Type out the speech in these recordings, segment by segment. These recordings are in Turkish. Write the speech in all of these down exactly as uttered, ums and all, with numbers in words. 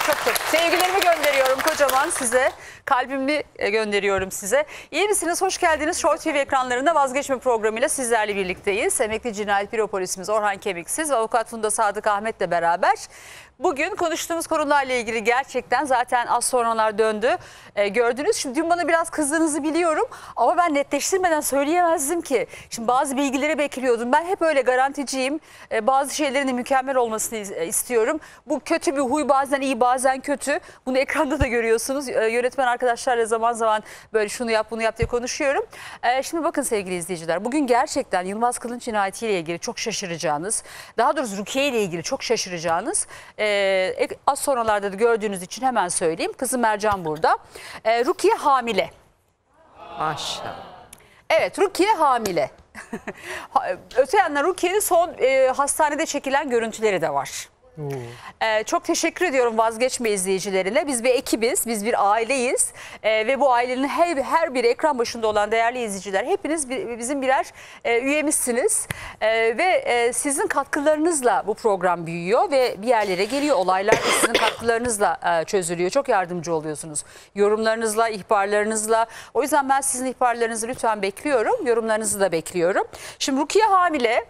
Çok çok sevgilerimi gönderiyorum kocaman size. Kalbimi gönderiyorum size. İyi misiniz? Hoş geldiniz. Show T V ekranlarında Vazgeçme programıyla sizlerle birlikteyiz. Emekli cinayet büro polisimiz Orhan Kemiksiz ve avukat Funda Sadık Ahmet'le beraber bugün konuştuğumuz konularla ilgili gerçekten zaten az sonralar döndü. Ee, gördünüz. Şimdi dün bana biraz kızdığınızı biliyorum ama ben netleştirmeden söyleyemezdim ki. Şimdi bazı bilgileri bekliyordum. Ben hep öyle garanticiyim. Ee, bazı şeylerin de mükemmel olmasını istiyorum. Bu kötü bir huy, bazen iyi bazen kötü. Bunu ekranda da görüyorsunuz. Ee, yönetmen arkadaşlarla zaman zaman böyle şunu yap bunu yap diye konuşuyorum. Ee, şimdi bakın sevgili izleyiciler. Bugün gerçekten Yılmaz Kılınç cinayetiyle ilgili çok şaşıracağınız, daha doğrusu Rukiye ile ilgili çok şaşıracağınız, Ee, az sonralarda da gördüğünüz için hemen söyleyeyim. Kızı Mercan burada. Ee, Rukiye hamile. Maşallah. Evet, Rukiye hamile. Öte yandan Rukiye'nin son e, hastanede çekilen görüntüleri de var. Ee, çok teşekkür ediyorum Vazgeçme izleyicilerine. Biz bir ekibiz, biz bir aileyiz ee, ve bu ailenin her, her bir ekran başında olan değerli izleyiciler hepiniz bir, bizim birer e, üyemizsiniz ee, ve e, sizin katkılarınızla bu program büyüyor ve bir yerlere geliyor. Olaylar da sizin katkılarınızla e, çözülüyor. Çok yardımcı oluyorsunuz. Yorumlarınızla, ihbarlarınızla. O yüzden ben sizin ihbarlarınızı lütfen bekliyorum. Yorumlarınızı da bekliyorum. Şimdi Rukiye hamile.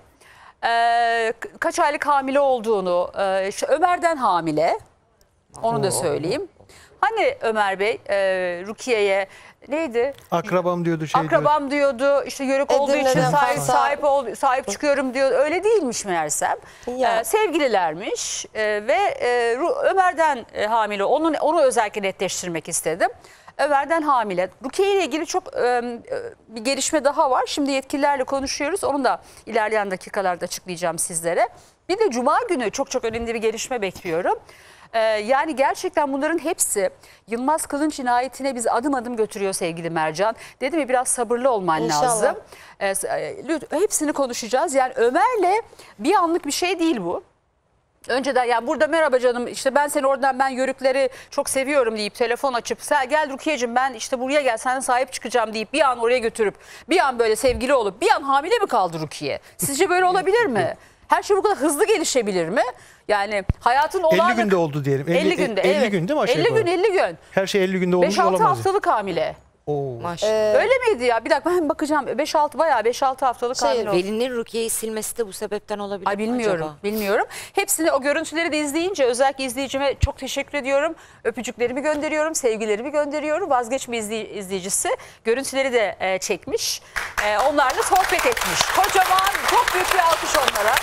Ee, kaç aylık hamile olduğunu, e, işte Ömer'den hamile, onu da söyleyeyim. Hani Ömer Bey e, Rukiye'ye neydi? Akrabam diyordu. Şey Akrabam diyordu, diyordu işte yörük olduğu için sahip, sahip, ol, sahip çıkıyorum diyor. Öyle değilmiş meğersem. Ee, sevgililermiş e, ve e, Ömer'den e, hamile, onun, onu özellikle netleştirmek istedim. Ömer'den hamile. Rukiye ile ilgili çok e, bir gelişme daha var. Şimdi yetkililerle konuşuyoruz. Onu da ilerleyen dakikalarda açıklayacağım sizlere. Bir de Cuma günü çok çok önemli bir gelişme bekliyorum. E, yani gerçekten bunların hepsi Yılmaz Kılınç cinayetine bizi adım adım götürüyor sevgili Mercan. Dedim ya biraz sabırlı olman İnşallah. lazım. E, hepsini konuşacağız. Yani Ömer'le bir anlık bir şey değil bu. Önceden yani burada merhaba canım işte ben seni oradan ben yörükleri çok seviyorum deyip telefon açıp sen gel Rukiye'cim ben işte buraya gel sana sahip çıkacağım deyip bir an oraya götürüp bir an böyle sevgili olup bir an hamile mi kaldı Rukiye? Sizce böyle olabilir mi? Her şey bu kadar hızlı gelişebilir mi? Yani hayatın olağanüstü... elli günde oldu diyelim. elli, elli günde elli evet. gün değil mi aşağı elli gün elli gün. Her şey elli günde olmuş beş olamaz. altı haftalık hamile. Oo. Maşallah. Öyle miydi ya? Bir dakika ben bakacağım. beş altı bayağı beş altı haftalık Şey, hamile oldu. Veli'nin Rukiye'yi silmesi de bu sebepten olabilir Ay bilmiyorum, acaba? bilmiyorum. Hepsini o görüntüleri de izleyince özellikle izleyicime çok teşekkür ediyorum. Öpücüklerimi gönderiyorum, sevgilerimi gönderiyorum. Vazgeçme izley izleyicisi görüntüleri de e, çekmiş. E, onlarla sohbet etmiş. Kocaman, çok büyük bir alkış onlara.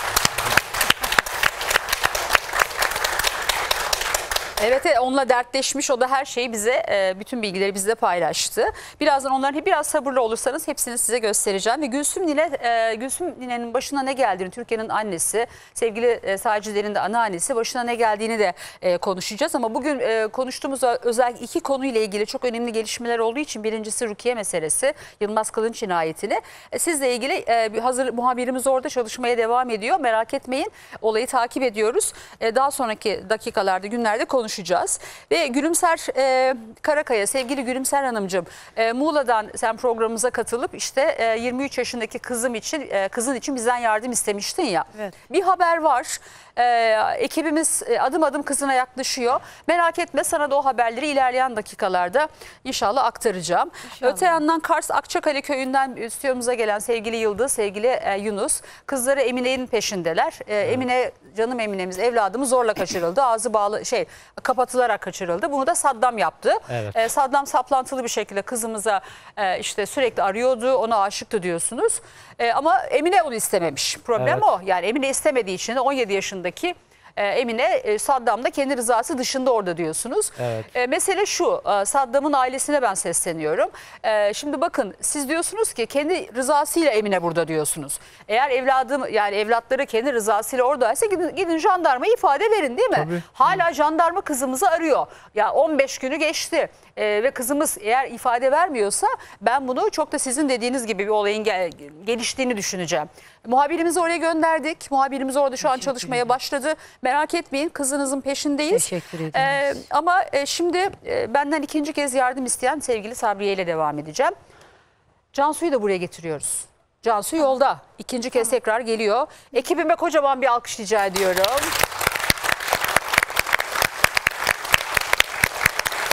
Evet, onunla dertleşmiş, o da her şeyi bize, bütün bilgileri bizle paylaştı. Birazdan onların biraz sabırlı olursanız hepsini size göstereceğim. Ve Gülsüm Nine, Gülsüm Nine'nin başına ne geldiğini, Türkiye'nin annesi, sevgili Sacide'nin de anneannesi başına ne geldiğini de konuşacağız. Ama bugün konuştuğumuz özellikle iki konuyla ilgili çok önemli gelişmeler olduğu için birincisi Rukiye meselesi, Yılmaz Kılınç cinayetini. Sizle ilgili hazır muhabirimiz orada çalışmaya devam ediyor. Merak etmeyin, olayı takip ediyoruz. Daha sonraki dakikalarda, günlerde konuşacağız. Konuşacağız. Ve Gülümser e, Karakaya, sevgili Gülümser Hanımcığım, e, Muğla'dan sen programımıza katılıp işte e, yirmi üç yaşındaki kızım için, e, kızın için bizden yardım istemiştin ya. Evet. Bir haber var. E, ekibimiz e, adım adım kızına yaklaşıyor. Merak etme, sana da o haberleri ilerleyen dakikalarda inşallah aktaracağım. İnşallah. Öte yandan Kars Akçakale köyünden stüdyomuza gelen sevgili Yıldız, sevgili e, Yunus, kızları Emine'nin peşindeler. E, evet. Emine, canım Emine'miz, evladımız zorla kaçırıldı. Ağzı bağlı şey kapatılarak kaçırıldı. Bunu da Saddam yaptı. Evet. Ee, Saddam saplantılı bir şekilde kızımıza e, işte sürekli arıyordu. Ona aşıktı diyorsunuz. E, ama Emine onu istememiş. Problem evet. o. Yani Emine istemediği için on yedi yaşındaki e, Emine e, Saddam da kendi rızası dışında orada diyorsunuz. Evet. E, mesele şu. E, Saddam'ın ailesine ben sesleniyorum. E, şimdi bakın siz diyorsunuz ki kendi rızasıyla Emine burada diyorsunuz. Eğer evladım yani evlatları kendi rızasıyla oradaysa gidin, gidin jandarmaya ifade verin değil mi? Tabii. Hala jandarma kızımızı arıyor. Ya on beş günü geçti. Ee, ve kızımız eğer ifade vermiyorsa ben bunu çok da sizin dediğiniz gibi bir olayın gel geliştiğini düşüneceğim. Muhabirimizi oraya gönderdik. Muhabirimiz orada şu an çalışmaya başladı. Merak etmeyin, kızınızın peşindeyiz. Teşekkür ederim. Ee, ama e, şimdi e, benden ikinci kez yardım isteyen sevgili Sabriye ile devam edeceğim. Cansu'yu da buraya getiriyoruz. Cansu yolda. İkinci kez tekrar geliyor. Ekibime kocaman bir alkış rica ediyorum.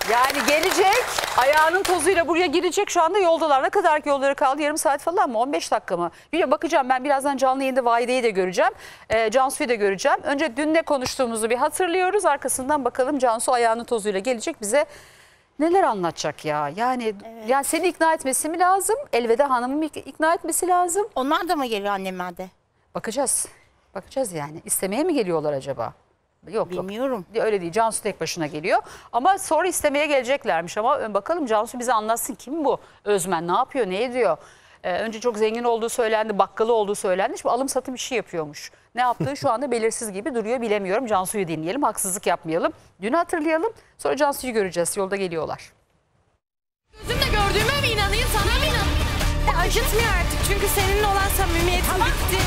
Yani gelecek, ayağının tozuyla buraya girecek, şu anda yoldalar. Ne kadar ki yolları kaldı? Yarım saat falan mı? on beş dakika mı? Bir bakacağım, ben birazdan canlı yayında Vahide'yi de göreceğim. E, Cansu'yu da göreceğim. Önce dün ne konuştuğumuzu bir hatırlıyoruz. Arkasından bakalım Cansu ayağının tozuyla gelecek, bize neler anlatacak ya? Yani, Evet. yani seni ikna etmesi mi lazım? Elveda Hanım'ı ikna etmesi lazım. Onlar da mı geliyor annemler de? Bakacağız. Bakacağız yani. İstemeye mi geliyorlar acaba? Yok yok. Bilmiyorum. Öyle değil. Cansu tek başına geliyor. Ama sonra istemeye geleceklermiş. Ama bakalım Cansu bize anlatsın, kim bu Özmen? Ne yapıyor? Ne ediyor? Ee, önce çok zengin olduğu söylendi. Bakkalı olduğu söylendi. Şimdi alım satım işi yapıyormuş. Ne yaptığı şu anda belirsiz gibi duruyor. Bilemiyorum. Cansu'yu dinleyelim. Haksızlık yapmayalım. Dünü hatırlayalım. Sonra Cansu'yu göreceğiz. Yolda geliyorlar. Gözümle gördüğüme mi inanayım, sana mı inanayım? E, acıtmıyor artık çünkü seninle olan samimiyetim bitti.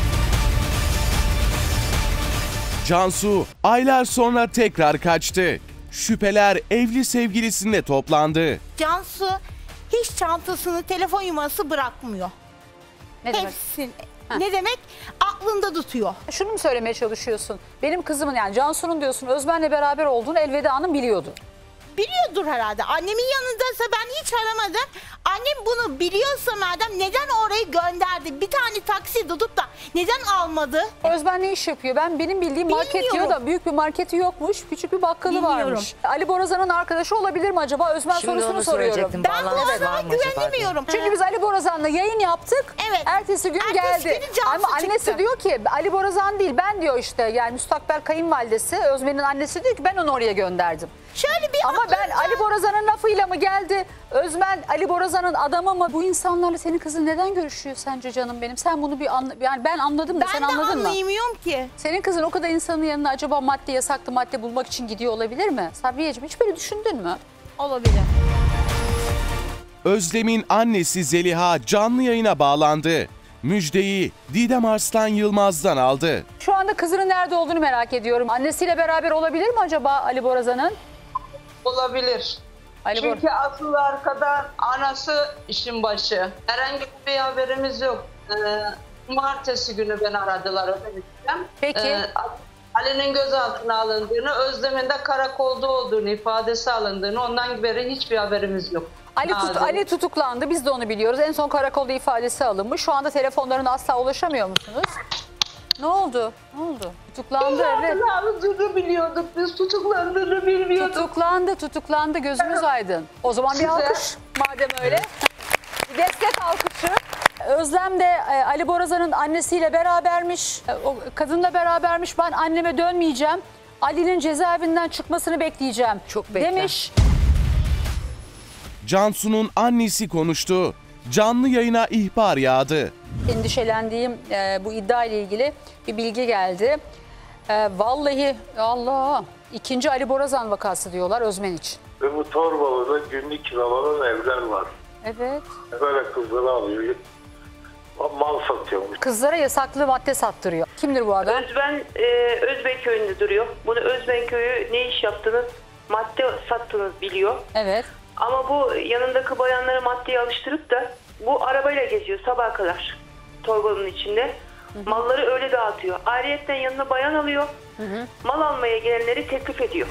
Cansu aylar sonra tekrar kaçtı. Şüpheler evli sevgilisinde toplandı. Cansu hiç çantasını, telefon yuması bırakmıyor. Ne demek? Hepsini. Ne demek? Aklında tutuyor. Şunu mu söylemeye çalışıyorsun? Benim kızımın, yani Cansu'nun diyorsun, Özmen'le beraber olduğunu Elveda Hanım biliyordu. Biliyordur herhalde. Annemin yanındaysa ben hiç aramadım. Annem bunu biliyorsa madem neden orayı gönderdi? Bir tane taksi tutup da neden almadı? Özben ne iş yapıyor? Ben benim bildiğim market diyor Bilmiyorum. da büyük bir marketi yokmuş. Küçük bir bakkalı Bilmiyorum. varmış. Ali Borazan'ın arkadaşı olabilir mi acaba? Özben Şimdi sorusunu onu soruyorum. soracaktım. Ben bu Bağlantısı adama var mı acaba diye. güvenemiyorum. Çünkü biz Ali Borazan'la yayın yaptık. Evet. Ertesi gün Ertesi geldi. günü Cansu Ama annesi çıktı. diyor ki Ali Borazan değil, ben diyor işte, yani müstakbel kayınvalidesi Özmen'in annesi diyor ki ben onu oraya gönderdim. Şöyle bir Ama ben aklınıza- Ali Borazan'ın lafıyla mı geldi? Özmen Ali Borazan'ın adamı mı? Bu insanlarla senin kızın neden görüşüyor sence canım benim? Sen bunu bir anla, yani ben anladım da ben sen de anladın mı? anlayamıyorum ki. Senin kızın o kadar insanın yanına acaba madde, yasaklı madde bulmak için gidiyor olabilir mi? Sabriyeciğim, hiç böyle düşündün mü? Olabilir. Özlem'in annesi Zeliha canlı yayına bağlandı. Müjdeyi Didem Arslan Yılmaz'dan aldı. Şu anda kızının nerede olduğunu merak ediyorum. Annesiyle beraber olabilir mi acaba Ali Borazan'ın? Olabilir. Ali Bor- Çünkü asıl arkada anası işin başı. Herhangi bir haberimiz yok. Ee, Cumartesi günü beni aradılar ödemiştim. Peki. Ee, Ali'nin gözaltına alındığını, Özlem'in de karakolda olduğunu, ifadesi alındığını, ondan beri hiçbir haberimiz yok. Ali, tut- Nadir. Ali tutuklandı, biz de onu biliyoruz. En son karakolda ifadesi alınmış. Şu anda telefonlarına asla ulaşamıyor musunuz? Ne oldu? Ne oldu? Tutuklandı, evet. Gözaltına alındığını biliyorduk, biz tutuklandığını bilmiyorduk. Tutuklandı, tutuklandı. Gözümüz aydın. O zaman bir Size- alkış madem öyle. Bir destek alkışı. Özlem de e, Ali Borazan'ın annesiyle berabermiş. E, o kadınla berabermiş. Ben anneme dönmeyeceğim. Ali'nin cezaevinden çıkmasını bekleyeceğim. Çok bekle. Demiş. Cansu'nun annesi konuştu. Canlı yayına ihbar yağdı. Endişelendiğim e, bu iddia ile ilgili bir bilgi geldi. E, vallahi Allah, ikinci Ali Borazan vakası diyorlar Özmen için. Ve bu Torbalı'da günlük kiralanan evler var. Evet. Böyle kızları alıyor, mal satıyormuş. Kızlara yasaklı madde sattırıyor. Kimdir bu adam? Özben e, Özbek köyünde duruyor. Bunu Özbek köyü ne iş yaptınız, madde sattınız biliyor. Evet. Ama bu yanındaki bayanları maddeye alıştırıp da bu arabayla geziyor sabaha kadar torbanın içinde. Hı hı. Malları öyle dağıtıyor. Ayrıyeten yanına bayan alıyor. Hı hı. Mal almaya gelenleri teklif ediyor.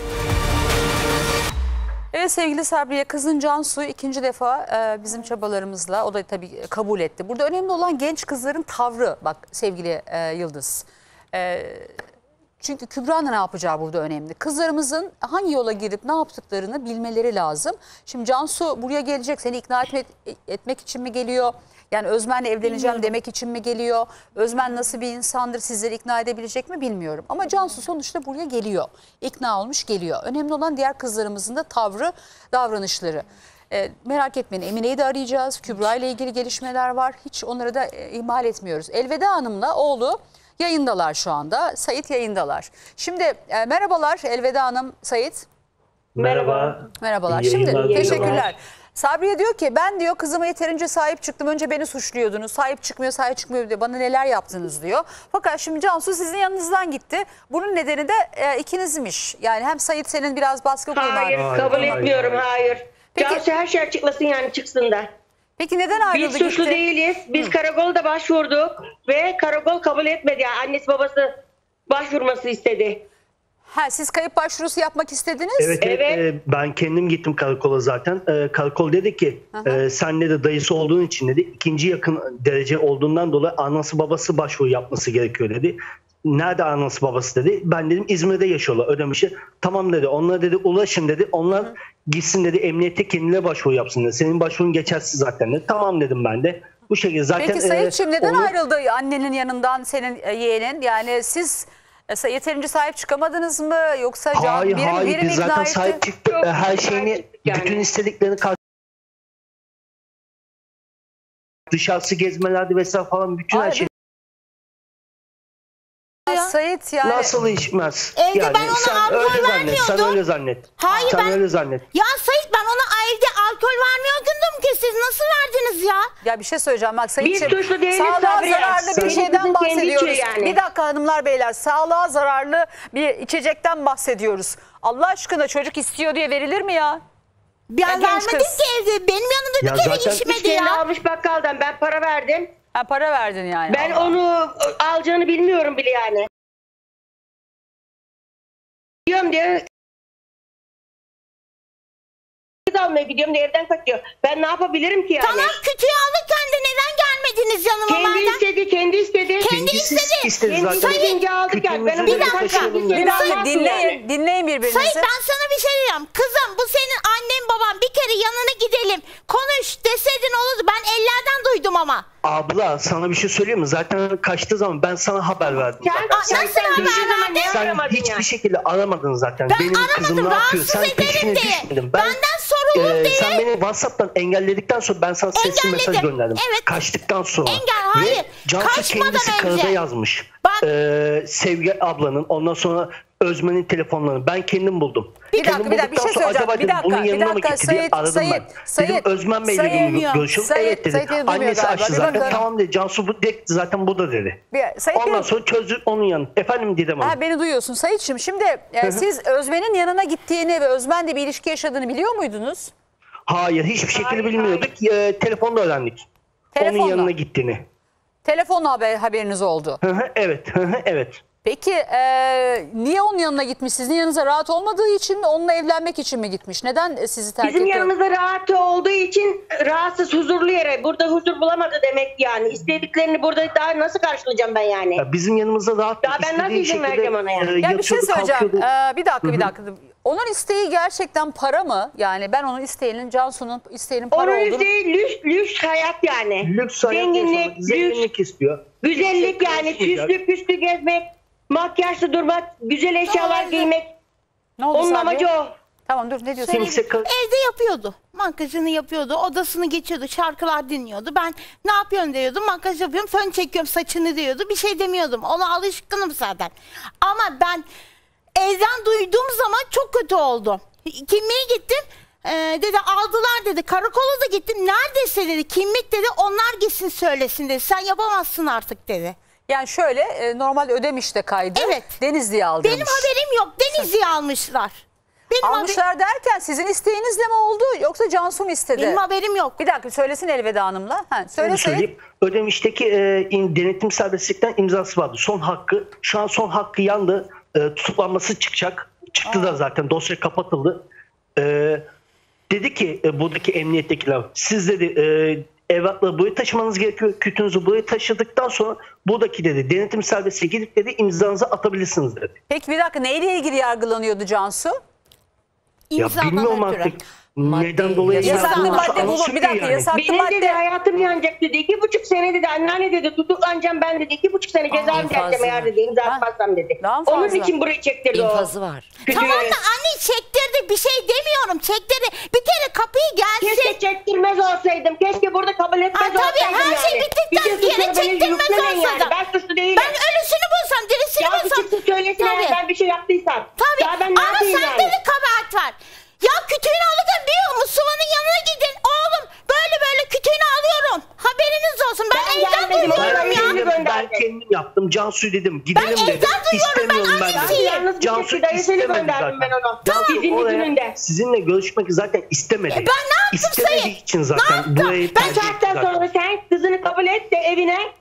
Evet sevgili Sabriye, kızın Cansu ikinci defa e, bizim çabalarımızla, o da tabii kabul etti. Burada önemli olan genç kızların tavrı, bak sevgili e, Yıldız. E, çünkü Kübra'nın ne yapacağı burada önemli. Kızlarımızın hangi yola girip ne yaptıklarını bilmeleri lazım. Şimdi Cansu buraya gelecek, seni ikna etmek, etmek için mi geliyor? Yani Özmen'le evleneceğim Bilmiyorum. demek için mi geliyor? Özmen nasıl bir insandır, sizleri ikna edebilecek mi bilmiyorum. Ama Cansu sonuçta buraya geliyor. İkna olmuş geliyor. Önemli olan diğer kızlarımızın da tavrı, davranışları. Ee, merak etmeyin, Emine'yi de arayacağız. Kübra ile ilgili gelişmeler var. Hiç onları da e, ihmal etmiyoruz. Elveda Hanım'la oğlu yayındalar şu anda. Sait yayındalar. Şimdi e, merhabalar Elveda Hanım, Sait. Merhaba. Merhabalar. İyi Şimdi yayınlar, iyi teşekkürler. yayınlar. Sabriye diyor ki ben diyor kızıma yeterince sahip çıktım. Önce beni suçluyordunuz. Sahip çıkmıyor, sahip çıkmıyor diyor. Bana neler yaptınız diyor. Fakat şimdi Cansu sizin yanınızdan gitti. Bunun nedeni de e, ikinizmiş. Yani hem Sait senin biraz baskı kurman. Hayır, Hayır, kabul hayır, etmiyorum, hayır. hayır. Peki- Cansu her şey açıklasın, yani çıksın da. Peki neden ayrıldı Biz suçlu gitti? değiliz. Biz karakolda başvurduk ve karakol kabul etmedi. Yani annesi babası başvurması istedi. Ha, siz kayıp başvurusu yapmak istediniz. Evet, evet. Evet. e, ben kendim gittim karakola zaten. E, karakol dedi ki e, sen de dayısı olduğun için dedi, ikinci yakın derece olduğundan dolayı anası babası başvuru yapması gerekiyor dedi. Nerede anası babası dedi. Ben dedim İzmir'de yaşıyorlar, Ödemiş'e. Tamam dedi, onlara dedi ulaşın dedi. Onlar Hı. gitsin dedi, emniyete kendine başvuru yapsın dedi. Senin başvurun geçersiz zaten dedi. Tamam dedim ben de. Bu şekilde zaten. Peki Sayit'ciğim e, neden onu... ayrıldı annenin yanından senin e, yeğenin? Yani siz e, yeterince sahip çıkamadınız mı? Yoksa can, hayır biri, hayır biri mi biz ikna zaten etti? sahip çıktık. Yok, Her sahip şeyini, çıktık yani. bütün istediklerini karşı... Dışarısı gezmelerde vesaire falan bütün Ay, her şey. Sayit yani. Nasıl içmez? Evde yani ben ona sen alkol öyle zannet. Sen vermiyordum. öyle zannet. Hayır, sen ben- öyle zannet. Ya Sayit ben ona evde alkol vermiyordum ki, siz nasıl verdiniz ya? Ya bir şey söyleyeceğim bak Biz Sayit'ciğim. suçlu değiliz Sağlığa Sabriye. zararlı bir Sayit şeyden bizim kendi bahsediyoruz. içi yani. Bir dakika hanımlar beyler, sağlığa zararlı bir içecekten bahsediyoruz. Allah aşkına çocuk istiyor diye verilir mi ya? Ben genç vermedim kız. ki evde. Benim yanımda bir Ya kere zaten içmedi İşlerini ya. almış bakkaldan, ben para verdim. Ha, para verdin yani. Ben Allah. onu alacağını bilmiyorum bile yani. Gidiyorum diye almaya gidiyorum diye evden kaçıyor. Ben ne yapabilirim ki yani? Tamam, kütüğü alırken de neden gelmediniz yanıma Kendi madem? istedi, kendi istedi. Kendi Kendisi istedi. istedi Kendi zaten. istediğince aldık yani. Ben Kütüğümüzü onu de dakika, taşıyalım bir dedi. Bir dakika. dakika yaptı dinleyin, yani? dinleyin birbirinizi. Sayit ben sana bir şey diyeceğim. Kızım bu senin annen baban, bir kere yanına gidelim. Konuş deseydin olurdu. Ben ellerden duydum ama. Abla sana bir şey söyleyeyim mi? Zaten kaçtığı zaman ben sana haber verdim. Sen, zaten. sen, nasıl haber hiçbir zaman verdin? niye Sen aramadın hiçbir yani? şekilde aramadın zaten. Ben Benim kızım ne aramadım, yapıyor? rahatsız Sen peşine ederim diye. düşmedin. Ben, Benden sorulur e, diye. Sen beni WhatsApp'tan engelledikten sonra ben sana sesli Engelledim. mesaj gönderdim. Evet. Kaçtıktan sonra. Engel, hayır. Ve Cansu Kaçmadan kendisi önce. kağıda yazmış. Bak. E, Sevgi ablanın, ondan sonra Özmen'in telefonlarını ben kendim buldum. Bir dakika, Kendim bir dakika, bir bulduktan şey sonra söyleyeceğim. acaba Bir dedim, dakika, bunun bir yanına mı dakika. gitti diye Sayit, aradım Sayit, ben. Sayit, dedim Özmen Bey'le Sayit, bir görüşüm. Sayit, Evet dedi. Sayit beni duymuyor Annesi galiba. açtı Bir zaten. bakın. Tamam dedi. Cansu bu direkt zaten burada dedi. Bir, Sayit Ondan beni, sonra çözdük onun yanı. Efendim Didem Hanım. ha, beni duyuyorsun Sayit'ciğim. Şimdi e, siz Özmen'in yanına gittiğini ve Özmen'le bir ilişki yaşadığını biliyor muydunuz? Hayır, hiçbir şekilde Hayır, bilmiyorduk. E, telefonda öğrendik. Telefonla. Onun yanına gittiğini. Telefonla haber, haberiniz oldu. Hı hı, evet, hı hı, evet. Peki e, niye onun yanına gitmiş? Sizin yanınıza rahat olmadığı için mi? Onunla evlenmek için mi gitmiş? Neden e, sizi terk Bizim etti? yanımızda rahat olduğu için rahatsız, huzurlu yere. Burada huzur bulamadı demek yani. İstediklerini burada daha nasıl karşılayacağım ben yani? Ya bizim yanımızda rahat Ya ben nasıl istediği izin şekilde, vereceğim ona yani? e, Ya bir şey yatıyordu, söyleyeceğim. kalkıyordu. Ee, bir dakika bir dakika. Onun isteği gerçekten para mı? Yani ben onun isteğinin, Cansu'nun isteğinin para Onun olduğunu... isteği lüks, lüks hayat yani. Lüks hayat Zenginlik, yaşamak, lüks, zenginlik istiyor. güzellik yani. Süsler. Süslü püslü gezmek, makyajlı durmak, güzel eşyalar Aynen. giymek. Ne oldu Onun Sabriye? amacı o. Tamam dur ne diyorsun? Kimse ka- Evde yapıyordu. Makyajını yapıyordu. Odasını geçiyordu. Şarkılar dinliyordu. Ben ne yapıyorsun diyordum. Makyaj yapıyorum. Fön çekiyorum saçını diyordu. Bir şey demiyordum. Ona alışkınım zaten. Ama ben evden duyduğum zaman çok kötü oldum. Kimliğe gittim. Ee, dedi aldılar dedi. Karakola da gittim. Neredeyse dedi. Kimlik dedi. Onlar gitsin söylesin dedi. Sen yapamazsın artık dedi. Yani şöyle e, normalde Ödemiş'te kaydı. Evet. Denizli'ye aldırmış. Benim haberim yok. Denizli'ye almışlar. Benim, haber- Almışlar derken sizin isteğinizle mi oldu yoksa Cansu mu istedi? benim haberim yok. Bir dakika söylesin Elveda Hanım'la. Ha, Şöyle söyle Sayit. söyleyeyim. Ödemiş'teki e, in- denetim serbestlikten imzası vardı. Son hakkı. Şu an son hakkı yandı. E, tutuklanması çıkacak. Çıktı da zaten. Dosya kapatıldı. E, dedi ki e, buradaki emniyettekiler, siz dedi e, evrakları buraya taşımanız gerekiyor. Kütünüzü buraya taşıdıktan sonra buradaki dedi denetim serbestliğe gidip dedi imzanızı atabilirsiniz dedi. Peki bir dakika neyle ilgili yargılanıyordu Cansu? Ya İmzadan bilmiyorum ötürü. artık neden dolayı Yasaklı yazıldığını madde bulun. anlaşılıyor Bir dakika yani. yasaklı Benim madde. dedi hayatım yanacak dedi. İki buçuk sene dedi. Anneanne dedi tutuklanacağım ben dedi. İki buçuk sene cezaevinde infazı yatacağım eğer var. dedi. İmza Ha. atmazsam dedi. Daha mı Onun fazla? için burayı çektirdi o. İnfazı var. Kütüğü. Tamam da anne çektirdi, bir şey demiyorum, çektirdi. Bir kere kapıyı Keşke gelsin. çektirmez olsaydım. Keşke burada kabul etmez Ha, tabii, olsaydım her yani. şey bittikten Bir de geri suçları beni çektirmez yüklemeyin olsaydım. Yani. Ben suçlu değilim. Ben ölüsünü bulsam, dirisini Ya bir bulsam. çıksın söylesin eğer Tabii. ben bir şey yaptıysam. Tabii. Ya ben ne Ama yapayım sende yani? de kabahat var. Ya kütüğünü alırken bir Muslu'nun yanına gidin. Oğlum böyle böyle kütüğünü alıyorum. Haberiniz olsun. Ben, Ben evden gelmedim, duyuyorum ben ya. kendim Ben gönderdi. kendim yaptım. Cansu dedim. Gidelim Ben dedim. evden duyuyorum, ben İstemiyorum ben annesiyim. dedim. Yalnız bir Cansu şekilde dayısını istemedi gönderdim zaten. ben ona. Cansu İzinli oraya gününde. sizinle görüşmek zaten istemedi. ben ne yaptım İstemediği Sayın? için Ne zaten yaptım? burayı Ben tercih etti Saatten zaten. sonra sen kızını kabul et de evine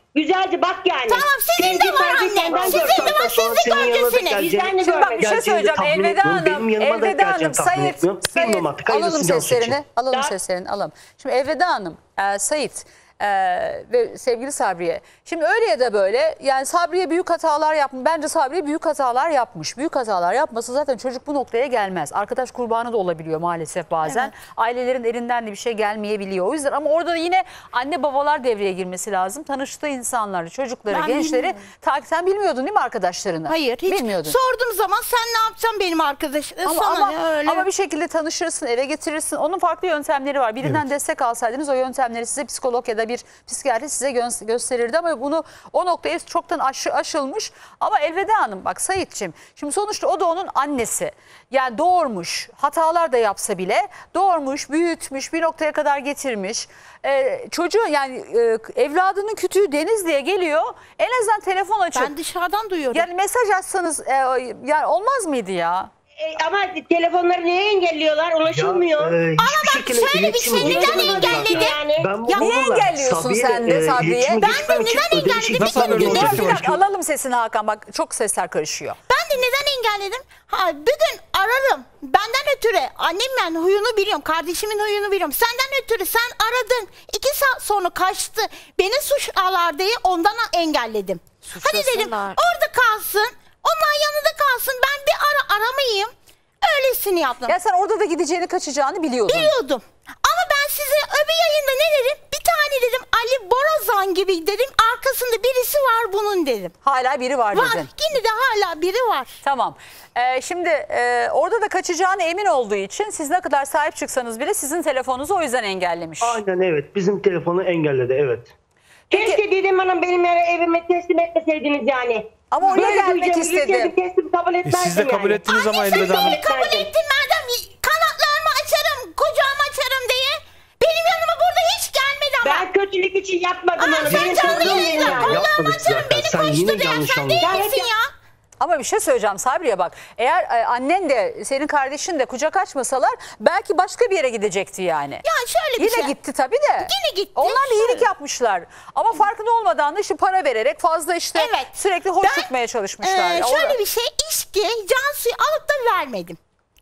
Güzelce bak yani. Tamam, sizin Sevgi de var saygı anne. senden Sizin gör. de var, Sonra siz de senin yanına da göreceksiniz. geleceğim. Bizden de Şimdi bak bir görmedik. şey Geleceğini söyleyeceğim. tahmin Elveda etmiyorum. Hanım, Benim yanıma da Elveda Hanım, geleceğini tahmin Sayit, etmiyorum. Sayit, Bilmiyorum artık. alalım Hayırlısı Cansu için. seslerini, alalım Daha- seslerini, alalım. Şimdi Elveda Hanım, e, Sayit e, ve sevgili Sabriye. Şimdi öyle ya da böyle, yani Sabriye büyük hatalar yapmış. Bence Sabriye büyük hatalar yapmış. Büyük hatalar yapması zaten çocuk bu noktaya gelmez. Arkadaş kurbanı da olabiliyor maalesef bazen. Evet. Ailelerin elinden de bir şey gelmeyebiliyor. O yüzden ama orada da yine anne babalar devreye girmesi lazım. Tanıştığı insanları, çocukları, Ben gençleri. Ta, sen bilmiyordun değil mi arkadaşlarını? Hayır, hiç. Bilmiyordun. Sorduğum zaman sen ne yapacaksın benim arkadaşım? Ama, Sana ama, ne öyle? ama bir şekilde tanışırsın, eve getirirsin. Onun farklı yöntemleri var. Birinden Evet. destek alsaydınız o yöntemleri size psikolog ya da bir psikiyatri size gö- gösterirdi. Ama bunu o noktaya çoktan aşı, aşılmış. Ama Elveda Hanım bak Sayit'ciğim. Şimdi sonuçta o da onun annesi. Yani doğurmuş, hatalar da yapsa bile doğurmuş, büyütmüş, bir noktaya kadar getirmiş. Ee, çocuğu yani e, evladının kütüğü Deniz diye geliyor. En azından telefon açıp. Ben dışarıdan duyuyorum. Yani mesaj atsanız e, yani olmaz mıydı ya? E, ama telefonları niye engelliyorlar? Ulaşılmıyor. Ya, e, Ama hiçbir bak şekilde şöyle bir iletişim şey, neden kurulamadı engelledi? Yani. Ben bu Ya niye konuda engelliyorsun Sabriye, sen de e, Sabriye? iletişime Ben de geçmem için neden ödemiş engelledim? bir Nasıl şey haberin Dur oldu? bir dakika alalım sesini Hakan, bak çok sesler karışıyor. Ben de neden engelledim? Ha, bir gün ararım. Benden ötürü. Annem ben huyunu biliyorum. Kardeşimin huyunu biliyorum. Senden ötürü sen aradın. İki saat sonra kaçtı. Beni suçlar diye ondan engelledim. Hadi dedim Suçlasınlar. orada kalsın. Onlar yanında kalsın. Ben bir ara aramayayım. Öylesini yaptım. Ya sen orada da gideceğini, kaçacağını biliyordun. Biliyordum. Ama ben size öbür yayında ne dedim? Bir tane dedim Ali Borazan gibi dedim. Arkasında birisi var bunun dedim. Hala biri var, Var. dedin. Yine de hala biri var. Tamam. Ee, şimdi e, orada da kaçacağına emin olduğu için siz ne kadar sahip çıksanız bile sizin telefonunuzu o yüzden engellemiş. Aynen evet. Bizim telefonu engelledi evet. Keşke Didem Hanım benim yere evime teslim etmeseydiniz yani. Ama oraya Böyle gelmek duyacağım, istedim. gideceğim, teslim kabul E, etmezdim siz de kabul yani. ettiniz ama Anne sen Elveda Hanım. beni kabul ettin madem kanatlarımı açarım, kucağımı açarım diye. Benim yanıma burada hiç gelmedi ama. Ben kötülük için yapmadım Aa, onu. sen Benim canlı çocuğum yayında yani. kulağımı Yapmadık açarım, zaten. beni Sen koştu yine diyen yanlış sen değil anladın. misin ya? Ama bir şey söyleyeceğim Sabriye bak. Eğer e, annen de senin kardeşin de kucak açmasalar belki başka bir yere gidecekti yani. Ya şöyle bir Yine şey. gitti tabii de. Yine gitti. Onlar da iyilik Şöyle. yapmışlar. Ama farkında olmadan da işte para vererek fazla işte Evet. sürekli hoş Ben, tutmaya çalışmışlar. e, Ya şöyle orada- bir şey, içki Cansu'yu alıp da vermedim.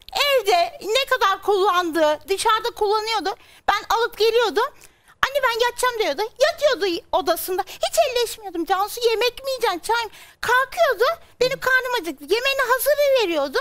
Evde ne kadar kullandı, dışarıda kullanıyordu. Ben alıp geliyordum. Anne ben yatacağım diyordu. Yatıyordu odasında. Hiç elleşmiyordum. Cansu yemek mi yiyeceksin, çay mı? Kalkıyordu. Benim karnım acıktı. Yemeğini hazır veriyordu.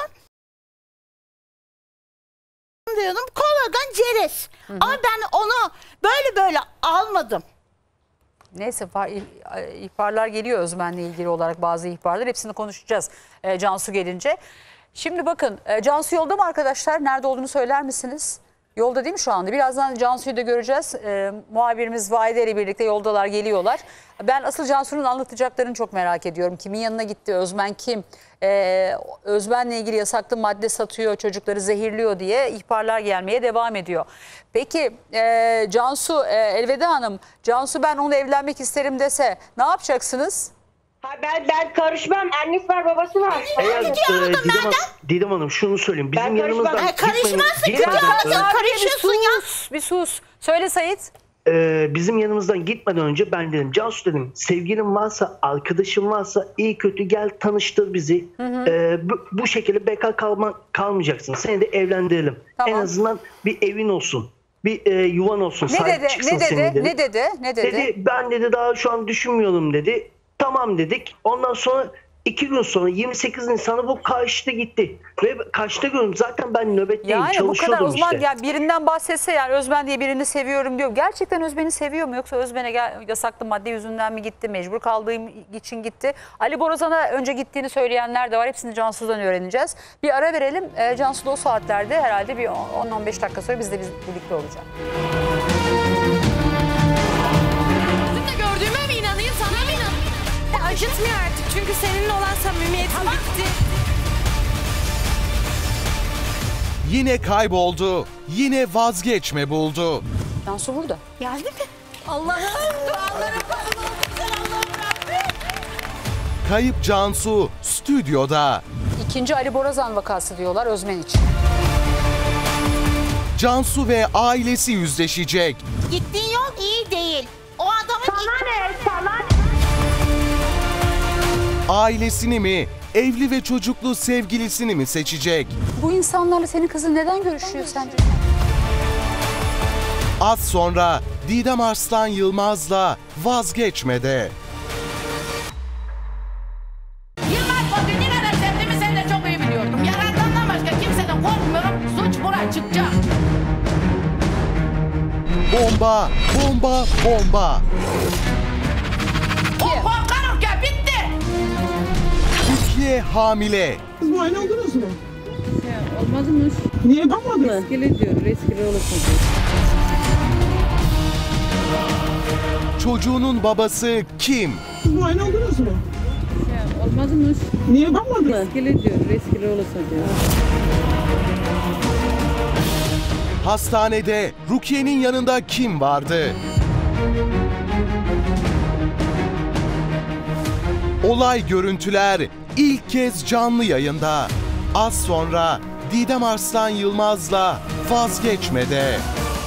Diyordum. Koladan ceres. Ama ben onu böyle böyle almadım. Neyse fa- ih- ihbarlar geliyor Özmen'le ilgili olarak, bazı ihbarlar. Hepsini konuşacağız e, Cansu gelince. Şimdi bakın e, Cansu yolda mı arkadaşlar? Nerede olduğunu söyler misiniz? Yolda değil mi şu anda? Birazdan Cansu'yu da göreceğiz. E, muhabirimiz Vahide ile birlikte yoldalar, geliyorlar. Ben asıl Cansu'nun anlatacaklarını çok merak ediyorum. Kimin yanına gitti? Özmen kim? E, Özmen'le ilgili yasaklı madde satıyor, çocukları zehirliyor diye ihbarlar gelmeye devam ediyor. Peki e, Cansu, e, Elveda Hanım, Cansu ben onunla evlenmek isterim dese ne yapacaksınız? Ha, ben, ben karışmam. Annesi var, babası var. Eğer Ne e, diyor adam Didem, benden? Didem Hanım şunu söyleyeyim. Bizim Ben yanımızdan karışmam. E, karışmazsın, gitmeden- kötü gitmeden- adam. Sen karışıyorsun bir ya. sus, bir sus. Söyle Sayit. Ee, bizim yanımızdan gitmeden önce ben dedim Cansu dedim sevgilin varsa, arkadaşın varsa iyi kötü gel tanıştır bizi. Ee, bu, bu şekilde bekar kalma, kalmayacaksın. Seni de evlendirelim. Tamam. En azından bir evin olsun. Bir e, yuvan olsun. Ne sahip dedi? çıksın Ne dedi? senin dedim. Ne dedi? Ne dedi? Dedi ben dedi daha şu an düşünmüyorum dedi. Tamam dedik. Ondan sonra iki gün sonra yirmi sekiz Nisan'da bu kaçtı gitti. Ve kaçta gün zaten ben nöbetteyim, Yani bu kadar çalışıyordum uzman işte. yani birinden bahsetse, yani Özben diye birini seviyorum diyor. Gerçekten Özben'i seviyor mu, yoksa Özben'e gel, yasaklı madde yüzünden mi gitti, mecbur kaldığım için gitti? Ali Borazan'a önce gittiğini söyleyenler de var. Hepsini Cansu'dan öğreneceğiz. Bir ara verelim. E, Cansu da o saatlerde herhalde bir on on beş dakika sonra biz de biz birlikte olacağız. Gözümle gördüğüme mi inanayım, sana mı inanayım? Ya acıtmıyor artık çünkü seninle olan samimiyetim bitti. Yine kayboldu. Yine vazgeçme buldu. Cansu burada. Geldi mi? Allah'ım dualarım kabul olsun, Allah'ım Rabbim. Kayıp Cansu stüdyoda. İkinci Ali Borazan vakası diyorlar Özmen için. Cansu ve ailesi yüzleşecek. Gittiğin yol iyi değil. O adamın... Sana ne? Sana ne? Ailesini mi, evli ve çocuklu sevgilisini mi seçecek? Bu insanlarla senin kızın neden görüşüyor sence? Az sonra Didem Arslan Yılmaz'la Vazgeçmede. Yılmaz Koç'u ne kadar sevdiğimi sen de çok iyi biliyordum. Yaratandan başka kimseden korkmuyorum. Suç buraya çıkacak. Bomba, bomba, bomba. O korkan ülke bitti. Türkiye hamile. Siz muayene oldunuz mu? Ya, olmadımış. Niye yapmadınız? Riskli diyor, riskli olursun. Çocuğunun babası kim? Siz muayene oldunuz mu? Ya, olmadımış. Niye yapmadınız? Riskli diyor, riskli olursun diyor. Hastanede Rukiye'nin yanında kim vardı? Olay görüntüler ilk kez canlı yayında. Az sonra Didem Arslan Yılmaz'la Vazgeçmede.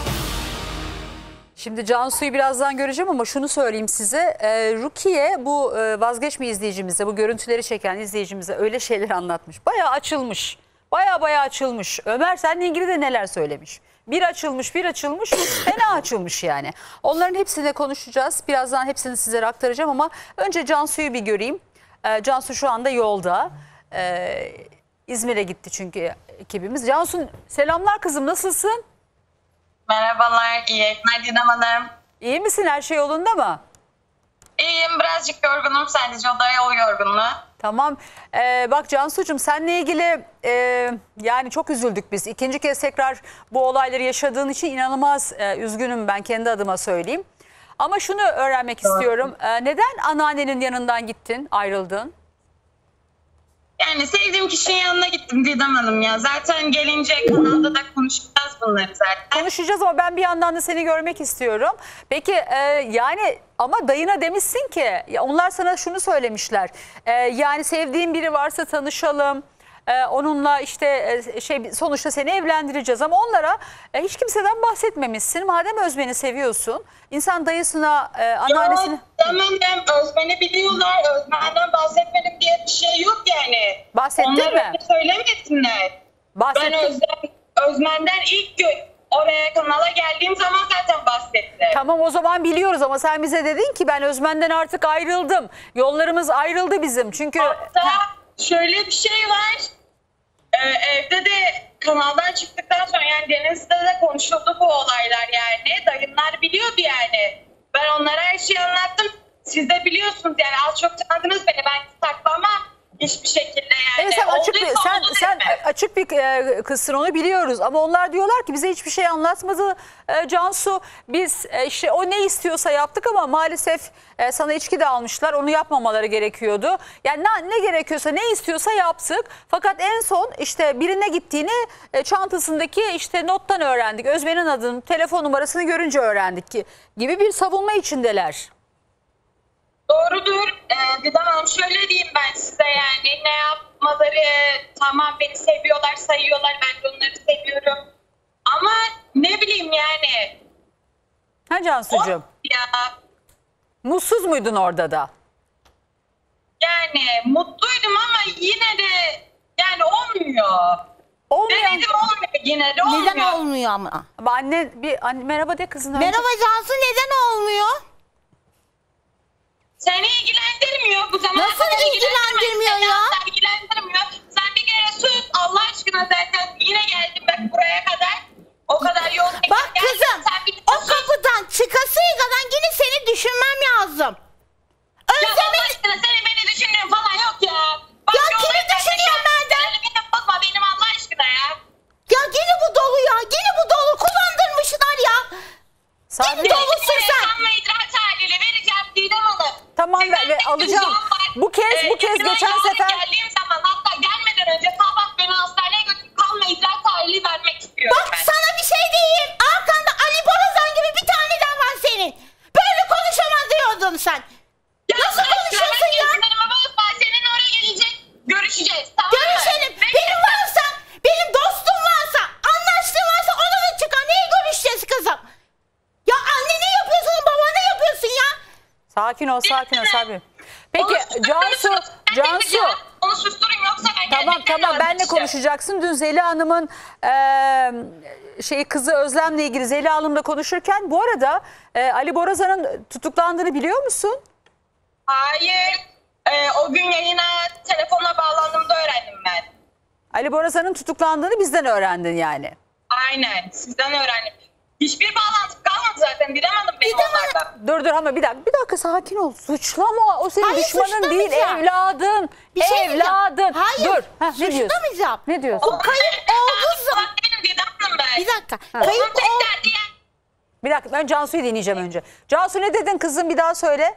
Şimdi Cansu'yu birazdan göreceğim ama şunu söyleyeyim size. Ee, Rukiye bu e, Vazgeçme izleyicimize, bu görüntüleri çeken izleyicimize öyle şeyler anlatmış. Bayağı açılmış. Bayağı bayağı açılmış. Ömer seninle ilgili de neler söylemiş? Bir açılmış, bir açılmış, fena açılmış yani. Onların hepsine konuşacağız. Birazdan hepsini sizlere aktaracağım ama önce Cansu'yu bir göreyim. Ee, Cansu şu anda yolda. Ee, İzmir'e gitti çünkü ekibimiz. Cansu selamlar kızım, nasılsın? Merhabalar, iyi yayınlar Didem Hanım. İyi misin? Her şey yolunda mı? İyiyim, birazcık yorgunum sadece, o da yol yorgunluğu. Tamam. Ee, bak Cansu'cum seninle ilgili e, yani çok üzüldük biz. İkinci kez tekrar bu olayları yaşadığın için inanılmaz e, üzgünüm ben kendi adıma söyleyeyim. Ama şunu öğrenmek Doğru. istiyorum. E, neden anneannenin yanından gittin, ayrıldın? Yani sevdiğim kişinin yanına gittim Didem Hanım ya. Zaten gelince kanalda da konuşacağız bunları zaten. Konuşacağız ama ben bir yandan da seni görmek istiyorum. Peki e, yani ama dayına demişsin ki ya onlar sana şunu söylemişler. E, yani sevdiğin biri varsa tanışalım. E, onunla işte e, şey sonuçta seni evlendireceğiz ama onlara e, hiç kimseden bahsetmemişsin. Madem Özmen'i seviyorsun, insan dayısına, e, anneannesine... Ya tamam, Özmen'i biliyorlar. Özmen'den bahsetmedim diye bir şey yok yani. Bahsettin onlar mi? Onlar öyle söylemesinler. Bahsettin. Ben Özmen, Özmen'den ilk gün oraya kanala geldiğim zaman zaten bahsettim. Tamam o zaman biliyoruz ama sen bize dedin ki ben Özmen'den artık ayrıldım. Yollarımız ayrıldı bizim çünkü... Hatta şöyle bir şey var. Ee, evde de kanaldan çıktıktan sonra yani Deniz'de de konuşuldu bu olaylar yani. Dayımlar biliyordu yani. Ben onlara her şeyi anlattım. Siz de biliyorsunuz yani, az çok tanıdınız beni. Ben saklamam hiçbir şekilde yani. Evet, sen açık bir, Olduysa sen, oldu sen dedim. açık bir e, kızsın, onu biliyoruz ama onlar diyorlar ki bize hiçbir şey anlatmadı e, Cansu. Biz e, işte o ne istiyorsa yaptık ama maalesef e, sana içki de almışlar, onu yapmamaları gerekiyordu. Yani ne, ne gerekiyorsa, ne istiyorsa yaptık. Fakat en son işte birine gittiğini e, çantasındaki işte nottan öğrendik. Özmen'in adını, telefon numarasını görünce öğrendik ki gibi bir savunma içindeler. Doğrudur. Ee, Didem Hanım şöyle diyeyim ben size yani, ne yapmaları tamam, beni seviyorlar sayıyorlar, ben de onları seviyorum. Ama ne bileyim yani. Ha Cansu'cum? Ya. Mutsuz muydun orada da? Yani mutluydum ama yine de yani olmuyor. Olmuyor. Denedim, olmuyor yine de olmuyor. Neden olmuyor ama? Ama anne bir anne, merhaba de kızın önce. Merhaba Cansu, neden olmuyor? Seni ilgilendirmiyor bu zamana Nasıl kadar ilgilendirmiyor ya? Seni ilgilendirmiyor. Sen bir kere sus Allah aşkına, zaten yine geldim bak buraya kadar. O kadar yol çektim. Bak kızım, o kapıdan çıkasıya kadar yine seni düşünmem lazım. Ya Allah aşkına senin beni düşündüğün falan yok ya. Bak, ya kimi düşünüyorum ben de? Beni bakma benim Allah aşkına ya. Ya yine bu dolu ya, yine bu dolu kullandırmışlar ya. Yine dolusun sen. Kanla idrar tahlili vereceğim Didem Hanım. Tamam ve, ve alacağım. Bu kez bu kez Ee, geçen sefer geldiğim zaman hatta gelmeden önce sabah beni hastaneye götürüp kanla idrar tahlili vermek istiyorum. Bak ben sana bir şey diyeyim. Arkanda Ali Borazan gibi bir tane daha var senin. Böyle konuşamaz diyordun sen. Ya nasıl konuşuyorsun ya? Ben senin oraya gelecek. Görüşeceğiz. Tamam Görüşelim. Mı? Benim varsa, benim dostum varsa, anlaştığım varsa ona da çıkar. Neye görüşeceğiz kızım? Ya anne ne yapıyorsun, baba ne yapıyorsun ya? Sakin ol, sakin ol Sabri. Peki Onu Cansu, susturun. Ben Cansu. gideceğim. Onu susturun yoksa ben Tamam gerçekten tamam benle vazgeçeceğim. konuşacaksın. Dün Zeliha Hanım'ın e, şeyi kızı Özlem'le ilgili Zeliha Hanım'la konuşurken bu arada e, Ali Borazan'ın tutuklandığını biliyor musun? Hayır. Ee, o gün yayına telefonla bağlandığımda öğrendim ben. Ali Borazan'ın tutuklandığını bizden öğrendin yani. Aynen. Sizden öğrendim. Hiçbir bağlantı kalmadı zaten. Didem Hanım benim onlardan. Dur dur ama bir dakika bir dakika sakin ol. Suçlama o senin Hayır, düşmanın değil suçlamayacağım. evladın. Bir şey diyeceğim. evladın. Hayır, Dur. Heh, ne diyorsun? suçlamayacağım. Ne diyorsun? O kayıp olduğu zaman. Benim Didem Hanım ben. Bir dakika. Onun Kayıp tek ol... derdi yani. Bir dakika ben Cansu'yu dinleyeceğim önce. Cansu ne dedin kızım bir daha söyle.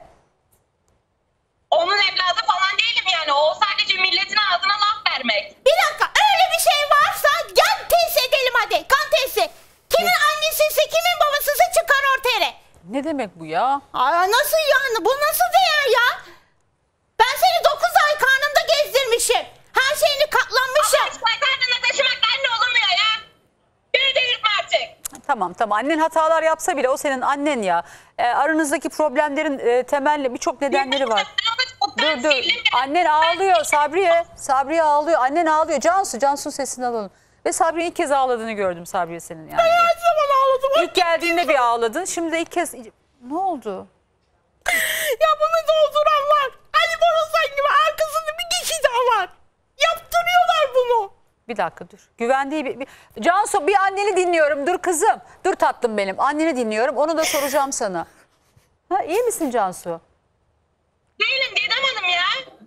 Onun evladı falan değilim yani. O sadece milletin ağzına laf vermek. Bir dakika öyle bir şey varsa gel test edelim hadi. Kan testi. Kimin annesiyse kimin babasıysa çıkar ortaya. Ne demek bu ya? Aa, nasıl yani? Bu nasıl değer ya? Ben seni dokuz ay karnımda gezdirmişim. Her şeyini katlanmışım. Ama karnına taşımak anne olmuyor ya. Beni delirtme artık. Tamam tamam annen hatalar yapsa bile o senin annen ya. E, aranızdaki problemlerin e, temel birçok nedenleri var. Dur dur. Annen ağlıyor Sabriye. Sabriye ağlıyor. Annen ağlıyor. Cansu, Cansu'nun sesini alalım. Ve Sabriye ilk kez ağladığını gördüm Sabriye senin yani. Ben her zaman ağladım. İlk geldiğinde bir ağladın. Şimdi de ilk kez... Ne oldu? Ya bunu dolduran var. Ali Borazan gibi arkasında bir kişi daha var. Yaptırıyorlar bunu. Bir dakika dur. Güvendiği bir, bir... Cansu bir anneni dinliyorum. Dur kızım. Dur tatlım benim. Anneni dinliyorum. Onu da soracağım sana. Ha, iyi misin Cansu? Değilim Didem Hanım ya.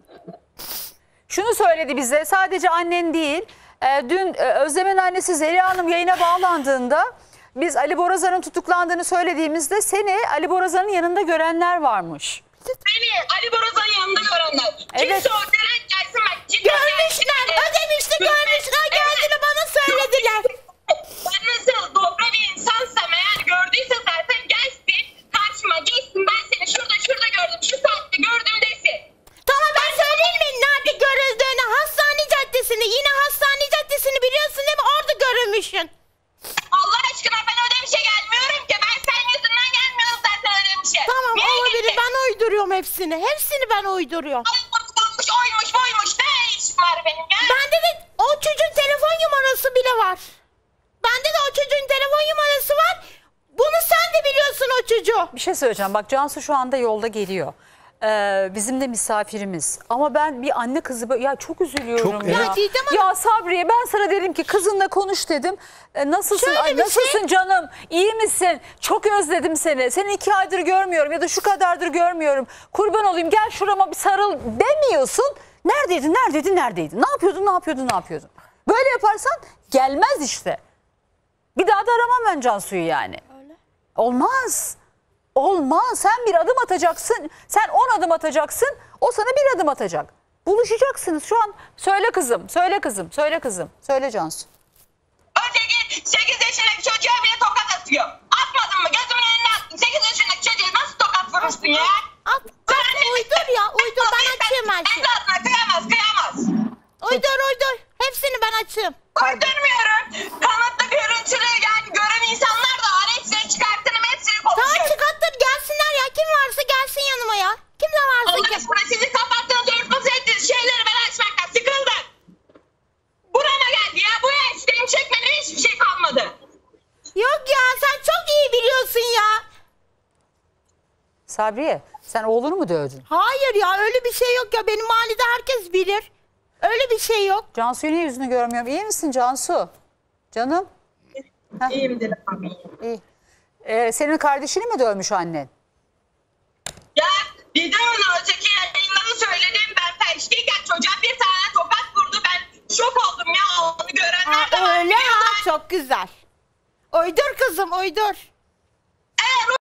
Şunu söyledi bize. Sadece annen değil. E, dün e, Özlem'in annesi Zeliha Hanım yayına bağlandığında biz Ali Borazan'ın tutuklandığını söylediğimizde seni Ali Borazan'ın yanında görenler varmış. Beni Ali Borazan'ın yanında görenler. Evet. Kimse ortaya gelsin bak. Cidden Görmüşler. Ödemişti görmüşler. Geldiğini bana söylediler. Ben nasıl dobra bir insansam eğer gördüyse zaten gelsin. Karşıma geçsin. Ben seni şurada şurada gördüm. Şu saatte gördüm desin. Tamam ben söyleyeyim mi nerede görüldüğünü? Hastane Caddesi'nde. Yine Hastane Caddesi'ni biliyorsun değil mi? Orada görülmüşsün. Allah aşkına ben öyle bir şey gelmiyorum ki. Ben senin yüzünden gelmiyorum zaten öyle bir şey. Tamam Niye olabilir. gittin? Ben uyduruyorum hepsini. Hepsini ben uyduruyorum. Olmuş oymuş boymuş. Ne işim var benim ya? Bende de o çocuğun telefon numarası bile var. Bende de o çocuğun telefon numarası var. Bunu sen de biliyorsun o çocuğu. Bir şey söyleyeceğim. Bak Cansu şu anda yolda geliyor. Ee, bizim de misafirimiz. Ama ben bir anne kızı böyle- ya çok üzülüyorum Çok, ya. evet. Ya Didem Hanım- Ya Sabriye ben sana dedim ki kızınla konuş dedim. Ee, nasılsın? Şöyle Ay, bir nasılsın şey- canım? İyi misin? Çok özledim seni. Seni iki aydır görmüyorum ya da şu kadardır görmüyorum. Kurban olayım gel şurama bir sarıl demiyorsun. Neredeydin? Neredeydin? Neredeydin? Ne yapıyordun? Ne yapıyordun? Ne yapıyordun? Böyle yaparsan gelmez işte. Bir daha da aramam ben Cansu'yu yani. Öyle. Olmaz. Olmaz. Sen bir adım atacaksın. Sen on adım atacaksın. O sana bir adım atacak. Buluşacaksınız şu an. Söyle kızım. Söyle kızım. Söyle kızım. Söyle Cansu. Öteki sekiz yaşındaki çocuğa bile tokat atıyor. Atmadın mı? Gözümün önüne attın. sekiz yaşındaki çocuğa nasıl tokat vurursun ya? At, at, uydur ya uydur ben açayım her şeyi. Evladına kıyamaz kıyamaz. Uydur uydur. Hepsini ben açayım. Uydurmuyorum. Kanıtlı görüntülü yani gören insanlar da var. Hepsini çıkarttım hepsini Tamam konuşuyorum. çıkarttır gelsinler ya. Kim varsa gelsin yanıma ya. Kim ne varsa Allah gel. aşkına sizi kapattığınız örtbas ettiğiniz şeyleri ben açmaktan sıkıldım. Burama geldi ya. Bu yaştayım çekmedim hiçbir şey kalmadı. Yok ya sen çok iyi biliyorsun ya. Sabriye sen oğlunu mu dövdün? Hayır ya öyle bir şey yok ya. Benim mahallede herkes bilir. Öyle bir şey yok. Cansu'yu niye yüzünü görmüyorum? İyi misin Cansu? Canım? Heh. İyiyim dedim abi. İyi. Ee, senin kardeşini mi dövmüş annen? Ya Didem Hanım öteki yayınları söyledim. Ben felçliyken çocuğa bir tane tokat vurdu. Ben şok oldum ya. Onu görenler de Ha, var. öyle ha çok güzel. Uydur kızım uydur. Eğer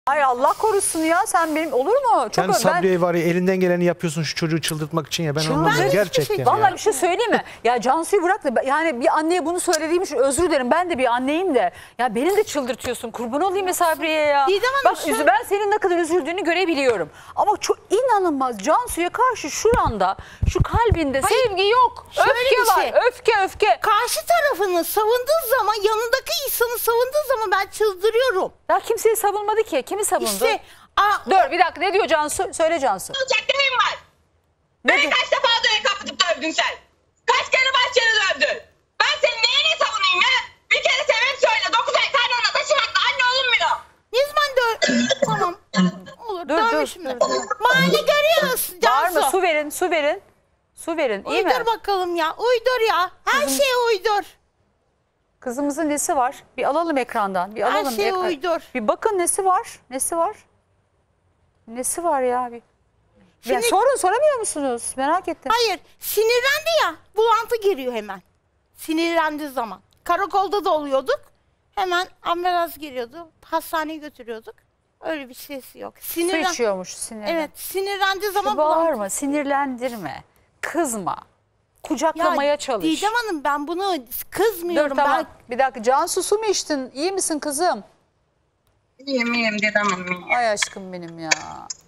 Ay Allah korusun ya, sen benim olur mu? Sen ben Sabriye var ya, elinden geleni yapıyorsun şu çocuğu çıldırtmak için ya. Ben Çıldırmak anlamadım hiçbir gerçekten. şey- ya. Vallahi bir şey söyleyeyim mi? Ya Cansu'yu bırak da yani bir anneye bunu söylediğim için özür dilerim. Ben de bir anneyim de. Ya beni de çıldırtıyorsun. Kurban olayım ya Sabriye ya. Didem Hanım, Bak şu- üzü- ben senin ne kadar üzüldüğünü görebiliyorum. Ama çok inanılmaz, Cansu'ya karşı şuranda, şu kalbinde Hayır, sevgi yok. şöyle Öfke bir var. şey. Öfke öfke. Karşı tarafını savunduğu zaman, yanındaki insanı savunduğu zaman ben çıldırıyorum. Ya kimseyi savunmadı ki. Kimi savundu? İşte aa, Dur bir dakika, ne diyor Cansu? Söyle Cansu. Olacak neyim var? Ne Beni diyor? kaç defa odaya kapatıp dövdün sen? Kaç kere bahçene dövdün? Ben senin neyini savunayım ya? Bir kere sebep söyle. Dokuz ay karnına taşımakla anne olunmuyor. ne zaman dö... tamam. Olur, Dur, dur, dönmüşüm de. dur, dur. Mahalle görüyoruz Cansu. Bağırma, su verin, su verin. Su verin, iyi mi? Uydur bakalım ya, uydur ya. Her şeye uydur. Kızımızın nesi var? Bir alalım ekrandan. Bir Her alalım. şeye ekran- uydur. Bir bakın nesi var? Nesi var? Nesi var ya? Bir... Ya Şimdi- sorun, soramıyor musunuz? Merak ettim. Hayır, sinirlendi ya, bulantı giriyor hemen. Sinirlendiği zaman. Karakolda da oluyorduk. Hemen ambulans geliyordu. Hastaneye götürüyorduk. Öyle bir şeysi yok. Su Sinirlen... içiyormuş sinirden. Evet, sinirlendiği zaman Şu bulantı. bağırma, sinirlendirme, kızma. Kucaklamaya çalış. Didem Hanım, ben bunu Dur kızmıyorum. tamam. Ben Bir dakika, Cansu su mu içtin? İyi misin kızım? İyiyim iyiyim Didem Hanım. Ay aşkım benim ya.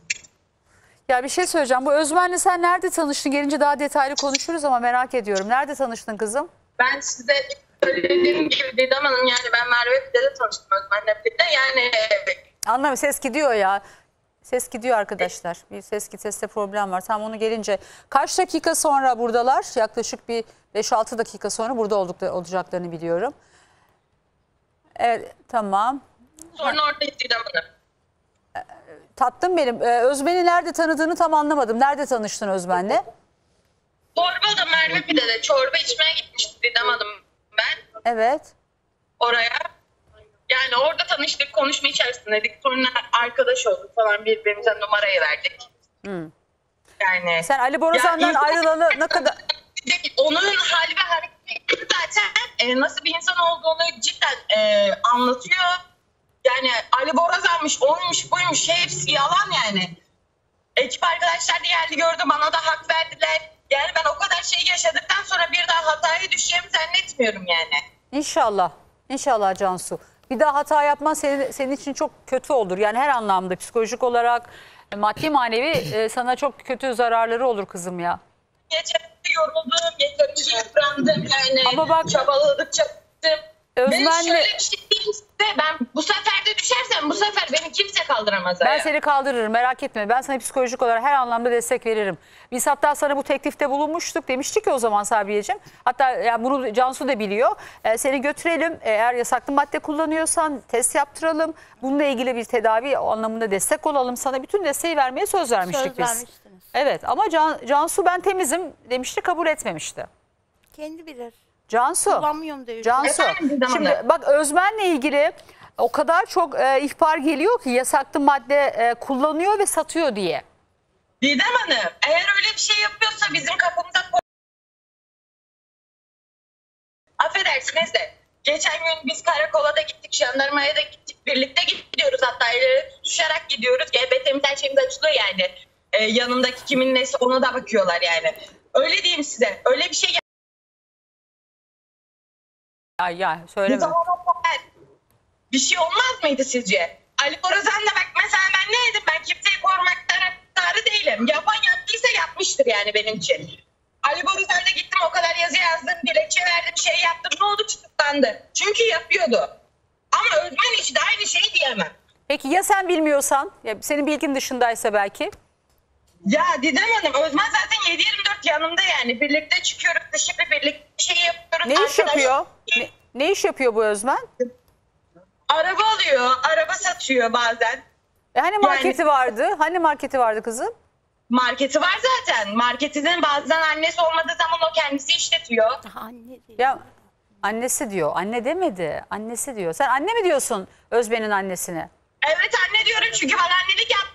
Ya bir şey söyleyeceğim. Bu Özmen'le sen nerede tanıştın? Gelince daha detaylı konuşuruz ama merak ediyorum. Nerede tanıştın kızım? Ben size söylediğim gibi Didem Hanım, yani ben Merve Pide'de tanıştım Özmen'le Pide. Yani Anlamı ses gidiyor ya. Ses gidiyor arkadaşlar. Bir ses giteste problem var. Tam onu gelince kaç dakika sonra buradalar? Yaklaşık bir beş altı dakika sonra burada oldukları, olacaklarını biliyorum. Evet tamam. sonra oradayız Didem Hanım. Tatlım benim. Ee, Özmen'i nerede tanıdığını tam anlamadım. Nerede tanıştın Özmen'le? Torbalı'da Merve Pide'de çorba içmeye gitmiştik Didem Hanım ben Evet. oraya. Yani orada tanıştık, konuşma içerisindeydik. Sonra arkadaş olduk falan, birbirimize numarayı verdik. Hmm. Yani Sen Ali Borazan'dan Ya, ayrılalı ne kadar... onun hali ve hareketi zaten e, nasıl bir insan olduğunu cidden e, anlatıyor. Yani Ali Borazan'mış, oymuş, buymuş, hepsi yalan yani. Ekip arkadaşlar da geldi, gördü, bana da hak verdiler. Yani ben o kadar şey yaşadıktan sonra bir daha hataya düşeceğimi zannetmiyorum yani. İnşallah. İnşallah Cansu. Bir daha hata yapman senin, senin için çok kötü olur. Yani her anlamda psikolojik olarak, maddi manevi e, sana çok kötü zararları olur kızım ya. Yeterince yoruldum, yeterince yıprandım yani. Ama bak- Çabaladıkça bıktım. Özmen'le- Ben şöyle bir şey diyeyim size, ben bu sefer de düşersem bu sefer beni kimse kaldıramaz. Ben ayağa. seni kaldırırım, merak etme. Ben sana psikolojik olarak her anlamda destek veririm. Biz hatta sana bu teklifte bulunmuştuk. Demiştik ki o zaman Sabriyeciğim. Hatta yani bunu Cansu da biliyor. Ee, seni götürelim. Eğer yasaklı madde kullanıyorsan test yaptıralım. Bununla ilgili bir tedavi anlamında destek olalım. Sana bütün desteği vermeye söz vermiştik söz biz. vermiştiniz. Evet ama Can, Cansu ben temizim demişti, kabul etmemişti. Kendi bilir. Cansu. Kullanmıyorum diyor. Cansu. Efendim, Didem Şimdi Hanım. bak Özmen'le ilgili o kadar çok e, ihbar geliyor ki yasaklı madde e, kullanıyor ve satıyor diye. Didem Hanım, eğer öyle bir şey yapıyorsa bizim kapımıza koy- affedersiniz de geçen gün biz karakola da gittik, jandarmaya da gittik, birlikte gidiyoruz, hatta el ele tutuşarak gidiyoruz. G B T'miz her şeyimiz açılıyor yani. Ee, yanımdaki kimin nesi ona da bakıyorlar yani. Öyle diyeyim size, öyle bir şey Ay ya söyleme. bir şey olmaz mıydı sizce? Ali Borazan'la bak mesela ben ne dedim? Ben kimseyi korumak taraftarı değilim. Yapan yaptıysa yapmıştır yani benim için. Ali Borazan'la gittim, o kadar yazı yazdım, dilekçe verdim, şey yaptım. Ne oldu? Tutuklandı. Çünkü yapıyordu. Ama Özmen için de aynı şeyi diyemem. Peki ya sen bilmiyorsan? Ya senin bilgin dışındaysa belki. Ya Didem Hanım, Özmen zaten yedi yirmi dört yanımda yani. Birlikte çıkıyoruz, dışarı birlikte bir şey yapıyoruz. Ne iş Arkadaş- yapıyor? Ne, ne iş yapıyor bu Özmen? Araba alıyor, araba satıyor bazen. E hani marketi vardı? Hani marketi vardı kızım? Marketi var zaten. Marketinin bazen annesi olmadığı zaman o kendisi işletiyor. Anne diyor. Ya annesi diyor. Anne demedi. Annesi diyor. Sen anne mi diyorsun Özmen'in annesine? Evet anne diyorum çünkü bana annelik yaptı.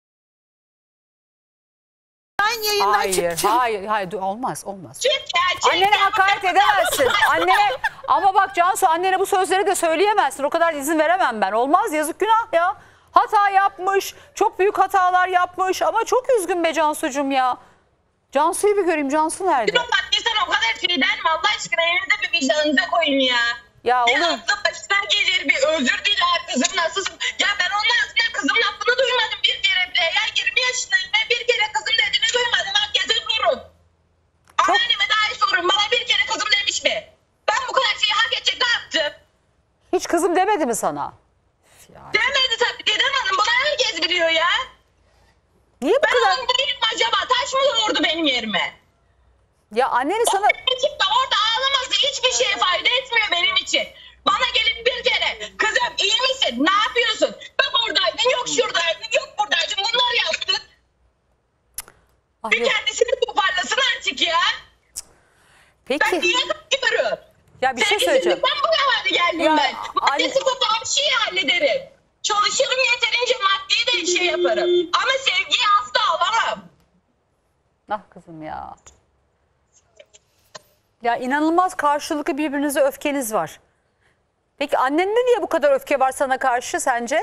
Ben yayından Hayır, çıkacağım. hayır, hayır. Dur, olmaz, olmaz. Çık ya, çık Annene ya. hakaret edemezsin. Annene ama bak Cansu annene bu sözleri de söyleyemezsin. O kadar izin veremem ben. Olmaz, yazık günah ya. Hata yapmış. Çok büyük hatalar yapmış ama çok üzgün be Cansu'cum ya. Cansu'yu bir göreyim. Cansu nerede? Sen o kadar şeyden mi Allah aşkına evinize bir vicdanınıza koyun ya. Ya bir olur. aklı başına gelir bir özür diler kızım nasılsın? Ya ben onun aslında kızım lafını duymadım bir kere bile. Ya yirmi yaşındayım ben bir kere kızım dediğini duymadım. Herkese sorun. Anneme dahi sorun bana bir kere kızım demiş mi? Ben bu kadar şeyi hak edecek ne yaptım? Hiç kızım demedi mi sana? Demedi tabii Didem Hanım bunu herkes biliyor ya. Niye bu ben kadar? Ben onun değilim acaba taş mı doğurdu benim yerime? Ya anneni sana... O orada ağlaması hiçbir şeye fayda etmiyor benim için. Bana gelip bir kere kızım iyi misin? Ne yapıyorsun? Bak oradaydın, yok şuradaydın, yok buradaydın. Bunlar yaptın. Ah, bir yok. kendisini toparlasın artık ya. Peki. Ben niye kaçıyorum? Ya bir şey söyleyeceğim. Ben bu hale geldim Ya, ben. anne- Annesi babam şeyi hallederim. Çalışırım yeterince maddi de şey yaparım. Ama sevgiyi asla alamam. Ah kızım ya. Ya inanılmaz karşılıklı birbirinize öfkeniz var. Peki annende niye bu kadar öfke var sana karşı sence?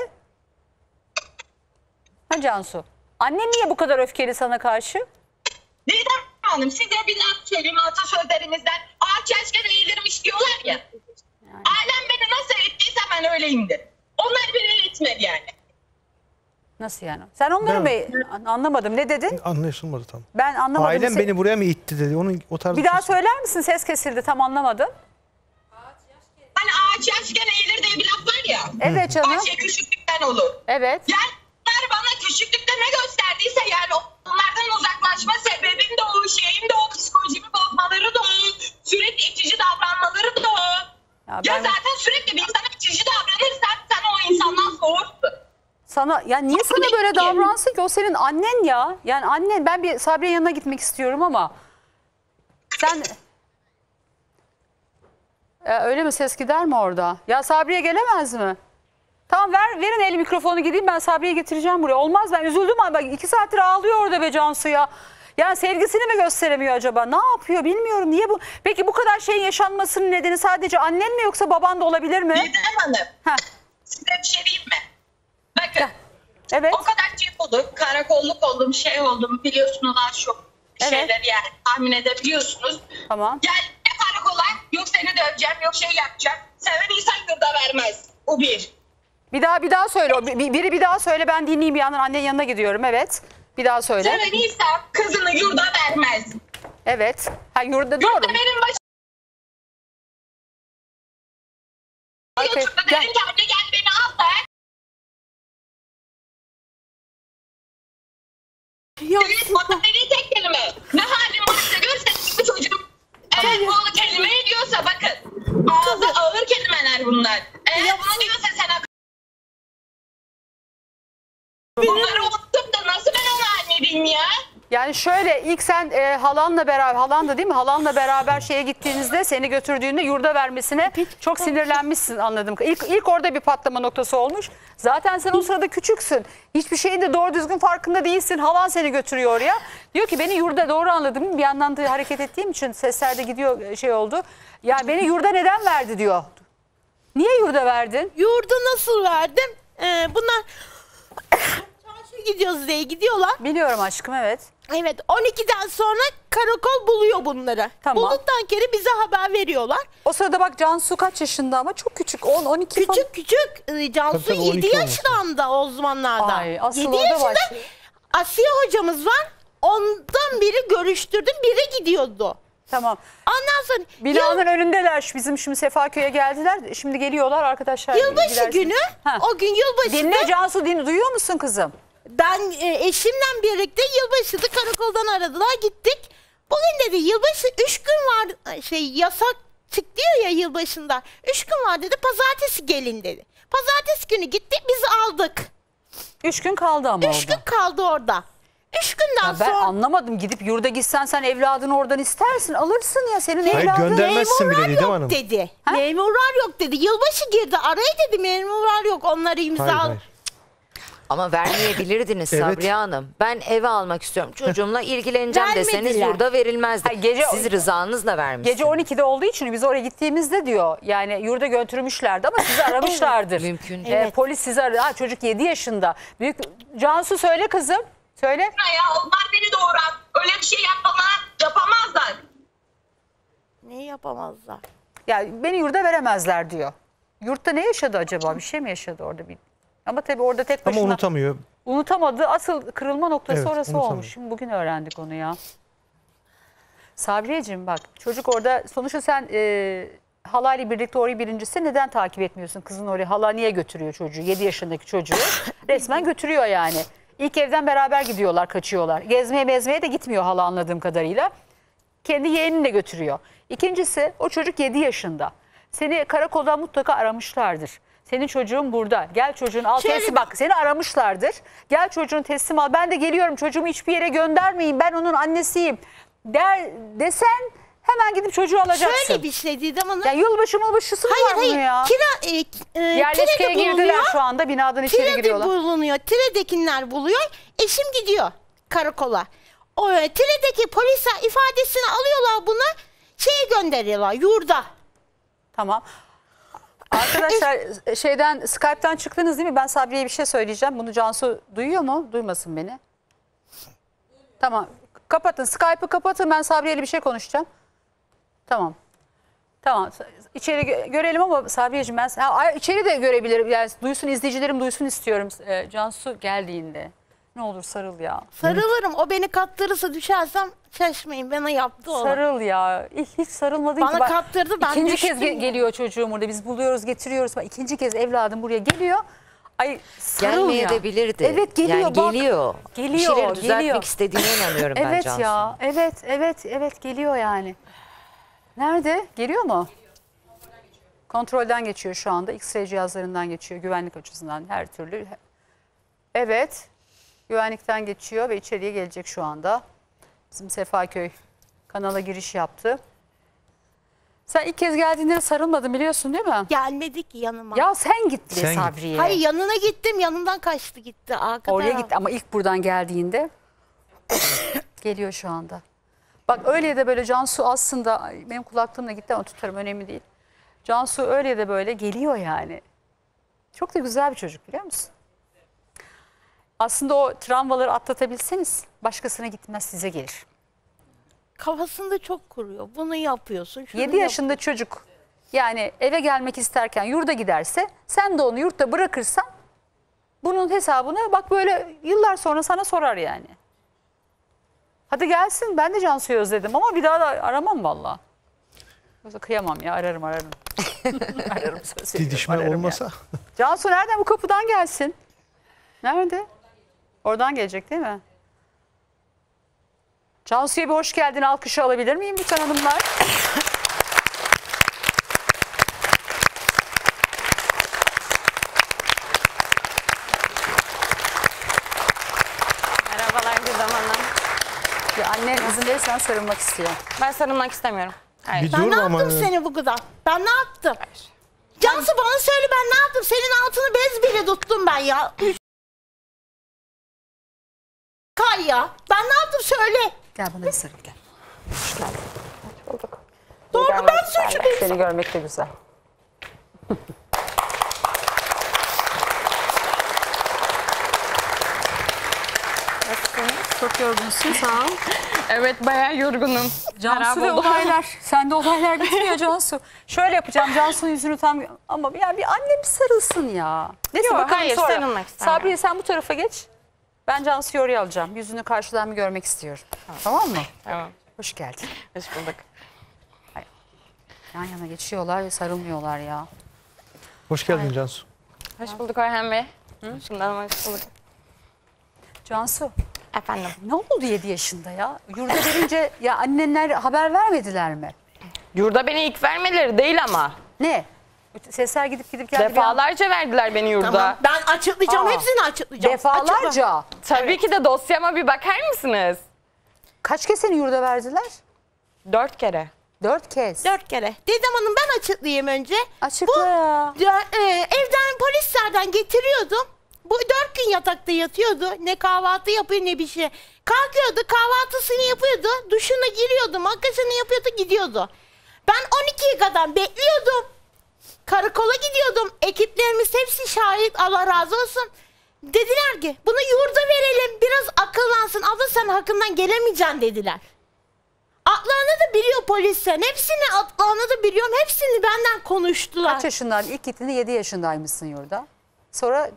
Ha Cansu? Annen niye bu kadar öfkeli sana karşı? Didem Hanım size bir laf söyleyeyim atasözlerimizden. Ağaç yaşken eğilirmiş diyorlar ya. Yani. Alem beni nasıl ettiyse ben öyleyimdir. Onlar beni etmedi yani. Nasıl yani? Sen onları mı anlamadım? Ne dedin? Anlaşılmadı tam. Ben anlamadım. Ailem Sen... beni buraya mı itti dedi. Onun o tarz bir daha şey... söyler misin? Ses kesildi tam anlamadım. Hani ağaç yaşken eğilir diye bir laf var ya. Evet canım. Her şey küçüklükten olur. Evet. Yani onlar bana küçüklükte ne gösterdiyse yani onlardan uzaklaşma sebebim de o, şeyim de o, psikolojimi bozmaları da o, sürekli itici davranmaları da o. Ya, ben... ya zaten sürekli bir insana itici davranırsan sen o insandan soğursun. Sana ya niye sana böyle davransın ki? O senin annen ya. Yani annen, ben bir Sabriye'nin yanına gitmek istiyorum ama sen ya öyle mi, ses gider mi orada? Ya Sabriye gelemez mi? Tamam ver verin el mikrofonu, gideyim ben Sabriye'yi getireceğim buraya. Olmaz, ben üzüldüm ama bak iki saattir ağlıyor orada be Cansu ya. Yani sevgisini mi gösteremiyor acaba? Ne yapıyor bilmiyorum. Niye bu? Peki bu kadar şeyin yaşanmasının nedeni sadece annen mi yoksa baban da olabilir mi? Didem Hanım. Heh. Size bir şey diyeyim mi? Bakın. Evet. O kadar şey oldu. Karakolluk oldum, şey oldum. Biliyorsunuz az çok evet. şeyler yani tahmin edebiliyorsunuz. Tamam. Gel ne karakola, yok seni döveceğim, yok şey yapacağım. Seven insan yurda vermez. Bu bir. Bir daha bir daha söyle. Bir, biri bir daha söyle, ben dinleyeyim, bir yandan annenin yanına gidiyorum. Evet. Bir daha söyle. Seven insan kızını yurda vermez. Evet. Ha yurda doğru. Yurda benim başım. Okay. Yurda dedim ki anne gel beni al da. Bana beni tek kelime. Ne halim varsa görsen bu çocuk. Eğer bu kelime ediyorsa bakın. Ağzı ağır kelimeler bunlar. Eğer bunu diyorsa sen bunları unutup da nasıl ben onu anlayayım ya? Yani şöyle, ilk sen e, halanla beraber, halan da değil mi? Halanla beraber şeye gittiğinizde, seni götürdüğünde yurda vermesine çok sinirlenmişsin anladım. İlk, ilk orada bir patlama noktası olmuş. Zaten sen o sırada küçüksün. Hiçbir şeyin de doğru düzgün farkında değilsin. Halan seni götürüyor oraya. Diyor ki beni yurda, doğru anladım. Bir yandan da hareket ettiğim için sesler de gidiyor, şey oldu. Ya beni yurda neden verdi diyor. Niye yurda verdin? Yurda nasıl verdim? Ee, bunlar çarşıya gidiyoruz diye gidiyorlar. Biliyorum aşkım, evet. Evet, on ikiden sonra karakol buluyor bunları. Tamam. Bulduktan kere bize haber veriyorlar. O sırada bak Cansu kaç yaşında ama çok küçük, on on iki küçük falan. küçük küçük Cansu Tabii, tabii, yedi yaşlarında o zamanlarda. Ay, asıl yedi orada yaşında başlıyor. Asiye hocamız var. Ondan biri görüştürdüm, biri gidiyordu. Tamam. Ondan sonra binanın yıl, önündeler. Bizim şimdi Sefaköy'e geldiler. Şimdi geliyorlar arkadaşlar. Yılbaşı gidersin. günü, ha. o gün yılbaşında. Dinle Cansu, din, duyuyor musun kızım? Ben e, eşimle birlikte yılbaşını karakoldan aradılar, gittik. Bugün dedi yılbaşı üç gün var, şey yasak çıktı ya yılbaşında. Üç gün var dedi, pazartesi gelin dedi. Pazartesi günü gittik, biz aldık. Üç gün kaldı ama Üç orada. gün kaldı orada. Üç günden ya ben sonra. anlamadım, gidip yurda gitsen sen evladını oradan istersin, alırsın ya senin Hayır, evladın. göndermezsin bile Didem yok Hanım. dedi. Ha? Memurlar yok dedi. Yılbaşı girdi araya dedi, memurlar yok, onları imza. Hayır, hayır. Ama vermeyebilirdiniz Evet. Sabriye Hanım. Ben eve almak istiyorum. Çocuğumla ilgileneceğim deseniz Vermediler. yurda verilmezdi. Hayır, gece- Siz rızanızla vermişsiniz. Gece on ikide olduğu için biz oraya gittiğimizde diyor yani yurda götürmüşlerdi ama sizi aramışlardır. Mümkün. Ee, Evet. Polis sizi aradı. Ha, çocuk yedi yaşında. Büyük Cansu söyle kızım. Söyle. Ya onlar beni doğuran. Öyle bir şey yapamaz, yapamazlar. Ne yapamazlar? Ya beni yurda veremezler diyor. Yurtta ne yaşadı acaba? Bir şey mi yaşadı orada? Bir... Ama tabii orada tek başına... Ama unutamıyor. Unutamadı. Asıl kırılma noktası Evet, orası unutamıyor. olmuş. Şimdi bugün öğrendik onu ya. Sabriyeciğim bak çocuk orada sonuçta sen e, halayla birlikte orayı birincisi neden takip etmiyorsun? Kızın oraya hala niye götürüyor çocuğu? yedi yaşındaki çocuğu resmen götürüyor yani. İlk evden beraber gidiyorlar, kaçıyorlar. Gezmeye mezmeye de gitmiyor hala anladığım kadarıyla. Kendi yeğenini de götürüyor. İkincisi o çocuk yedi yaşında. Seni karakoldan mutlaka aramışlardır. Senin çocuğun burada. Gel çocuğun al Şöyle teslim bir- bak seni aramışlardır. Gel çocuğun teslim al. Ben de geliyorum çocuğumu hiçbir yere göndermeyin. Ben onun annesiyim. Der desen hemen gidip çocuğu alacaksın. Şöyle bir şey Didem Hanım. Ya yılbaşı mılbaşısı mı Hayır var bunun hayır. ya? Kira, e, e, Yerleşkeye Tire'de girdiler bulunuyor. şu anda binadan içeri Tire'de giriyorlar. bulunuyor. Tire'dekiler buluyor. Eşim gidiyor karakola. O e, Tire'deki polisler ifadesini alıyorlar bunu. Şeye gönderiyorlar yurda. Tamam. Arkadaşlar şeyden Skype'tan çıktınız değil mi? Ben Sabriye'ye bir şey söyleyeceğim. Bunu Cansu duyuyor mu? Duymasın beni. Tamam. Kapatın. Skype'ı kapatın. Ben Sabriye'yle bir şey konuşacağım. Tamam. Tamam. İçeri gö- görelim ama Sabriyeciğim ben... Ha, içeri de görebilirim. Yani duysun, izleyicilerim duysun istiyorum. Ee, Cansu geldiğinde. Ne olur sarıl ya. Sarılırım. O beni kaptırırsa düşersem şaşmayın. Bana yaptı o. Sarıl ya. Hiç, hiç sarılmadın Bana ki. Bak, kaptırdı, ben İkinci düştüm kez ge- ya. geliyor çocuğum burada. Biz buluyoruz, getiriyoruz. Bak, İkinci kez evladım buraya geliyor. Ay sarıl Gelmeye ya. de bilirdi. Evet geliyor Yani bak. geliyor. Geliyor. Bir şeyleri düzeltmek geliyor. istediğine inanıyorum ben Evet Cansu'nun. ya. Evet, evet, evet geliyor yani. Nerede? Geliyor mu? Kontrolden geçiyor şu anda. X-ray cihazlarından geçiyor. Güvenlik açısından her türlü. Evet. Güvenlikten geçiyor ve içeriye gelecek şu anda. Bizim Sefaköy kanala giriş yaptı. Sen ilk kez geldiğinde sarılmadın biliyorsun değil mi? Gelmedi ki yanıma. Ya sen gittin Sen git. Sabriye. Hayır yanına gittim. Yanından kaçtı gitti. Arka Oraya taraf. gitti ama ilk buradan geldiğinde geliyor şu anda. Bak öyle de böyle Cansu aslında benim kulaklığımla gitti ama tutarım önemli değil. Cansu öyle de böyle geliyor yani. Çok da güzel bir çocuk biliyor musun? Aslında o travmaları atlatabilseniz başkasına gitmez size gelir. Kafasında çok kuruyor. Bunu yapıyorsun. şunu yedi yaşında çocuk yani eve gelmek isterken yurda giderse sen de onu yurtta bırakırsan bunun hesabını bak böyle yıllar sonra sana sorar yani. Hadi gelsin ben de Cansu'yu özledim ama bir daha da aramam valla. Yoksa kıyamam ya ararım ararım. ararım söz veriyorum, Didişme ararım olmasa. yani. Cansu nereden bu kapıdan gelsin? Nerede? Oradan gelecek değil mi? Cansu'ya bir hoş geldin alkışı alabilir miyim lütfen hanımlar? Merhabalar Didem Hanım. Ya anne izin verirsen sarılmak istiyor. Ben sarılmak istemiyorum. Hayır. Bir Ben dur ne ama. yaptım seni bu kadar? Ben ne yaptım? Cansu bana söyle ben ne yaptım? Senin altını bez bile tuttum ben ya. Üç... Kay ya. Ben ne yaptım söyle. Gel bana bir sarıl gel. Hoş geldin. Hoş bulduk. Doğru ben suçluyum. Seni görmek de güzel. Çok yorgunsun sağ ol. Evet bayağı yorgunum. Cansu Harap ve oldum. olaylar. Sende olaylar bitmiyor Cansu. Şöyle yapacağım Cansu'nun yüzünü tam ama ya bir anne bir sarılsın ya. Neyse Yok, bakalım hayır, sonra. sarılmak istemiyorum. Sabriye sen bu tarafa geç. Ben Cansu'yu oraya alacağım. Yüzünü karşıdan bir görmek istiyorum. Tamam mı? Tamam. Hoş geldin. Hoş bulduk. Yan yana geçiyorlar ve sarılmıyorlar ya. Hoş geldin Cansu. Hoş bulduk Orhan Bey. Şundan hoş bulduk. Cansu. Efendim. Ne oldu yedi yaşında ya? Yurda verince ya annenler haber vermediler mi? Yurda beni ilk vermeleri değil ama. Ne? Sesler gidip gidip geldi. Defalarca verdiler beni yurda. Tamam ben açıklayacağım. Aa. Hepsini açıklayacağım. Defalarca. Açıkla. Tabii ki de dosyama bir bakar mısınız? Kaç kez seni yurda verdiler? Dört kere. Dört kez. Dört kere. Dedem Hanım ben açıklayayım önce. Açıkla ya. Ya, e, evden polislerden getiriyordum. Bu dört gün yatakta yatıyordu. Ne kahvaltı yapıyor ne bir şey. Kalkıyordu, kahvaltısını yapıyordu. Duşuna giriyordu, makyajını yapıyordu, gidiyordu. Ben on ikiye kadar bekliyordum. Karakola gidiyordum. Ekiplerimiz hepsi şahit, Allah razı olsun. Dediler ki bunu yurda verelim, biraz akıllansın. Abla sen hakkından gelemeyeceksin dediler. Atlarını da biliyor polisler. Hepsini atlarını da biliyorum. Hepsini benden konuştular. Kaç yaşındaydın? İlk gittiğinde yedi yaşındaymışsın yurda. Sonra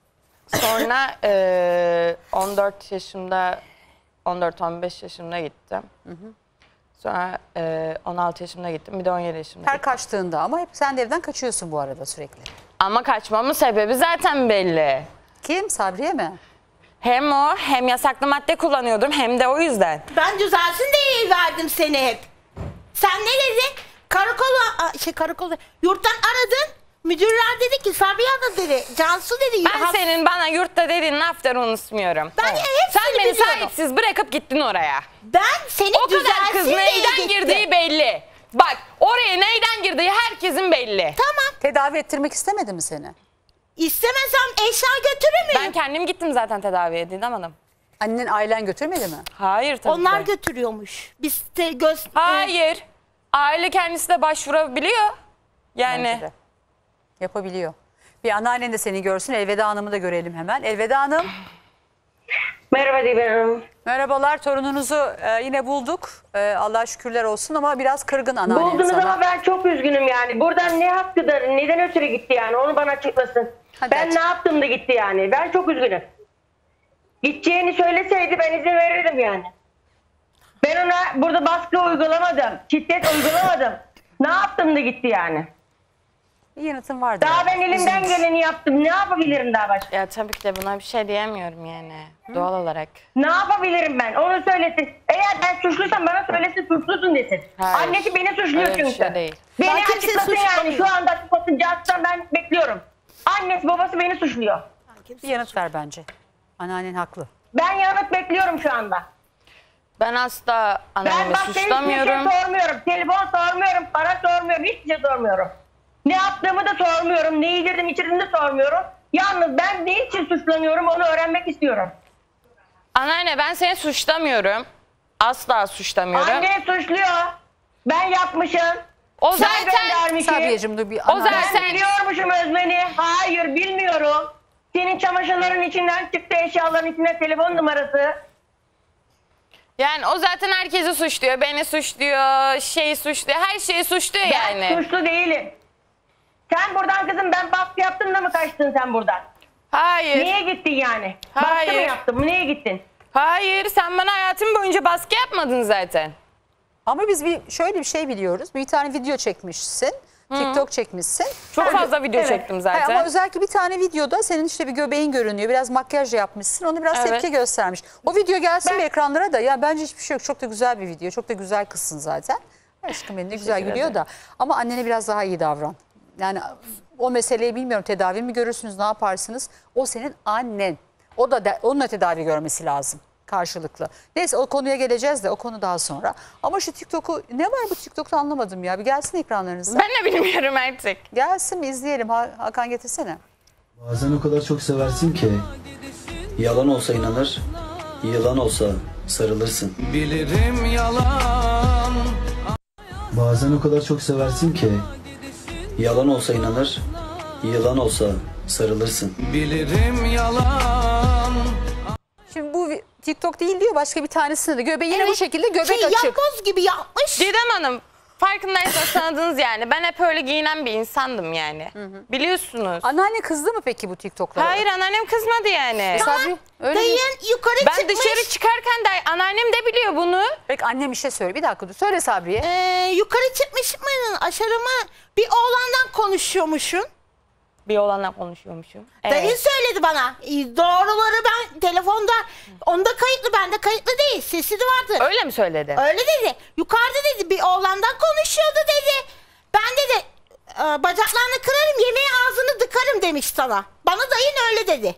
Sonra e, on dört yaşımda, on dört on beş yaşımda gittim. Hı hı. Sonra e, on altı yaşımda gittim. Bir de on yedi yaşımda her gittim. kaçtığında ama hep sen de evden kaçıyorsun bu arada sürekli. Ama kaçmamın sebebi zaten belli. Kim? Sabriye mi? Hem o hem yasaklı madde kullanıyordum hem de o yüzden. Ben düzelsin diye verdim seni hep. Sen ne dedin? Karakola, şey karakola, yurttan aradın. Müdürler dedi ki Sabriye Hanım dedi, Cansu dedi. Ben has- senin bana yurtta dediğin lafları unutmuyorum. Ben Evet. hepsini Sen beni biliyorum. sahipsiz bırakıp gittin oraya. Ben seni O kadar kız düzelsin diye neyden gittim. girdiği belli. Bak oraya neyden girdiği herkesin belli. Tamam. Tedavi ettirmek istemedi mi seni? İstemesem eşya götürür müyüm? Ben kendim gittim zaten tedaviye Didem Hanım. Annen ailen götürmedi mi? Hayır tabii Onlar ki. götürüyormuş. Biz de göz... Hayır. Aile kendisi de başvurabiliyor. Yani. Bence de. Yapabiliyor. Bir anneannen de seni görsün. Elveda Hanım'ı da görelim hemen. Elveda Hanım. Merhaba Didem Hanım. Merhabalar. Torununuzu e, yine bulduk. E, Allah'a şükürler olsun ama biraz kırgın anneannen Buldunuz sana. ama ben çok üzgünüm yani. Buradan ne hakkıdır, neden ötürü gitti yani onu bana açıklasın. Hadi ben aç. ne yaptım da gitti yani. Ben çok üzgünüm. Gideceğini söyleseydi ben izin verirdim yani. Ben ona burada baskı uygulamadım. Şiddet uygulamadım. Ne yaptım da gitti yani. Bir yanıtın vardı. Daha ben elimden geleni yaptım. Ne yapabilirim daha başka? Ya tabii ki de buna bir şey diyemiyorum yani. Doğal olarak. Ne yapabilirim ben? Onu söylesin. Eğer ben suçluysam bana söylesin, suçlusun desin. Hayır. Annesi beni suçluyor Öyle bir çünkü. şey değil. Beni Ben kimseyi açıklasın yani. suçlamıyorum. Şu anda açıklasın. Cihazdan ben bekliyorum. Annesi babası beni suçluyor. Bir yanıt ver bence. Anneannen haklı. Ben yanıt bekliyorum şu anda. Ben asla Ben annemi bak senin hiçbir şey suçlamıyorum. sormuyorum. Telefon sormuyorum, para sormuyorum, hiçbir şey sormuyorum. Ne yaptığımı da sormuyorum, ne yedirdim içirdim de sormuyorum. Yalnız ben ne için suçlanıyorum onu öğrenmek istiyorum. Anneanne ben seni suçlamıyorum. Asla suçlamıyorum. Anne suçluyor. Ben yapmışım. O Ben zaten göndermişim. Sabiyeciğim dur bir O anneannen- zaten- Ben biliyormuşum Özmen'i. Hayır bilmiyorum. Senin çamaşırların içinden çıktı, eşyaların içinden telefon numarası. yani o zaten herkesi suçluyor. Beni suçluyor, şeyi suçluyor, her şeyi suçluyor Ben yani. suçlu değilim. Sen buradan kızım ben baskı yaptın da mı kaçtın sen buradan? Hayır. Niye gittin yani? Baskı mı Hayır. yaptın? Niye gittin? Hayır, sen bana hayatım boyunca baskı yapmadın zaten. Ama biz bir şöyle bir şey biliyoruz. Bir tane video çekmişsin. TikTok çekmişsin. Çok Orada- fazla video Evet. çektim Hayır, zaten. ama özellikle bir tane videoda senin işte bir göbeğin görünüyor. Biraz makyaj yapmışsın. Onu biraz Evet. tepki göstermiş. O video gelsin bir ekranlara da. Ya bence hiçbir şey yok. Çok da güzel bir video. Çok da güzel kızsın zaten. Aşkım benim ne güzel Teşekkür gülüyor ederim. da. Ama annene biraz daha iyi davran. Yani o meseleyi bilmiyorum. Tedavi mi görürsünüz? Ne yaparsınız? O senin annen. O da de, onun da tedavi görmesi lazım. Karşılıklı. Neyse o konuya geleceğiz de o konu daha sonra. Ama şu TikTok'u ne var bu TikTok'ta anlamadım ya. Bir gelsin ekranlarınıza. Ben de bilmiyorum artık. Gelsin bir izleyelim. Ha- Hakan getirsene. Bazen o kadar çok seversin ki yalan olsa inanır, yılan olsa sarılırsın. Bilirim yalan. Bazen o kadar çok seversin ki yalan olsa inanır, yılan olsa sarılırsın. Bilirim yalan. Şimdi bu vi- TikTok değil diyor başka bir tanesinde de göbeği yine bu şekilde göbek şey, açık. yapboz gibi yapmış. Didem Hanım farkındaysanız tanıdınız yani. Ben hep öyle giyinen bir insandım yani. Biliyorsunuz. Anneanne kızdı mı peki bu TikTok'lara? Hayır anneannem kızmadı yani. Sabri öyle mi? Dayın yukarı Ben çıkmış. dışarı çıkarken de anneannem de biliyor bunu. Peki annem bir şey söyle. Bir dakika dur. Söyle Sabriye. Ee, yukarı çıkmış mıydın? Aşağıma bir oğlandan konuşuyormuşsun. Bir oğlanla konuşuyormuşum. Dayın Evet. söyledi bana. Ee, Doğruları ben telefonda, onda kayıtlı, bende kayıtlı değil. Sesi de vardı. Öyle mi söyledi? Öyle dedi. Yukarıda dedi bir oğlandan konuşuyordu dedi. Ben dedi e, bacaklarını kırarım, yemeği ağzını tıkarım demiş sana. Bana dayın öyle dedi.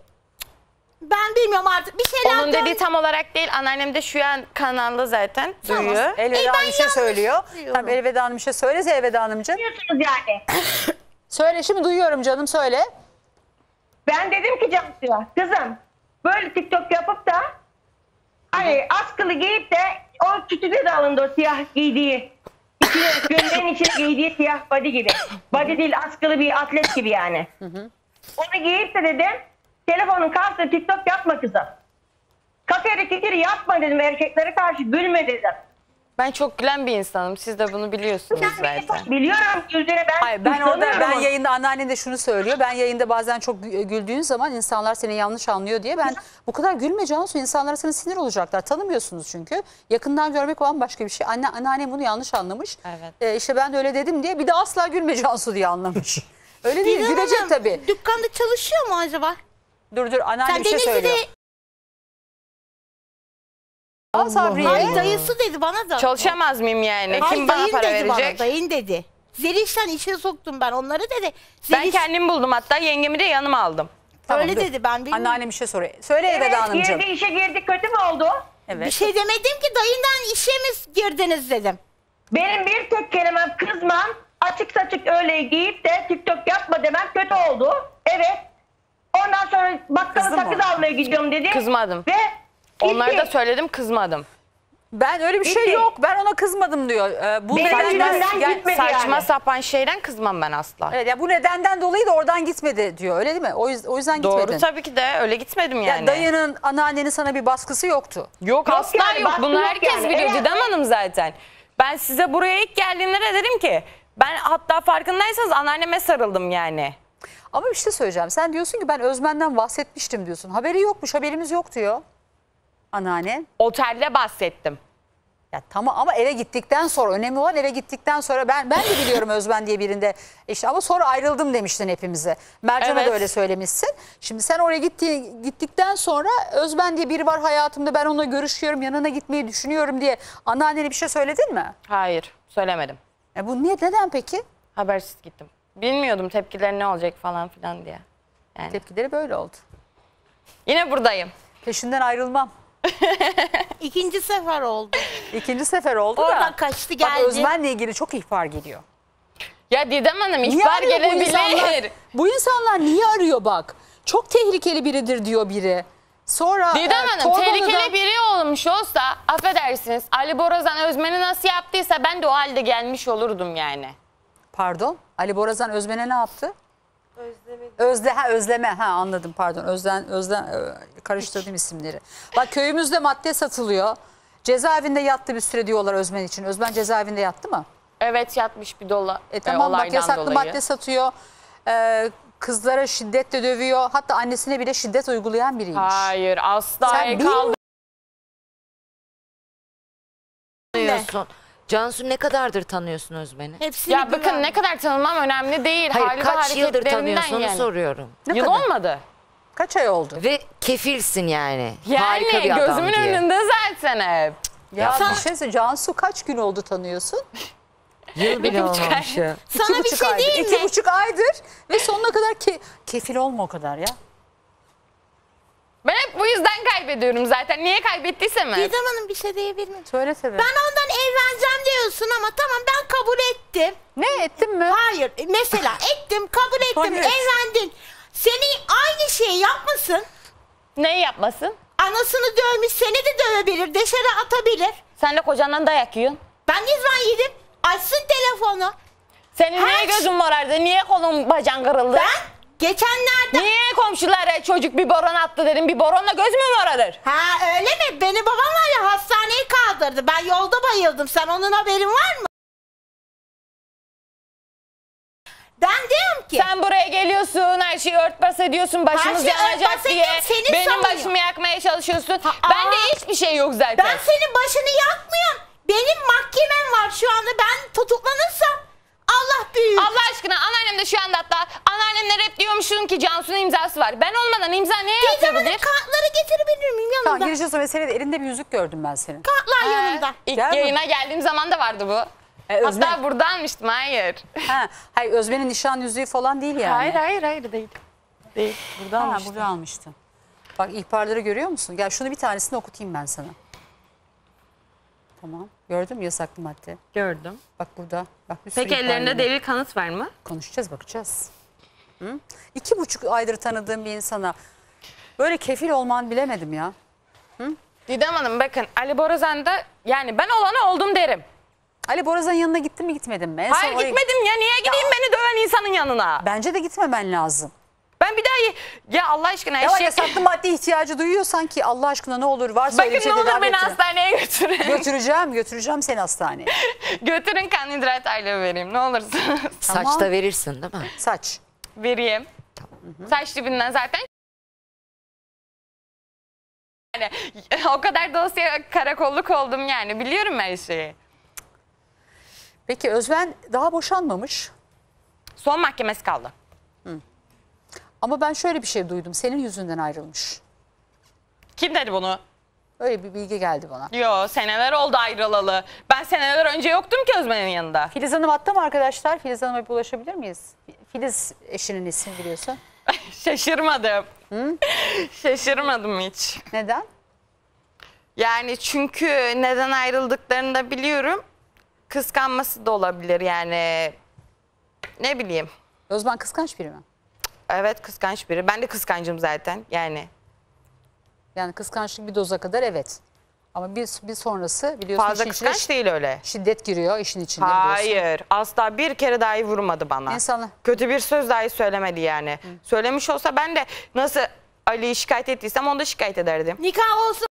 Ben bilmiyorum artık bir şeyler... Onun dön- dediği tam olarak değil. Anneannem de şu an kanalda zaten Tamam. duyuyor. Elveda E, ben Hanım bir şey yanlış söylüyor. diyorum. Tamam Elveda Hanım bir şey söylese Elveda Hanımcığım. Biliyorsunuz yani. Söyle şimdi duyuyorum canım söyle. Ben dedim ki Cansu'ya, kızım böyle TikTok yapıp da hani askılı giyip de o kütüğü de alındı o siyah giydiği. İçine, gömleğin içine giydiği siyah body gibi. Body değil, askılı bir atlet gibi yani. Hı hı. Onu giyip de dedim telefonun karşısında TikTok yapma kızım. Kafede kikiri yapma dedim, erkeklere karşı gülme dedim. Ben çok gülen bir insanım. Siz de bunu biliyorsunuz zaten. Biliyorum, yüzüne ben Hayır, ben orada ben suçlanıyorum. yayında anneannen de şunu söylüyor. Ben yayında bazen çok gü- güldüğün zaman insanlar seni yanlış anlıyor diye. Ben bu kadar gülme Cansu, insanlara sana sinir olacaklar. Tanımıyorsunuz çünkü. Yakından görmek olan başka bir şey. Anne anneannem bunu yanlış anlamış. Evet. Ee, işte ben de öyle dedim diye bir de asla gülme Cansu diye anlamış. Öyle değil, Didem gülecek Hanım, tabii. Dükkanda çalışıyor mu acaba? Dur dur, anneanne Sen bir şey Denizli'de- söylüyor. Al Sabriye. Hayır, dayısı dedi bana da. Çalışamaz mıyım yani? Hayır, Kim bana dayın para dedi verecek? Bana, dayın dedi. Zeliş'ten işe soktum ben onları dedi. Ben Zeliş- kendim buldum, hatta yengemi de yanıma aldım. Öyle dedi, ben bilmiyorum. Anneannem bir şey soruyor. Söyle Evet, Veda Hanımcığım. girdi işe girdi, kötü mü oldu? Evet. Bir şey demedim ki, dayından işe mi girdiniz dedim. Benim bir tek kelimem kızmam, açık saçık öyle giyip de TikTok yapma demem kötü oldu. Evet. Ondan sonra bakkala Kızdın sakız mı? almaya gidiyorum dedi. Kızmadım. Ve Onlara gitti. da söyledim, kızmadım. Ben öyle bir şey Gitti. yok. Ben ona kızmadım diyor. Ee, bu Benim nedenden- yüzümden Gel- gitmedi Saçma yani. sapan şeyden kızmam ben asla. Evet, ya bu nedenden dolayı da oradan gitmedi diyor. Öyle değil mi? O yüzden, o yüzden gitmedin. Doğru, tabii ki de öyle gitmedim Ya yani. dayının, anneannenin sana bir baskısı yoktu. Yok, Yok asla yani, yok. baskı Bunu yok herkes yani. biliyor. Eğer- Didem Hanım zaten. Ben size buraya ilk geldiğimde de dedim ki, ben hatta farkındaysanız anneanneme sarıldım yani. Ama bir şey söyleyeceğim. Sen diyorsun ki ben Özmen'den bahsetmiştim diyorsun. Haberi yokmuş, haberimiz yok diyor anneanne. Otelde bahsettim. Ya tamam, ama eve gittikten sonra, önemli olan eve gittikten sonra, ben ben de biliyorum Özmen diye birinde işte, ama sonra ayrıldım demiştin hepimize. Mercan'a Evet. da öyle söylemişsin. Şimdi sen oraya gitti, gittikten sonra Özmen diye biri var hayatımda, ben onunla görüşüyorum, yanına gitmeyi düşünüyorum diye anneannene bir şey söyledin mi? Hayır, söylemedim. E bu niye, neden peki? Habersiz gittim. Bilmiyordum tepkileri ne olacak falan filan diye. Yani. Tepkileri böyle oldu. Yine buradayım. Peşinden ayrılmam. İkinci sefer oldu. İkinci sefer oldu da. Oradan kaçtı Bak, geldi. Özmen'le ilgili çok ihbar geliyor. Ya Didem Hanım, Niye ihbar arıyor bu insanlar? gelebilir. Bu insanlar niye arıyor bak? Çok tehlikeli biridir diyor biri. Sonra Didem e, Hanım, Torbalı'da- tehlikeli biri olmuş olsa, affedersiniz, Ali Borazan Özmen'i nasıl yaptıysa ben de o halde gelmiş olurdum yani. Pardon, Ali Borazan Özmen'e ne yaptı? Özleme. Özle, ha, özleme. Ha, anladım, pardon. Özden, Özden e, karıştırdım isimleri. Bak, köyümüzde madde satılıyor. Cezaevinde yattı bir süre diyorlar Özmen için. Özmen cezaevinde yattı mı? Evet, yatmış bir dola, E, e, tamam, bak, olaydan yasaklı dolayı. madde satıyor. E, kızlara şiddetle dövüyor. Hatta annesine bile şiddet uygulayan biriymiş. Hayır, asla Sen el bilmiyor kaldı. Tanıyorsun. Cansu, ne kadardır tanıyorsun Özmen'i? Hepsini Ya bakın, ne kadar tanımam önemli değil. Hayır, Hali ve kaç yıldır hareketlerinden tanıyorsun onu yani. soruyorum. Ne Yıl kadar? olmadı. Kaç ay oldu? Ve kefilsin yani. Yani Harika bir adam gözümün diye. önünde zaten hep. Ya Sen- bir şey söyleyeyim. Cansu kaç gün oldu tanıyorsun? Yıl bile İki buçuk ay. olmamış ya. Sana İki bir buçuk şey aydır. diyeyim İki mi? buçuk aydır ve sonuna kadar ke- kefil olma o kadar ya. Ben hep bu yüzden kaybediyorum zaten. Niye kaybettiysem hep. Didem Hanım, bir şey diyebilir miyim? Söyle tabii. Ben ondan evleneceğim diyorsun ama tamam, ben kabul ettim. Ne ettin mi? Hayır, e, mesela ettim, kabul ettim, Hayır. evlendin. Seni aynı şeyi yapmasın. Neyi yapmasın? Anasını dövmüş, seni de dövebilir, dışarı atabilir. Sen de kocandan dayak yiyorsun. Ben ne zaman yedim? Açsın telefonu. Senin Her niye şey- gözün morardı? Niye kolun bacağın kırıldı? Ben geçenlerde... Niye komşulara çocuk bir boron attı dedim? Bir boronla göz mü morarır? Ha, öyle mi? Beni babam var ya, hastaneye kaldırdı. Ben yolda bayıldım. Sen onun haberin var mı? Ben diyorum ki... Sen buraya geliyorsun, her şeyi örtbas ediyorsun, başımız şeyi yanacak örtbas diye. ediyorum, seni Benim savunuyor. başımı yakmaya çalışıyorsun. Ha, Bende aa. hiçbir şey yok zaten. Ben senin başını yakmıyorum. Benim mahkemem var şu anda. Ben tutuklanırsam Allah büyük. Allah aşkına, anneannem de şu anda hatta anneannemler hep diyormuşsun ki Cansu'nun imzası var. Ben olmadan imza neye Didem atabilir? Hanım, kartları getirebilir miyim yanımda? Tamam, gireceğiz o meselede. Elinde bir yüzük gördüm ben senin. Kartlar yanımda. İlk Gel yayına geldiğim zaman da vardı bu. E, Özmen. Hatta burada almıştım, hayır. Ha, hayır, Özmen'in nişan yüzüğü falan değil yani. Hayır hayır hayır değil. Değil. Burada Ha, almıştım. burada almıştın. Bak, ihbarları görüyor musun? Gel şunu bir tanesini okutayım ben sana. Tamam. Gördün mü yasaklı madde? Gördüm. Bak burada. Bak, bir sürü Peki ellerinde ihbarları. delil kanıt var mı? Konuşacağız, bakacağız. Hı? İki buçuk aydır tanıdığım bir insana böyle kefil olman bilemedim ya. Hı? Didem Hanım bakın Ali Borazan'da yani ben olana oldum derim. Ali Borazan'ın yanına gittin mi gitmedin mi? En Hayır son oraya- gitmedim ya niye gideyim Ya. beni döven insanın yanına? Bence de gitmemen lazım. Ben bir daha ya Allah aşkına Ya eşek... yasaklı maddi ihtiyacı duyuyorsan ki Allah aşkına ne olur varsa öyle bir Bakın şey ne olur tedavi beni ettirin. hastaneye götürün. Götüreceğim, götüreceğim seni hastaneye. Götürün karbonhidrat aile vereyim ne olursunuz. Saçta verirsin değil mi? Saç. Vereyim. Saç dibinden zaten. Yani o kadar dosya karakolluk oldum yani biliyorum her şeyi. Peki Özben daha boşanmamış. Son mahkemesi kaldı. Hı. Ama ben şöyle bir şey duydum. Senin yüzünden ayrılmış. Kim dedi bunu? Öyle bir bilgi geldi bana. Yo seneler oldu ayrılalı. Ben seneler önce yoktum ki Özmen'in yanında. Filiz Hanım hatta mı arkadaşlar? Filiz Hanım'a bir ulaşabilir miyiz? Filiz eşinin ismini biliyorsun. Şaşırmadım. Hı? Şaşırmadım hiç. Neden? Yani çünkü neden ayrıldıklarını da biliyorum. Kıskanması da olabilir yani. Ne bileyim. Özben kıskanç biri mi? Evet kıskanç biri. Ben de kıskancım zaten yani. Yani kıskançlık bir doza kadar evet. Ama bir, bir sonrası biliyorsun Fazla işin kıskanç içine değil öyle. şiddet giriyor işin içinde biliyorsun. Hayır. Asla bir kere dahi vurmadı bana. İnsanlar. Kötü bir söz dahi söylemedi yani. Hı. Söylemiş olsa ben de nasıl Ali'yi şikayet ettiysem onu da şikayet ederdim. Nikah olsun.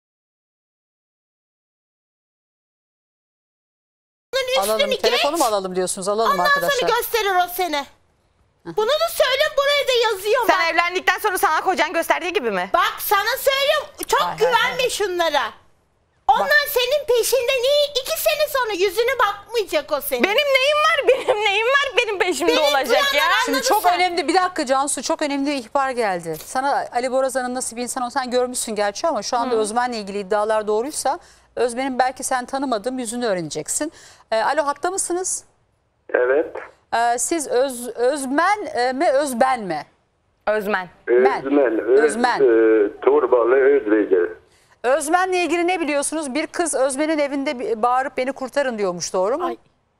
Alalım, geç. telefonu mu alalım diyorsunuz? Alalım Ondan arkadaşlar. sonra gösterir o seni. Bunu da söyle buraya da yazıyorum. Sen bak. evlendikten sonra sana kocan gösterdiği gibi mi? Bak sana söylüyorum çok Hay, güvenme hay, hay. şunlara. Onlar bak. Senin peşinde niye iki sene sonra yüzüne bakmayacak o senin. Benim neyim var benim neyim var benim peşimde Benim olacak ya. Şimdi çok sen. önemli bir dakika Cansu çok önemli bir ihbar geldi. Sana Ali Borazan'ın nasıl bir insan olduğunu sen görmüşsün gerçi ama şu anda Hı. Özmen'le ilgili iddialar doğruysa Özmen'in belki sen tanımadığın yüzünü öğreneceksin. Ee, alo hatta mısınız? Evet. Ee, siz Öz, Özmen e, mi Özben mi? Özmen. Ben. Özmen. Öz, Özmen. E, Torbalı Özvece. Özmen'le ilgili ne biliyorsunuz? Bir kız Özmen'in evinde bağırıp beni kurtarın diyormuş, doğru mu? Ay.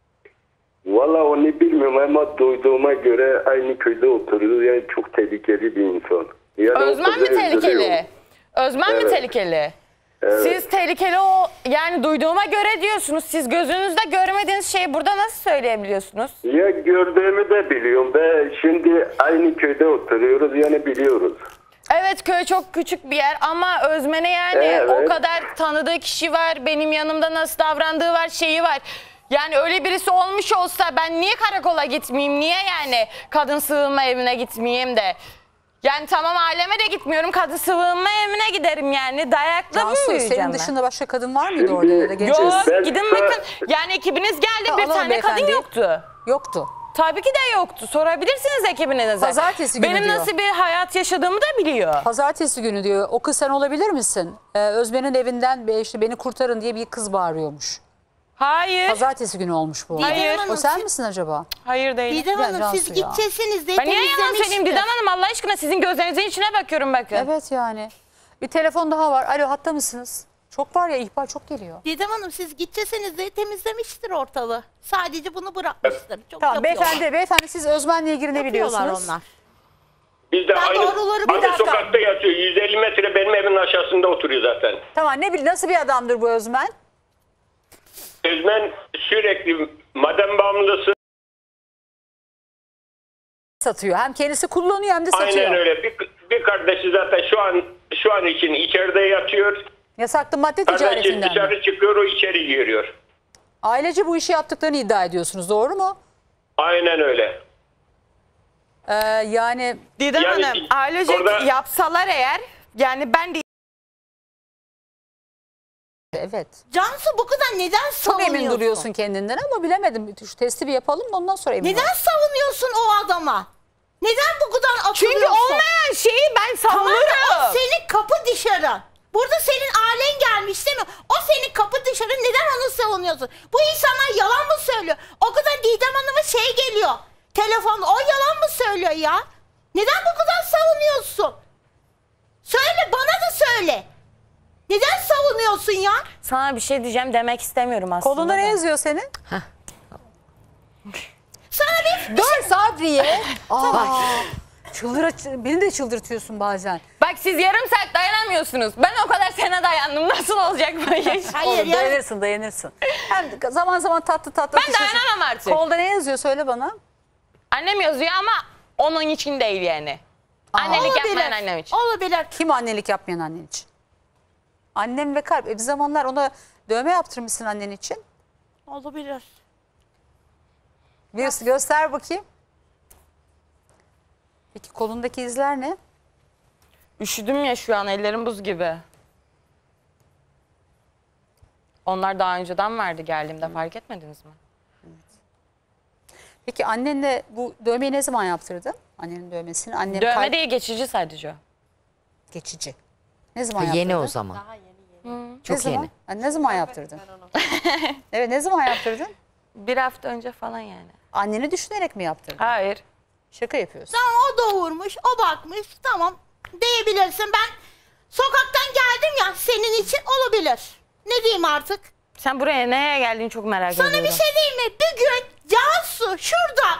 Valla onu bilmiyorum ama duyduğuma göre aynı köyde oturuyoruz. Yani çok tehlikeli bir insan. Yani Özmen mi tehlikeli? Özmen evet. mi tehlikeli? Evet. Siz tehlikeli o yani duyduğuma göre diyorsunuz. Siz gözünüzde görmediğiniz şeyi burada nasıl söyleyebiliyorsunuz? Ya gördüğümü de biliyorum. Ve şimdi aynı köyde oturuyoruz yani biliyoruz. Evet köy çok küçük bir yer ama Özmen'e yani Evet. o kadar tanıdığı kişi var. Benim yanımda nasıl davrandığı var, şeyi var. Yani öyle birisi olmuş olsa ben niye karakola gitmeyeyim? Niye yani kadın sığınma evine gitmeyeyim de? Yani tamam aileme de gitmiyorum. Kadın sığınma evine giderim yani. Dayakla mı Cansu büyüyeceğim senin ben? dışında başka kadın var mıydı Şimdi- orada? Ya da genç Yok kız? gidin bakın. Yani ekibiniz geldi Ha, bir alalım tane beyefendi. kadın yoktu. Yoktu. Tabii ki de yoktu. Sorabilirsiniz ekibinize. Pazartesi günü Benim diyor. nasıl bir hayat yaşadığımı da biliyor. Pazartesi günü diyor. O kız sen olabilir misin? Ee, Özmen'in evinden be- işte beni kurtarın diye bir kız bağırıyormuş. Hayır. Pazartesi günü olmuş bu. Hayır. O sen misin acaba? Hayır değil. Didem Ya Hanım Cansu siz ya. gideceksiniz diye Ben niye yalan temizlemiştir. söyleyeyim Didem Hanım Allah aşkına sizin gözlerinizin içine bakıyorum bakın. Evet yani. Bir telefon daha var. Alo hatta mısınız? Çok var ya ihbar çok geliyor. Didem Hanım siz gideceksiniz diye temizlemiştir ortalığı. Sadece bunu bırakmıştır. Çok Tamam yapıyorlar. beyefendi, beyefendi siz Özmen'le ilgili ne Yapıyorlar biliyorsunuz? onlar. Biz de Ben aynı, doğruları bir aynı dakika. sokakta yatıyor. yüz elli metre benim evimin aşağısında oturuyor zaten. Tamam ne bil nasıl bir adamdır bu Özmen? Özmen sürekli madem bağımlısı. Satıyor. Hem kendisi kullanıyor hem de satıyor. Aynen öyle. Bir, bir kardeşi zaten şu an şu an için içeride yatıyor. Yasaklı madde Kardeşi ticaretinden mi? dışarı çıkıyor, o içeri giriyor. Ailece bu işi yaptıklarını iddia ediyorsunuz, doğru mu? Aynen öyle. Ee, yani Didem Yani Hanım ailecek orada- yapsalar eğer yani ben de evet. Cansu bu kadar neden Çok savunuyorsun? emin duruyorsun kendinden ama bilemedim. Şu testi bir yapalım da ondan sonra emin Neden ol. savunuyorsun o adama? Neden bu kadar atılıyorsun? çünkü olmayan şeyi ben Tamam savunurum. da o senin kapı dışarı. Burada senin ailen gelmiş değil mi? O senin kapı dışarı, neden onu savunuyorsun? Bu insanlar yalan mı söylüyor? O kadar Didem Hanım'a şey geliyor. Telefon, o yalan mı söylüyor ya? Neden bu kadar savunuyorsun? Söyle, bana da söyle. Neden savunuyorsun ya? Sana bir şey diyeceğim demek istemiyorum aslında. Kolunda ne da. yazıyor senin? Sana bir... Dur Sabriye. Aa, Çıldıra, beni de çıldırtıyorsun bazen. Bak siz yarım saat dayanamıyorsunuz. Ben o kadar sene dayandım. Nasıl olacak bu iş? Hayır, Oğlum, dayanırsın dayanırsın. Hem zaman zaman tatlı tatlı. Ben dayanamam artık. Kolda ne yazıyor söyle bana. Annem yazıyor ama onun için değil yani. Annelik Olabilir. yapmayan annem için. Olabilir. Kim annelik yapmayan annen için? Annem ve kalp. E bir zamanlar ona dövme yaptırmışsın annen için. Olabilir. Bir göster bakayım. Peki kolundaki izler ne? Üşüdüm ya şu an, ellerim buz gibi. Onlar daha önceden verdi geldiğimde, fark etmediniz mi? Peki annenle bu dövmeyi ne zaman yaptırdın? Annenin dövmesini. Annem Dövme kalp... değil, geçici sadece o. Geçici. Ne zaman Ha, yaptırdın? yeni o zaman. Ne Çok zaman? yeni. Yani ne zaman yaptırdın? Evet, ne zaman yaptırdın? Bir hafta önce falan yani. Anneni düşünerek mi yaptırdın? Hayır. Şaka yapıyorsun. Tamam, o doğurmuş, o bakmış. Tamam diyebilirsin. Ben sokaktan geldim ya, senin için olabilir. Ne diyeyim artık? Sen buraya neye geldiğini çok merak Sana ediyorum. bir şey diyeyim mi? Bir gün Cansu şurada.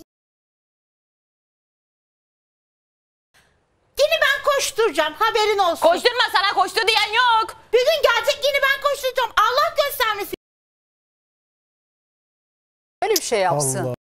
Yine ben koşturacağım, haberin olsun. Koşturma, sana koştur diyen yok. Bir gün gelecek, yine ben koşturacağım. Allah göstermesin. Öyle bir şey yapsın. Allah.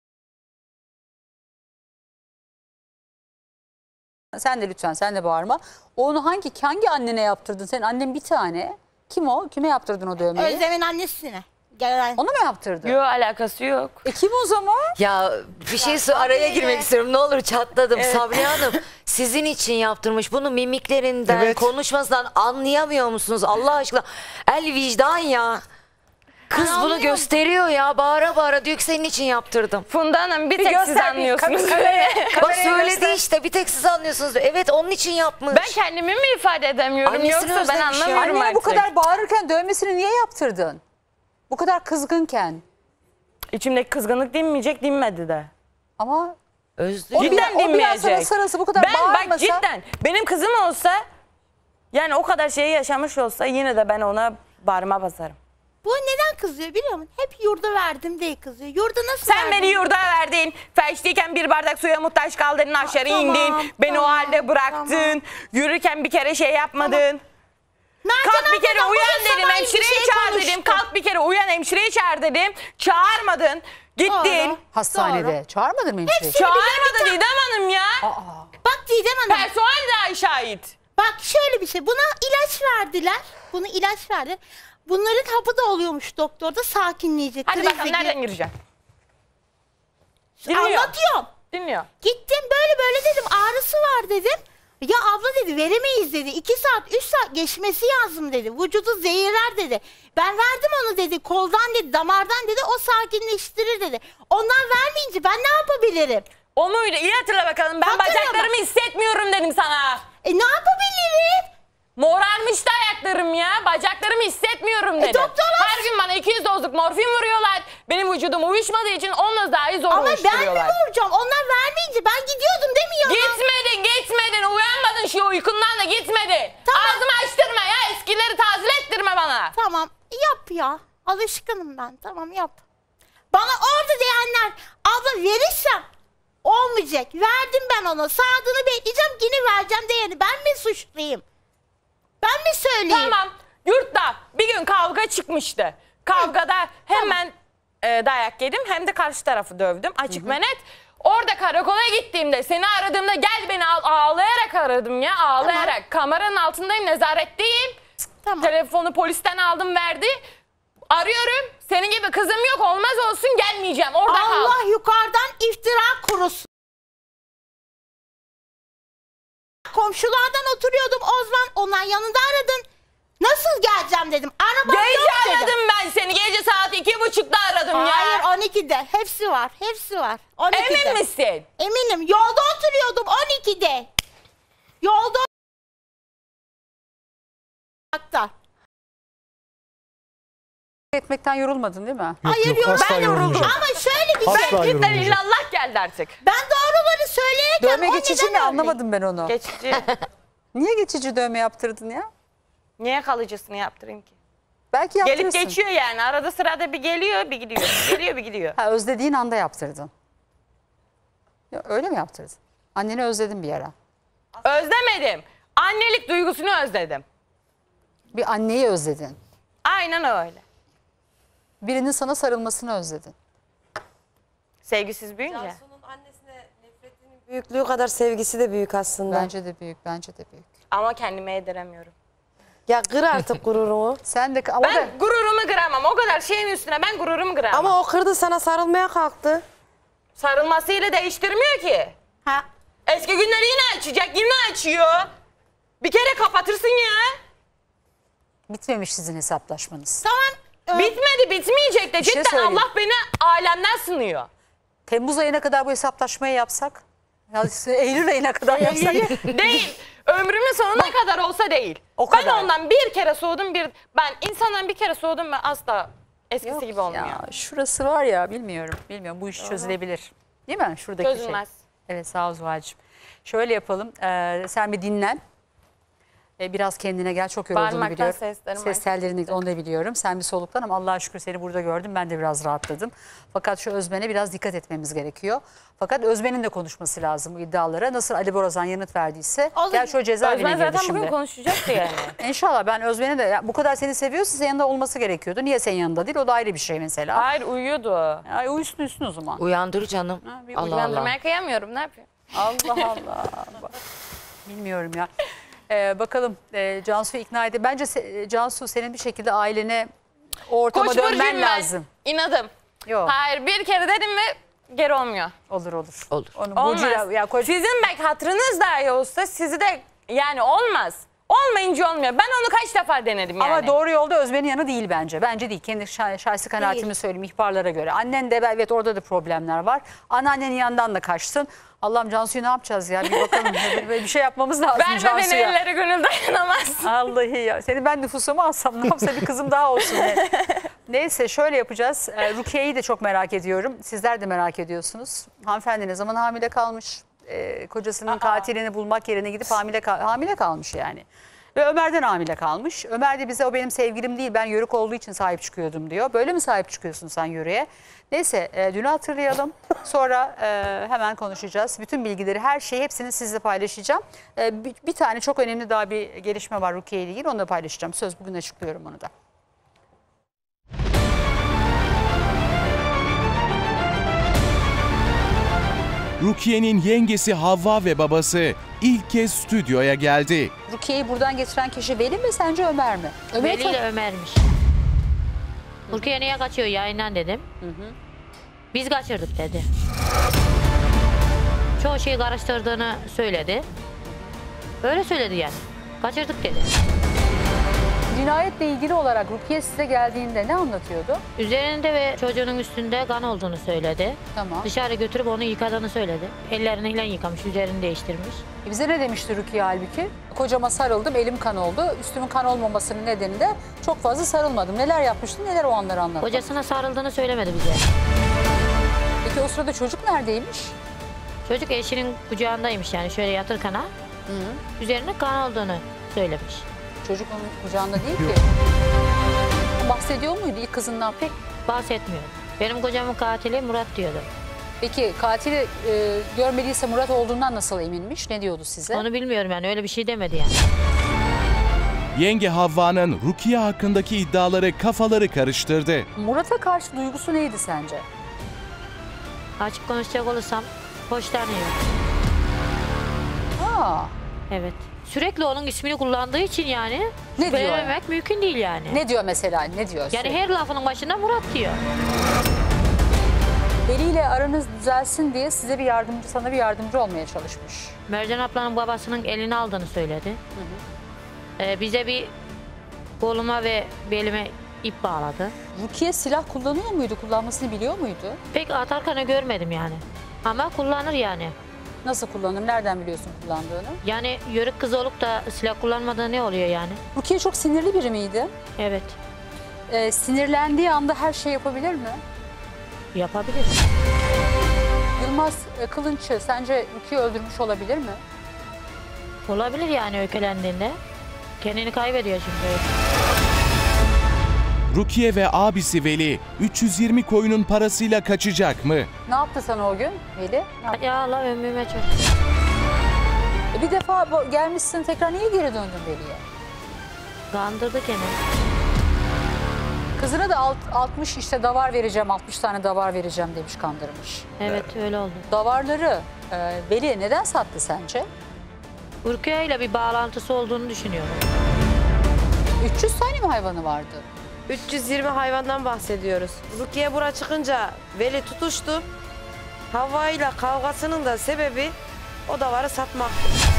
Sen de lütfen, sen de bağırma. Onu hangi hangi annene yaptırdın? Senin annen bir tane. Kim o? Kime yaptırdın o dövmeyi? Özlem'in annesine. Gelen. Onu mu yaptırdın? Yok, alakası yok. E kim o zaman? Ya bir şey sor- araya girmek istiyorum. Ne olur çatladım. Evet. Sabriye Hanım sizin için yaptırmış. Bunu mimiklerinden, Evet. konuşmasından anlayamıyor musunuz? Allah aşkına. El vicdan ya. Kız bunu anlıyorum. gösteriyor ya. Bağıra bağıra diyor ki senin için yaptırdım. Funda Hanım bir, tek siz göster, bir anlıyorsunuz. kameraya- Bak kameraya söyledi göster. işte, bir tek siz anlıyorsunuz. Evet, onun için yapmış. Ben kendimi mi ifade edemiyorum, Annesini yoksa ben özlemiş ya. anlamıyorum Annene artık. bu kadar bağırırken dövmesini niye yaptırdın? Bu kadar kızgınken. İçimdeki kızgınlık dinmeyecek, dinmedi de. Ama Özlü. o biraz, Cidden o biraz dinmeyecek. sana sarılsa, bu kadar Ben bağırmasa. bak cidden benim kızım olsa, yani o kadar şeyi yaşamış olsa yine de ben ona bağrıma basarım. Bu neden kızıyor biliyor musun? Hep yurda verdim diye kızıyor. Yurda nasıl Sen verdim? beni yurda verdin. Felçliyken bir bardak suya muhtaç kaldın, aşağı tamam, indin. Beni tamam, o halde bıraktın. tamam. Yürürken bir kere şey yapmadın. Mercan Kalk bir kere abladan uyan bugün dedim, sabah bir hemşireyi şey çağır konuştu. dedim. Kalk bir kere uyan, hemşireyi çağır dedim. Çağırmadın. Gittin. Doğru. Hastanede. Çağırmadın mı hemşireyi? Çağırmadın Didem Hanım ya. Bak Didem Hanım. Personel de şahit. Bak şöyle bir şey. Buna ilaç verdiler. Buna ilaç verdiler. Bunların hapı da oluyormuş doktorda, sakinleyecek. Hadi krize bakalım gir- nereden gireceğim? Dinliyor. Anlatıyorum. Dinliyor. Gittim böyle böyle dedim, ağrısı var dedim. Ya abla dedi, veremeyiz dedi. iki saat üç saat geçmesi lazım dedi. Vücudu zehirler dedi. Ben verdim onu dedi. Koldan dedi, damardan dedi. O sakinleştirir dedi. Ondan vermeyince ben ne yapabilirim? O muydu? İyi hatırla bakalım. Ben Hatırlama. bacaklarımı hissetmiyorum dedim sana. E ne yapabilirim? Morarmıştı ayaklarım ya. Bacaklarımı hissetmiyorum dedim. doktorlar- Her gün bana iki yüz dozluk morfin vuruyorlar. Benim vücudum uyuşmadığı için onunla dahi zor Ama ben mi uyuşturuyorlar. vuracağım? Onlar vermeyince ben gidiyordum değil mi yanına? Gitmedin gitmedin. Uyanmadın şu uykundan da gitmedin. Tamam. Ağzımı açtırma ya. Eskileri tazelettirme bana. Tamam yap ya. Alışkınım ben. Tamam yap. Bana orada diyenler, abla verirsem olmayacak. Verdim ben ona. Saadını bekleyeceğim, yine vereceğim diyeni. Ben mi suçluyum? Ben mi söyleyeyim? Tamam. Yurtta bir gün kavga çıkmıştı. Kavgada hemen e, dayak yedim, hem de karşı tarafı dövdüm. Açık ve net. Orada karakola gittiğimde, seni aradığımda gel beni al, ağlayarak aradım ya, ağlayarak. Kameranın altındayım, nezaretteyim. Tamam. Telefonu polisten aldım, verdi. Arıyorum. Senin gibi kızım yok, olmaz olsun, gelmeyeceğim. Orada kal. Allah yukarıdan iftira kurusun. Komşulardan oturuyordum Ozman. Onlar yanında aradın. Nasıl geleceğim dedim. Arabam Gece yok dedim. aradım ben seni. Gece saat iki buçukta aradım ya. Hayır, on ikide. Hepsi var. Hepsi var. on ikide. Emin misin? Eminim. Yolda oturuyordum on ikide. Yolda Hatta. Etmekten yorulmadın değil mi? Yok, Hayır yok, yok, asla ben yoruldum. yorulmayacağım. Ama şöyle bir Asla şey. Cidden yorulmayacağım. illallah geldi artık. Ben doğruları söyleyerken Dövme o geçici neden mi? öyle? Anlamadım ben onu. Geçici. Niye geçici dövme yaptırdın ya? Niye kalıcısını yaptırayım ki? Belki yaptırırsın. Gelip geçiyor yani. Arada sırada bir geliyor, bir gidiyor. Bir geliyor, bir gidiyor. Ha, özlediğin anda yaptırdın. Ya, öyle mi yaptırdın? Anneni özledim bir ara. Özlemedim. Annelik duygusunu özledim. Bir anneyi özledin. Aynen öyle. Birinin sana sarılmasını özledin. Sevgisiz büyüyünce. Cansu'nun annesine nefretinin büyüklüğü kadar sevgisi de büyük aslında. Bence de büyük, bence de büyük. Ama kendime yediremiyorum. Ya kır artık gururunu. Sen de ama Ben da... gururumu kıramam. O kadar şeyin üstüne ben gururumu kıramam. Ama o kırdı, sana sarılmaya kalktı. Sarılmasıyla değiştirmiyor ki. Ha. Eski günleri yine açacak, yine açıyor. Bir kere kapatırsın ya. Bitmemiş sizin hesaplaşmanız. Tamam. Bitmedi, bitmeyecek de. Bir şey Cidden söyleyeyim. Allah beni alemden sınıyor. Temmuz ayına kadar bu hesaplaşmayı yapsak. Ya Eylül ayına kadar yapsak. Değil. Ömrümün sonuna kadar olsa değil. O ben kadar. ondan bir kere soğudum. bir Ben insandan bir kere soğudum ben asla eskisi Yok gibi olmuyor. Ya, şurası var ya bilmiyorum. Bilmiyorum bu iş çözülebilir. Değil mi? Şuradaki Çözülmez. şey. Evet sağ ol Zuhal'cığım. Şöyle yapalım. Ee, sen bir dinlen. Ee, biraz kendine gel. Çok yorulduğunu Bağırmaktan biliyorum. seslerim Ses tellerini onu da biliyorum. Sen bir soluklan ama Allah'a şükür seni burada gördüm. Ben de biraz rahatladım. Fakat şu Özmen'e biraz dikkat etmemiz gerekiyor. Fakat Özmen'in de konuşması lazım bu iddialara. Nasıl Ali Borazan yanıt verdiyse. Gel şu cezaevine Özmen girdi zaten şimdi. bugün konuşacaktı yani. İnşallah ben Özmen'e de ya, bu kadar seni seviyorsa senin yanında olması gerekiyordu. Niye senin yanında değil? O da ayrı bir şey mesela. Hayır uyuyordu. Ay uyusun uyusun o zaman. Uyandır canım. Ha, bir Allah Allah. Uyandırmaya kıyamıyorum, ne yapayım? Allah Allah. Bilmiyorum ya. Ee, bakalım e, Cansu'yu ikna edin. Bence se- Cansu senin bir şekilde ailene o ortama Koç dönmen burcuyum ben. lazım. İnadım. Yok. Hayır bir kere dedim ve geri olmuyor. Olur olur. Olur. Onun Olmaz. burcuyla- ya koç- Sizin belki hatırınız dahi olsa sizi de yani olmaz. Olmayınca olmuyor. Ben onu kaç defa denedim yani. Ama doğru yolda Özmen'in yanı değil bence. Bence değil. Kendi şah- şahsi kanaatimi söyleyeyim ihbarlara göre. Annen de evet orada da problemler var. Anneannenin yanından da kaçtın. Allah'ım Cansu'yu ne yapacağız ya? Bir bakalım. bir şey yapmamız lazım Verme beni Cansu'ya. ellere gönül dayanamaz. Vallahi ya. Seni ben nüfusuma alsam ne yapsa bir kızım daha olsun. Ne? Neyse şöyle yapacağız. Ee, Rukiye'yi de çok merak ediyorum. Sizler de merak ediyorsunuz. Hanımefendi ne zaman hamile kalmış? Ee, kocasının katilini bulmak yerine gidip hamile kal- hamile kalmış yani. Ve Ömer'den hamile kalmış. Ömer de bize o benim sevgilim değil ben Yörük olduğu için sahip çıkıyordum diyor. Böyle mi sahip çıkıyorsun sen Yörük'e? Neyse e, dünü hatırlayalım. Sonra e, hemen konuşacağız. Bütün bilgileri her şeyi hepsini sizle paylaşacağım. E, bir, bir tane çok önemli daha bir gelişme var Rukiye ile ilgili onu da paylaşacağım. Söz bugün açıklıyorum onu da. Rukiye'nin yengesi Havva ve babası ilk kez stüdyoya geldi. Rukiye'yi buradan getiren kişi Veli mi sence Ömer mi? Ömer Veli ile Ömer'miş. Rukiye niye kaçıyor yayından dedim. Hı hı. Biz kaçırdık dedi. Çoğu şeyi karıştırdığını söyledi. Öyle söyledi yani. Kaçırdık dedi. Cinayetle ilgili olarak Rukiye size geldiğinde ne anlatıyordu? Üzerinde ve çocuğunun üstünde kan olduğunu söyledi. Tamam. Dışarı götürüp onu yıkadığını söyledi. Ellerini ile yıkamış, üzerini değiştirmiş. E bize ne demişti Rukiye halbuki? Kocama sarıldım, elim kan oldu. Üstümün kan olmamasının nedeni de çok fazla sarılmadım. Neler yapmıştın, neler o anları anlattı. Kocasına sarıldığını söylemedi bize. Peki o sırada çocuk neredeymiş? Çocuk eşinin kucağındaymış yani şöyle yatırken ha. Üzerine kan olduğunu söylemiş. Çocuk onun kucağında değil ki. Bahsediyor muydu ilk kızından? Pek bahsetmiyor. Benim kocamın katili Murat diyordu. Peki katili e, görmediyse Murat olduğundan nasıl eminmiş? Ne diyordu size? Onu bilmiyorum yani öyle bir şey demedi yani. Yenge Havva'nın Rukiye hakkındaki iddiaları kafaları karıştırdı. Murat'a karşı duygusu neydi sence? Açık konuşacak olursam hoşlanıyor. Aa. Evet. Sürekli onun ismini kullandığı için yani Ne diyor söylememek yani? mümkün değil yani. Ne diyor mesela? Ne diyor? Yani her lafının başında Murat diyor. Veli ile aranız düzelsin diye size bir yardımcı, sana bir yardımcı olmaya çalışmış. Mercan ablanın babasının elini aldığını söyledi. Hı hı. Ee, bize bir koluma ve belime ip bağladı. Rukiye silah kullanıyor muydu? Kullanmasını biliyor muydu? Pek atarkanı görmedim yani. Ama kullanır yani. Nasıl kullanır? Nereden biliyorsun kullandığını? Yani yörük kız olup da silah kullanmadığı ne oluyor yani? Rukiye çok sinirli biri miydi? Evet. Ee, sinirlendiği anda her şey yapabilir mi? Yapabilir. Yılmaz e, Kılınç'ı sence Rukiye öldürmüş olabilir mi? Olabilir yani öykülendiğinde. Kendini kaybediyor çünkü. Rukiye ve abisi Veli üç yüz yirmi koyunun parasıyla kaçacak mı? Ne yaptı sana o gün Veli? Ne yaptı? Ya Allah ömrüme çok. bir defa bu- gelmişsin tekrar niye geri döndün Veli'ye? Kandırdı gene. Kızına da alt, altmış işte davar vereceğim, altmış tane davar vereceğim demiş, kandırmış. Evet öyle oldu. Davarları e, Veli neden sattı sence? Urkuya ile bir bağlantısı olduğunu düşünüyorum. üç yüz tane mi hayvanı vardı? üç yüz yirmi hayvandan bahsediyoruz. Rukiye bura çıkınca Veli tutuştu. Havva ile kavgasının da sebebi o davarı satmaktı.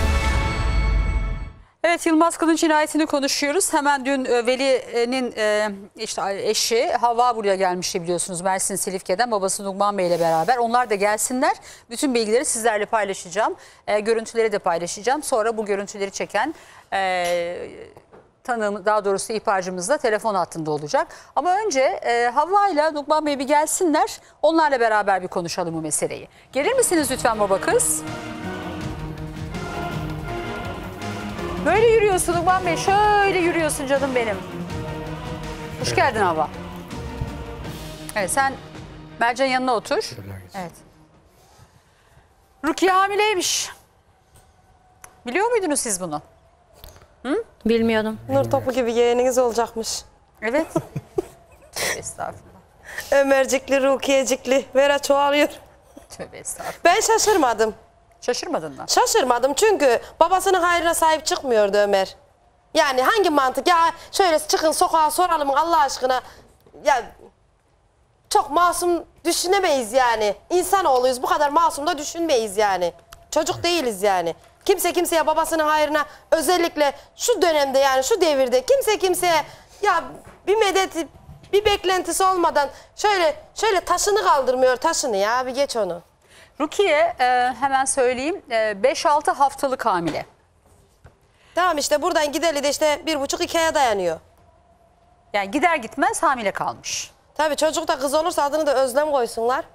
Evet, Yılmaz Kılınç cinayetini konuşuyoruz. Hemen dün e, Veli'nin e, işte eşi Havva buraya gelmişti biliyorsunuz, Mersin Silifke'den, babası Numan Bey ile beraber. Onlar da gelsinler. Bütün bilgileri sizlerle paylaşacağım. E, görüntüleri de paylaşacağım. Sonra bu görüntüleri çeken e, tanığım, daha doğrusu ihbarcımız da telefon hattında olacak. Ama önce e, Havva ile Numan Bey bir gelsinler. Onlarla beraber bir konuşalım bu meseleyi. Gelir misiniz lütfen baba kız? Böyle yürüyorsun Numan Bey, şöyle yürüyorsun canım benim. Hoş geldin Havva. Evet, sen Mercan yanına otur. Evet. Rukiye hamileymiş. Biliyor muydunuz siz bunu? Hı? Bilmiyordum. Nur topu gibi yeğeniniz olacakmış. Evet. Estağfurullah. Ömercikli, Rukiyecikli. Vera çoğalıyor. Tövbe estağfurullah. Ben şaşırmadım. Şaşırmadın mı? Şaşırmadım çünkü babasının hayrına sahip çıkmıyordu Ömer. Yani hangi mantık? Ya şöyle çıkın sokağa soralım Allah aşkına. Ya çok masum düşünemeyiz yani. İnsanoğluyuz, bu kadar masum da düşünmeyiz yani. Çocuk değiliz yani. Kimse kimseye babasının hayrına, özellikle şu dönemde yani şu devirde kimse kimseye ya bir medet, bir beklentisi olmadan şöyle şöyle taşını kaldırmıyor, taşını ya, bir geç onu. Rukiye e, hemen söyleyeyim beş altı haftalık hamile. Tamam, işte buradan gideli de işte bir buçuk iki aya dayanıyor. Yani gider gitmez hamile kalmış. Tabii çocuk da kız olursa adını da Özlem koysunlar.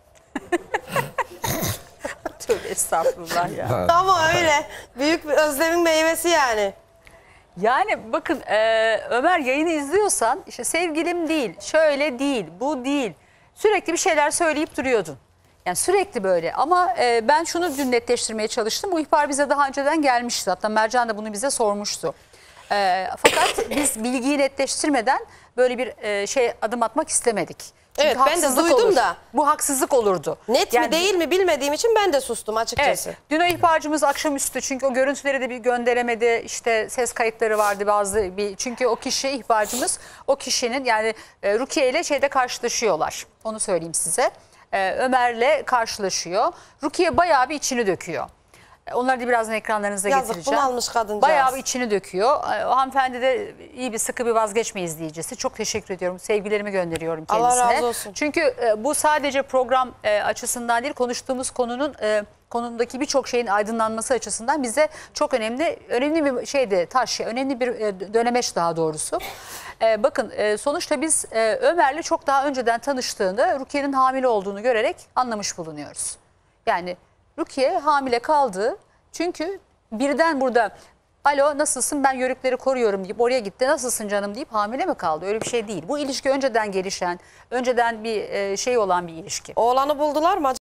Tövbe estağfurullah ya. Ama öyle. Büyük bir özlemin meyvesi yani. Yani bakın e, Ömer, yayını izliyorsan işte sevgilim değil, şöyle değil, bu değil. Sürekli bir şeyler söyleyip duruyordun. Yani sürekli böyle, ama e, ben şunu dün netleştirmeye çalıştım. Bu ihbar bize daha önceden gelmişti. Hatta Mercan da bunu bize sormuştu. E, fakat biz bilgiyi netleştirmeden böyle bir e, şey adım atmak istemedik. Çünkü evet, ben de duydum olur. da. Bu haksızlık olurdu. Net yani, mi değil mi bilmediğim için ben de sustum açıkçası. Evet, dün o ihbarcımız akşamüstü, çünkü o görüntüleri de bir gönderemedi. İşte ses kayıtları vardı bazı, bir, çünkü o kişi ihbarcımız o kişinin yani e, Rukiye ile şeyde karşılaşıyorlar. Onu söyleyeyim size. E, Ömer'le karşılaşıyor. Rukiye bayağı bir içini döküyor. Onları da birazdan ekranlarınıza Yazık, getireceğim. bunu almış kadıncağız. Bayağı bir içini döküyor. O hanımefendi de iyi bir, sıkı bir vazgeçme izleyicisi. Çok teşekkür ediyorum. Sevgilerimi gönderiyorum kendisine. Allah razı olsun. Çünkü bu sadece program açısından değil, konuştuğumuz konunun konudaki birçok şeyin aydınlanması açısından bize çok önemli önemli bir şeydi, taş, önemli bir dönemeç daha doğrusu. Bakın sonuçta biz Ömer'le çok daha önceden tanıştığını, Rukiye'nin hamile olduğunu görerek anlamış bulunuyoruz. Yani Rukiye hamile kaldı çünkü birden burada alo nasılsın, ben yörükleri koruyorum deyip oraya gitti, nasılsın canım deyip hamile mi kaldı? Öyle bir şey değil. Bu ilişki önceden gelişen, önceden bir şey olan bir ilişki. Oğlanı buldular mı?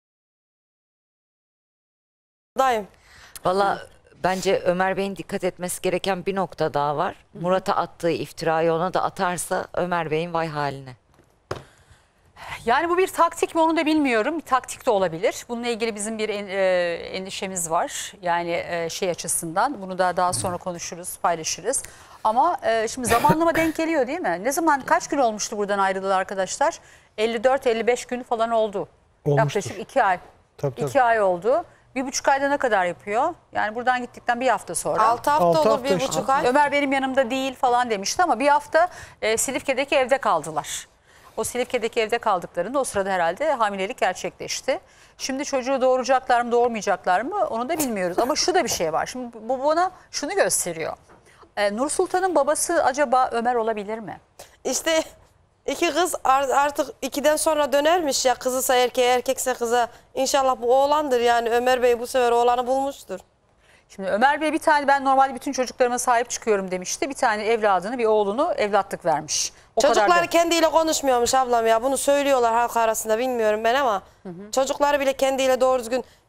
Dayım. Valla bence Ömer Bey'in dikkat etmesi gereken bir nokta daha var. Murat'a attığı iftirayı ona da atarsa Ömer Bey'in vay haline. Yani bu bir taktik mi onu da bilmiyorum. Bir taktik de olabilir. Bununla ilgili bizim bir en, e, endişemiz var. Yani e, şey açısından. Bunu da daha sonra konuşuruz, paylaşırız. Ama e, şimdi zamanlama denk geliyor değil mi? Ne zaman, kaç gün olmuştu buradan ayrıldılar arkadaşlar? elli dört elli beş gün falan oldu. Olmuştur. Yaklaşık iki ay. Tabii, tabii. iki ay oldu. Bir buçuk ayda ne kadar yapıyor? Yani buradan gittikten bir hafta sonra. Altı hafta Altı olur, hafta bir işte. buçuk ay. Ömer benim yanımda değil falan demişti ama bir hafta e, Silifke'deki evde kaldılar. O Silifke'deki evde kaldıklarında o sırada herhalde hamilelik gerçekleşti. Şimdi çocuğu doğuracaklar mı doğurmayacaklar mı onu da bilmiyoruz. Ama şu da bir şey var. Şimdi bu bana şunu gösteriyor. Ee, Nur Sultan'ın babası acaba Ömer olabilir mi? İşte iki kız artık ikiden sonra dönermiş ya, kızısa erkeğe erkekse kıza. İnşallah bu oğlandır yani, Ömer Bey bu sefer oğlanı bulmuştur. Şimdi Ömer Bey bir tane, ben normalde bütün çocuklarıma sahip çıkıyorum demişti. Bir tane evladını, bir oğlunu evlatlık vermiş. O Çocukları kadar da... kendiyle konuşmuyormuş ablam ya. Bunu söylüyorlar halk arasında, bilmiyorum ben ama. Hı hı. Çocukları bile kendiyle doğru düzgün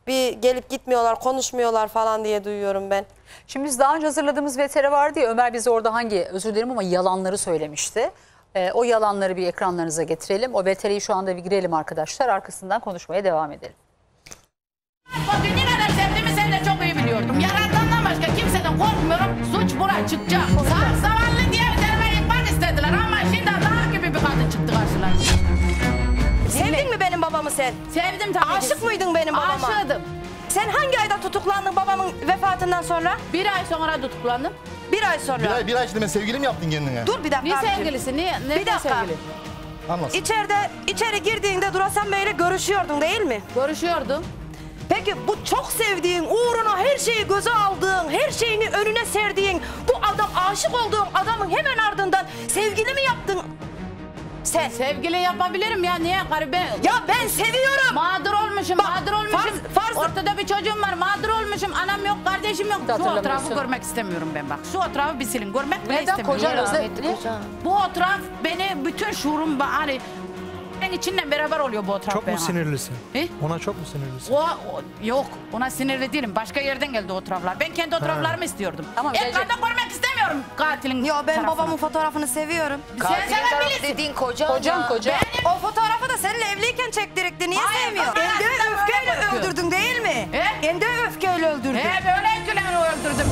bir gelip gitmiyorlar, konuşmuyorlar falan diye duyuyorum ben. Şimdi biz daha önce hazırladığımız vetere vardı ya, Ömer bize orada hangi, özür dilerim ama yalanları söylemişti. Ee, o yalanları bir ekranlarınıza getirelim. O veteriyi şu anda bir girelim arkadaşlar. Arkasından konuşmaya devam edelim. Bugün ne kadar sevdiğimi sen de çok iyi biliyordum. Yaratandan başka kimseden korkmuyorum. Suç buraya çıkacak. Sağ zavallı diye üzerime yıkmak istediler ama şimdi daha gibi bir kadın çıktı karşılarına. Sevdin mi benim babamı sen? Sevdim tabii. Aşık mıydın benim babama? Aşığıdım. Sen hangi ayda tutuklandın babamın vefatından sonra? Bir ay sonra tutuklandım. Bir ay sonra. Bir ay, bir ay şimdi sevgili mi yaptın kendine? Dur bir dakika Ne abicim. sevgilisi? Ne, ne Bir dakika. sevgili? Anlasın. İçeride, içeri girdiğinde Durasan Bey'le görüşüyordun değil mi? Görüşüyordum. Peki bu çok sevdiğin, uğruna her şeyi göze aldığın, her şeyini önüne serdiğin, bu adam aşık olduğun adamın hemen ardından sevgili mi yaptın? Sen. Sevgili yapabilirim ya, niye garibe? Ya ben seviyorum. Mağdur olmuşum, Bak, mağdur olmuşum. farz- farz- Ortada bir çocuğum var, mağdur olmuşum. Anam yok, kardeşim yok. Şu Hatırlamıyorsun. otrafı görmek istemiyorum ben bak. Şu otrafı bir silin, görmek bile Neden istemiyorum. kocan özle? Bu otraf beni, bütün şuurum, hani ben içinden beraber oluyor bu otraf. Çok mu bana. sinirlisin? He? Ona çok mu sinirlisin? O, o- yok, ona sinirli değilim. Başka yerden geldi o otraflar. Ben kendi otraflarımı istiyordum. Tamam, Ekranda görmek istemiyorum katilin Yo ben tarafını. babamın fotoğrafını seviyorum. Sen sevebilirsin. Dediğin kocan Kocan ya. kocan. O fotoğrafı da seninle evliyken çektirikti. Niye Hayır, sevmiyorsun? kız, ben Kendi sana öfkeyle öyle bakıyorum. öldürdün değil mi? He? Kendi öfkeyle öldürdün. He, böyle etkilerini öldürdüm.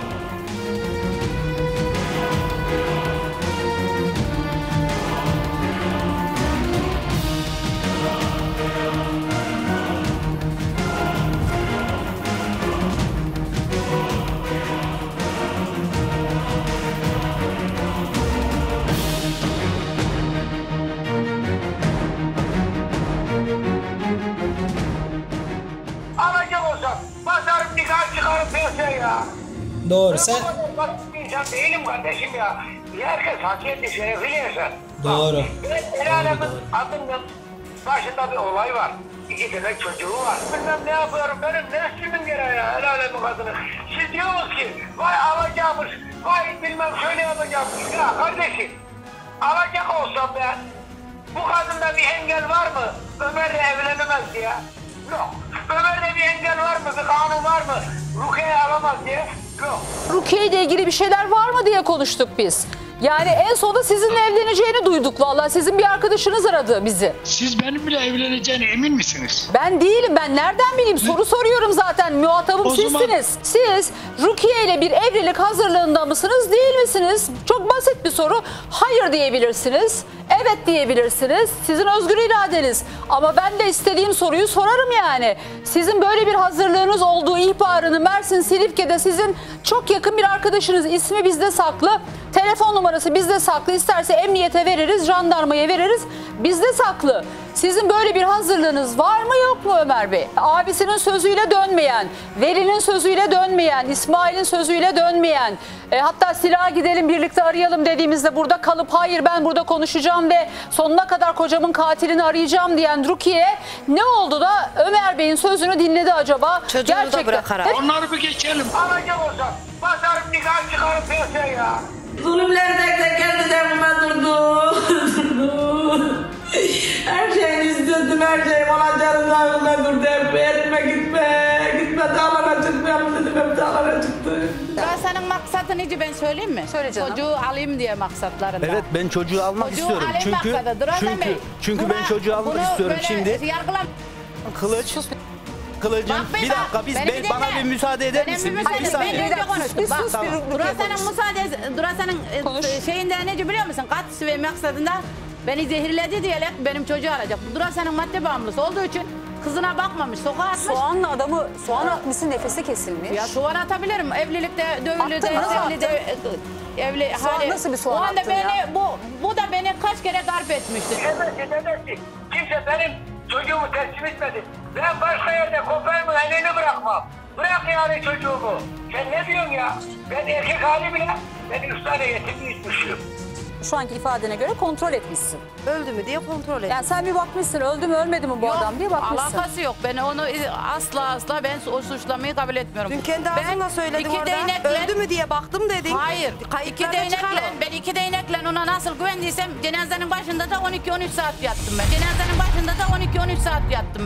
Alacak olsam basarım nikah çıkarım piyasaya ya. Doğru sen. Bak bir insan değilim kardeşim ya. Herkes hakiyetli şerefli yaşar. Doğru. Ben el alemin adımın başında bir olay var. İki tane çocuğu var. Bilmem ne yapıyorum benim ne üstümün gereği ya el alemin kadını. Siz diyorsunuz ki vay alacakmış, vay bilmem şöyle yapacakmış. Ya kardeşim alacak olsam ben bu kadında bir engel var mı? Ömer'le evlenemez ya. Yok. Ömer'de bir engel var mı? Bir kanun var mı? Rukiye'yi alamaz diye. Yok. Rukiye ile ilgili bir şeyler var mı diye konuştuk biz. Yani en sonunda sizinle evleneceğini duyduk vallahi. Sizin bir arkadaşınız aradı bizi. Siz benimle evleneceğine emin misiniz? Ben değilim. Ben nereden bileyim? Soru soruyorum zaten. Muhatabım O zaman- sizsiniz. Siz Rukiye ile bir evlilik hazırlığında mısınız, değil misiniz? Çok basit bir soru. Hayır diyebilirsiniz. Evet diyebilirsiniz. Sizin özgür iradeniz. Ama ben de istediğim soruyu sorarım yani. Sizin böyle bir hazırlığınız olduğu ihbarını Mersin Silifke'de sizin çok yakın bir arkadaşınız, ismi bizde saklı. Telefon numarası bizde saklı. İsterse emniyete veririz, jandarmaya veririz. Bizde saklı. Sizin böyle bir hazırlığınız var mı yok mu Ömer Bey? Abisinin sözüyle dönmeyen, Veli'nin sözüyle dönmeyen, İsmail'in sözüyle dönmeyen, e, hatta silaha gidelim birlikte arayalım dediğimizde burada kalıp hayır ben burada konuşacağım ve sonuna kadar kocamın katilini arayacağım diyen Rukiye ne oldu da Ömer Bey'in sözünü dinledi acaba? Çocuğunu da bırakarak. Evet. Onları bir geçelim. Alacak olsam basarım nikah çıkarım piyasaya ya. Zulümlerde kendine durdu. Her şeyini istiyordum, her şeyim ona canımla durdu. Hep etme gitme, gitme dağlara çıkmayalım dedim, hep dağlara çıktı. Ben senin maksadın neydi ben söyleyeyim mi? Söyle canım. Çocuğu alayım diye maksatlarında. Evet ben çocuğu almak Çocuğu istiyorum. alayım Çünkü maksadı. Dur Hasan çünkü Bey. çünkü Buna- ben çocuğu almak bunu istiyorum böyle şimdi. yargılam- Kılıç Kılıcım Bak bir bak, dakika biz beni ben, bir bana dinle. bir müsaade eder Benim misin? bir Bir, müsaade. bir Ben saniye. önce konuştum. Bir Bak, sus, tamam. bir- Durasan'ın müsaade, Durasan'ın e, şeyinde nece biliyor musun? Katkısı ve maksadında beni zehirledi diyerek benim çocuğu alacak. Durasan'ın madde bağımlısı olduğu için kızına bakmamış, sokağa atmış. Soğanla adamı, soğan atmışsın, nefesi kesilmiş. Ya soğan atabilirim. Evlilikte, dövülüde, Attın, nasıl evlide, evli, Soğan nasıl bir soğan o anda attın beni, ya? Bu, bu da beni kaç kere darp etmişti. Edemezsin, edemezsin. Kimse benim çocuğumu teslim etmedi. Ben başka yerde koparımın elini bırakmam. Bırak yani çocuğumu. Sen ne diyorsun ya? Ben erkek hali bile, ben üç tane yetim büyütmüşüm. Şu anki ifadene göre kontrol etmişsin. Öldü mü diye kontrol et. Yani sen bir bakmışsın, öldü mü ölmedi mi bu Yok, adam diye bakmışsın. alakası yok. Ben onu asla asla ben o suçlamayı kabul etmiyorum. Dün kendi ağzınla söyledin iki orada. değnekle- Öldü mü diye baktım dedin. Hayır. İki Kayıtlarda değnekle, çıkar o. ben iki değnekle ona nasıl güvendiysem cenazenin başında da on iki on üç saat yattım ben. Cenazenin başında da on iki on üç saat yattım ben.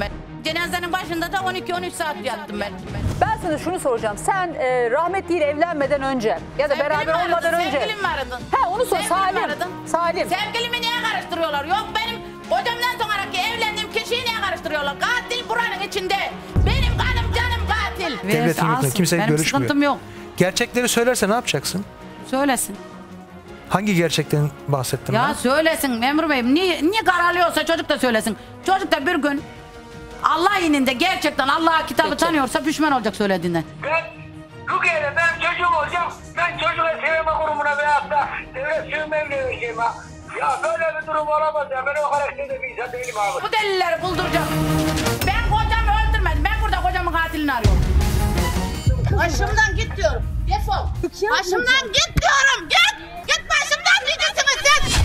cenazenin başında da on iki on üç saat yattım ben. Ben sana şunu soracağım. Sen e, rahmetliyle evlenmeden önce ya da Sevgilim beraber mi olmadan aradın, önce. Sevgilim mi aradın? He onu sor. Sevgilim mi Salim. aradın? Salim. Sevgilimi niye karıştırıyorlar? Yok benim kocamdan sonraki evlendiğim kişiyi niye karıştırıyorlar? Katil buranın içinde. Benim kanım canım katil. Devletin yurtunda kimse Benim görüşmüyor. sıkıntım yok. Gerçekleri söylerse ne yapacaksın? Söylesin. Hangi gerçekten bahsettim Ya ben? söylesin memur beyim. Niye, niye kararlıyorsa çocuk da söylesin. Çocuk da bir gün Allah ininde gerçekten Allah kitabı Peki. tanıyorsa pişman olacak söylediğinden. Ben Rukiye'de ben çocuğum olacağım. Ben çocuğa sevme kurumuna veyahut da devlet sürmem vereceğim ha. Ya böyle bir durum olamaz ya. Ben o karakterde bir insan değilim abi. Bu delilleri bulduracağım. Ben kocamı öldürmedim. Ben burada kocamın katilini arıyorum. Başımdan git diyorum. Defol. Başımdan git diyorum. Git. Git başımdan gidesiniz siz.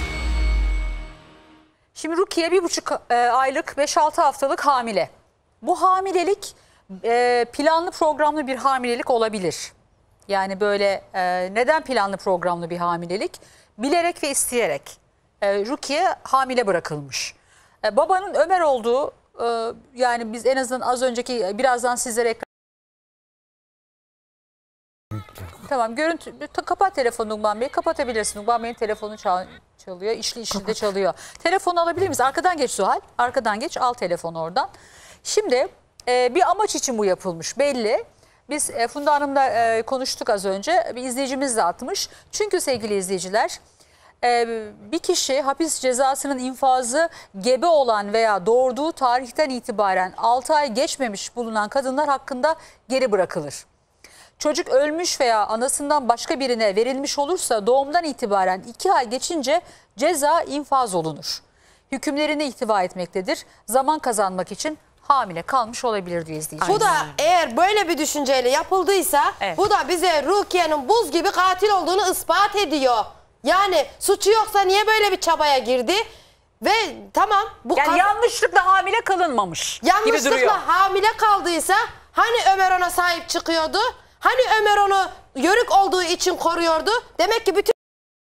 Şimdi Rukiye bir buçuk e, aylık beş altı haftalık hamile. Bu hamilelik e, planlı programlı bir hamilelik olabilir. Yani böyle e, neden planlı programlı bir hamilelik? Bilerek ve isteyerek e, Rukiye hamile bırakılmış. E, babanın Ömer olduğu e, yani biz en azından az önceki birazdan sizlere ekran... Tamam görüntü ta, kapat telefonu Numan Bey, kapatabilirsin. Numan Bey'in telefonu çal, çalıyor, işli işli de çalıyor. Telefonu alabilir miyiz? Arkadan geç Zuhal, arkadan geç, al telefonu oradan. Şimdi e, bir amaç için bu yapılmış belli. Biz e, Funda Hanım'la e, konuştuk az önce, bir izleyicimiz de atmış. Çünkü sevgili izleyiciler, e, bir kişi hapis cezasının infazı gebe olan veya doğurduğu tarihten itibaren altı ay geçmemiş bulunan kadınlar hakkında geri bırakılır. Çocuk ölmüş veya anasından başka birine verilmiş olursa doğumdan itibaren iki ay geçince ceza infaz olunur. Hükümlerine ihtiva etmektedir. Zaman kazanmak için hamile kalmış olabilir diye izleyeceğiz. Bu da eğer böyle bir düşünceyle yapıldıysa Evet. bu da bize Rukiye'nin buz gibi katil olduğunu ispat ediyor. Yani suçu yoksa niye böyle bir çabaya girdi? Ve tamam bu Yani kaz- yanlışlıkla hamile kalınmamış gibi duruyor. yanlışlıkla hamile kaldıysa hani Ömer ona sahip çıkıyordu? Hani Ömer onu yörük olduğu için koruyordu? Demek ki bütün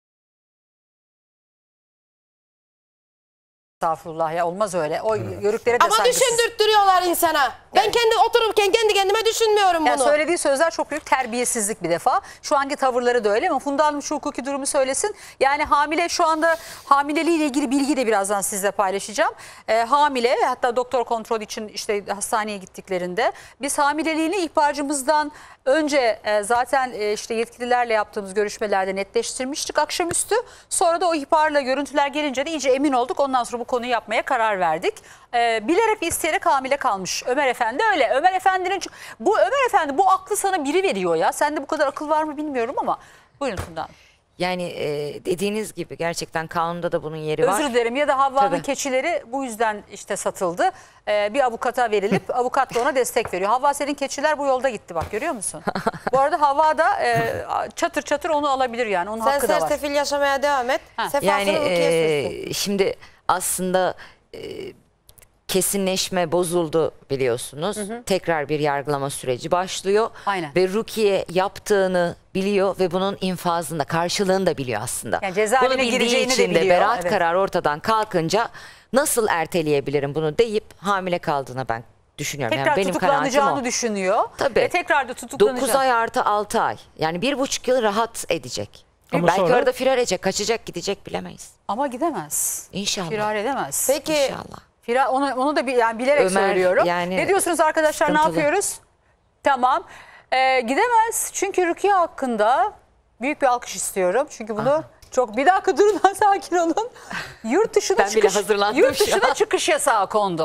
Estağfurullah ya, olmaz öyle. O yörüklere de ama saygısız. düşündürttürüyorlar insana. Ben kendi otururken kendi kendime düşünmüyorum bunu. Yani söylediği sözler çok büyük terbiyesizlik bir defa. Şu anki tavırları da öyle ama Funda Hanım şu hukuki durumu söylesin. Yani hamile şu anda hamileliğiyle ilgili bilgi de birazdan sizle paylaşacağım. Ee, hamile hatta doktor kontrol için işte hastaneye gittiklerinde biz hamileliğini ihbarcımızdan önce e, zaten e, işte yetkililerle yaptığımız görüşmelerde netleştirmiştik akşamüstü. Sonra da o ihbarla görüntüler gelince de iyice emin olduk. Ondan sonra bu konuyu yapmaya karar verdik. Ee, bilerek ve isteyerek hamile kalmış Ömer Efendi öyle. Ömer Efendi'nin bu Ömer Efendi bu aklı sana biri veriyor ya. Sende bu kadar akıl var mı bilmiyorum ama buyurun Funda Hanım. Yani e, dediğiniz gibi gerçekten kanunda da bunun yeri var. Özür dilerim ya da Havva'nın Tabii. keçileri bu yüzden işte satıldı. Ee, bir avukata verilip avukat da ona destek veriyor. Havva senin keçiler bu yolda gitti bak görüyor musun? Bu arada Havva da e, çatır çatır onu alabilir yani onun Sen hakkı da var. sersefil yaşamaya devam et. Sefasını Yani Rukiye sürsün. e, şimdi aslında e, kesinleşme bozuldu biliyorsunuz. Hı hı. Tekrar bir yargılama süreci başlıyor. Aynen. Ve Rukiye yaptığını biliyor ve bunun infazında karşılığını da biliyor aslında. Yani cezaevine bunu bildiği gireceğini de için de biliyor, beraat evet. kararı ortadan kalkınca nasıl erteleyebilirim bunu deyip hamile kaldığına ben düşünüyorum. Tekrar yani benim kanaatim tutuklanacağını o. düşünüyor. Tabii. Ve tekrar da tutuklanacak. dokuz ay artı altı ay. Yani bir buçuk yıl rahat edecek. Ama Belki sonra- orada firar edecek, kaçacak, gidecek bilemeyiz. Ama gidemez. İnşallah. Firar edemez. Peki İnşallah. Firar, onu, onu da bir, yani bilerek Ömer, söylüyorum. yani ne diyorsunuz arkadaşlar sıkıntılı. ne yapıyoruz? Tamam. Ee, gidemez çünkü Rukiye hakkında büyük bir alkış istiyorum. Çünkü bunu çok bir dakika durun sakin olun. Yurt dışına Ben bile çıkış, hazırlandım yurt şu dışına an. çıkış yasağı kondu.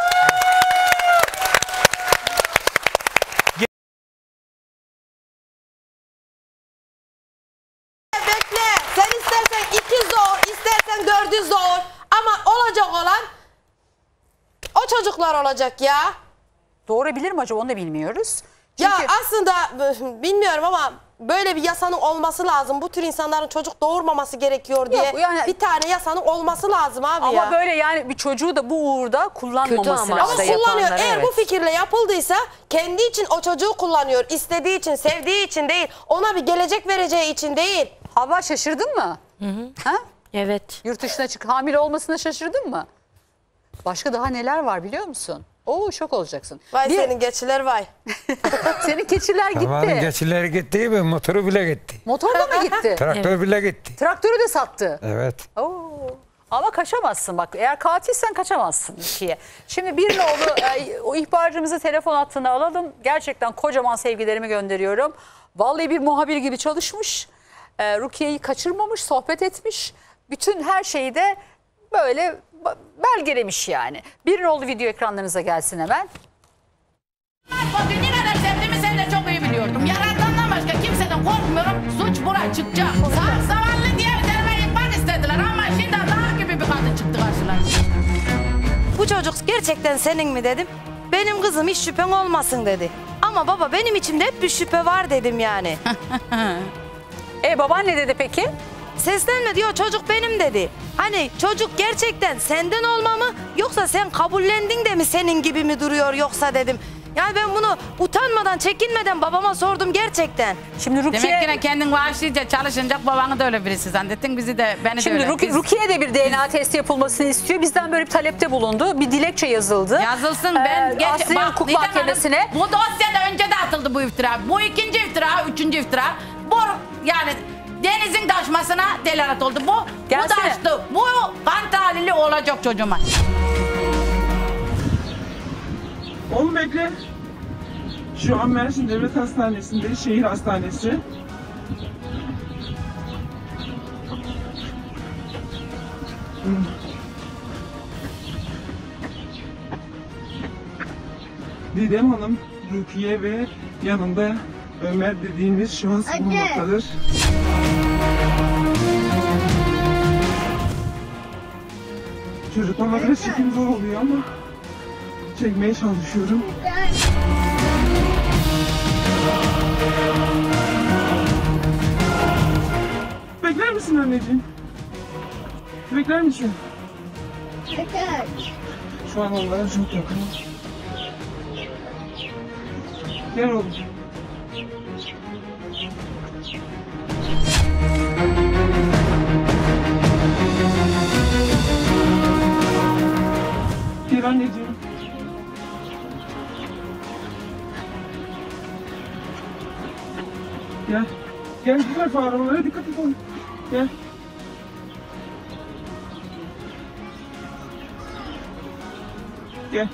Bekle. Sen istersen iki zor, istersen dördü zor. Ama olacak olan o çocuklar olacak ya. Doğurabilir mi acaba onu da bilmiyoruz. Ya aslında bilmiyorum ama böyle bir yasanın olması lazım. Bu tür insanların çocuk doğurmaması gerekiyor diye Yok, yani- bir tane yasanın olması lazım abi Ama ya. böyle yani bir çocuğu da bu uğurda kullanmaması Kötü ama lazım. Ama işte kullanıyor. yapanlar, Eğer evet. bu fikirle yapıldıysa kendi için o çocuğu kullanıyor. İstediği için, sevdiği için değil. Ona bir gelecek vereceği için değil. Havva şaşırdın mı? Ha? Evet. Yurt dışına çık hamile olmasına şaşırdın mı? Başka daha neler var biliyor musun? Oo, şok olacaksın. Vay Bir- senin geçiler vay. Senin keçiler gitti. Amanın geçileri gitti mi? Motoru bile gitti. Motor da mı gitti? Traktör bile gitti. Traktörü de sattı. Evet. Oo. Ama kaçamazsın bak. Eğer katilsen kaçamazsın ikiye. Şimdi bir nolu e, o ihbarcımızı telefon hattına alalım. Gerçekten kocaman sevgilerimi gönderiyorum. Vallahi bir muhabir gibi çalışmış. E, Rukiye'yi kaçırmamış, sohbet etmiş. Bütün her şeyi de böyle belgelemiş yani. Bir nolu video ekranlarınıza gelsin hemen. O gün ne kadar sevdiğimi sen de çok iyi biliyordum. Yaratandan başka kimseden korkmuyorum. Suç buraya çıkacak. Sağ zavallı diye üzerime yıkmak istediler ama şimdi daha gibi bir kadın çıktı karşılarına. Bu çocuk gerçekten senin mi dedim. Benim kızım hiç şüphen olmasın dedi. Ama baba benim içimde hep bir şüphe var dedim yani. E baban ne dedi peki? Seslenme diyor, çocuk benim dedi. Hani çocuk gerçekten senden olma mı yoksa sen kabullendin de mi senin gibi mi duruyor yoksa dedim. Yani ben bunu utanmadan, çekinmeden babama sordum gerçekten. Şimdi Rukiye... Demek ki de kendin vahşice çalışınca babanı da öyle birisi zannettin, bizi de beni Şimdi de öyle. Rukiye, Biz... Rukiye de bir D N A testi yapılmasını istiyor. Bizden böyle bir talepte bulundu. Bir dilekçe yazıldı. Yazılsın. Ben Ee, geç, Asliye bak, Hukuk Didem Hanım, Mahkemesi'ne. bu dosyada önce de atıldı bu iftira. Bu ikinci iftira, üçüncü iftira. Bu yani denizin taşmasına delalet oldu. Bu, bu taştı. Bu kan tahlili olacak çocuğuma. Oğlum bekle. Şu an Mersin Devlet Hastanesi'nde, şehir hastanesi. Hmm. Didem Hanım, Rukiye ve yanında Ömer dediğimiz şahıs bulunmaktadır. Çocuklarla biraz çekim zor oluyor ama çekmeye çalışıyorum. Bekler misin anneciğim? Bekler misin? Bekler. Şu an onlara çok yakın. Gel oğlum. Gel anneciğim. Gel. Gel güzel faralara dikkat et oğlum. Gel. Gel.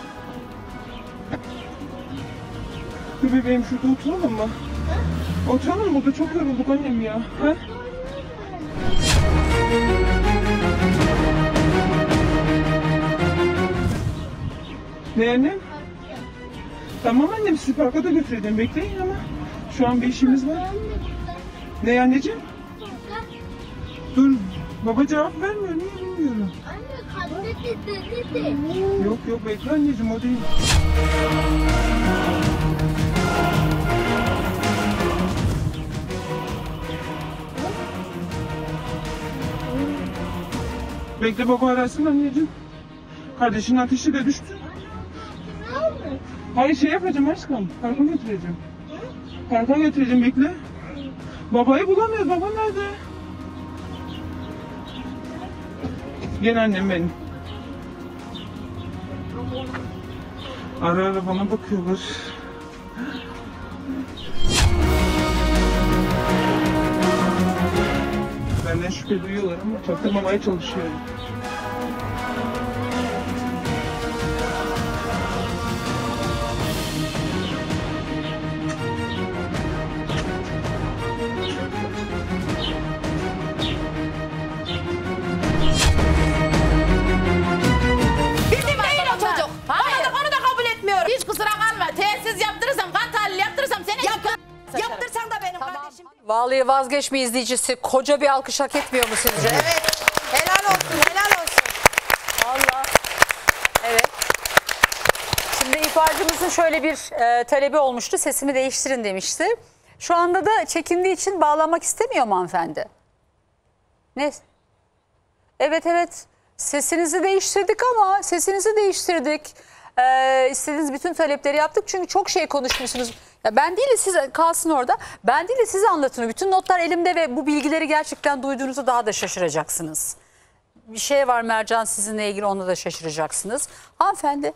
Dur bebeğim şurada oturalım mı? Oturalım mı? Burada çok yorulduk annem ya. Ha? Ne annem? Tamam annem, sizi parka da götüreceğim. Bekleyin ama. Şu an bir işimiz var. Ne anneciğim? Dur. Baba cevap vermiyor. Niye bilmiyorum. Yok yok bekle anneciğim, o değil. Bekle baba arasın anneciğim. Kardeşinin ateşi de düştü. Hayır şey yapacağım aşkım. Parka götüreceğim. Parka götüreceğim, bekle. Babayı bulamıyoruz. Baba nerede? Gel annem benim. Ara ara bana bakıyorlar. Benden şüphe duyuyorlar ama çaktırmamaya çalışıyorum. Bizim değil o çocuk. Hayır. Onu da, onu da kabul etmiyorum. Hiç kusura kalma. Tesis yaptırırsam, kan tahlili yaptırırsam seni... Yap, yaptırsan da benim kardeşim. Vallahi vazgeçme izleyicisi koca bir alkış hak etmiyor mu sizce? Evet. Helal olsun, helal olsun. Allah. Evet. Şimdi ihbarcımızın şöyle bir e, talebi olmuştu. Sesimi değiştirin demişti. Şu anda da çekindiği için bağlanmak istemiyor mu hanımefendi? Ne? Evet evet. Sesinizi değiştirdik ama sesinizi değiştirdik. Ee, istediğiniz bütün talepleri yaptık. Çünkü çok şey konuşmuşsunuz. Ya ben değil de siz kalsın orada. Ben değil de siz anlatın. Bütün notlar elimde ve bu bilgileri gerçekten duyduğunuzda daha da şaşıracaksınız. Bir şey var Mercan sizinle ilgili, onu da şaşıracaksınız. Hanımefendi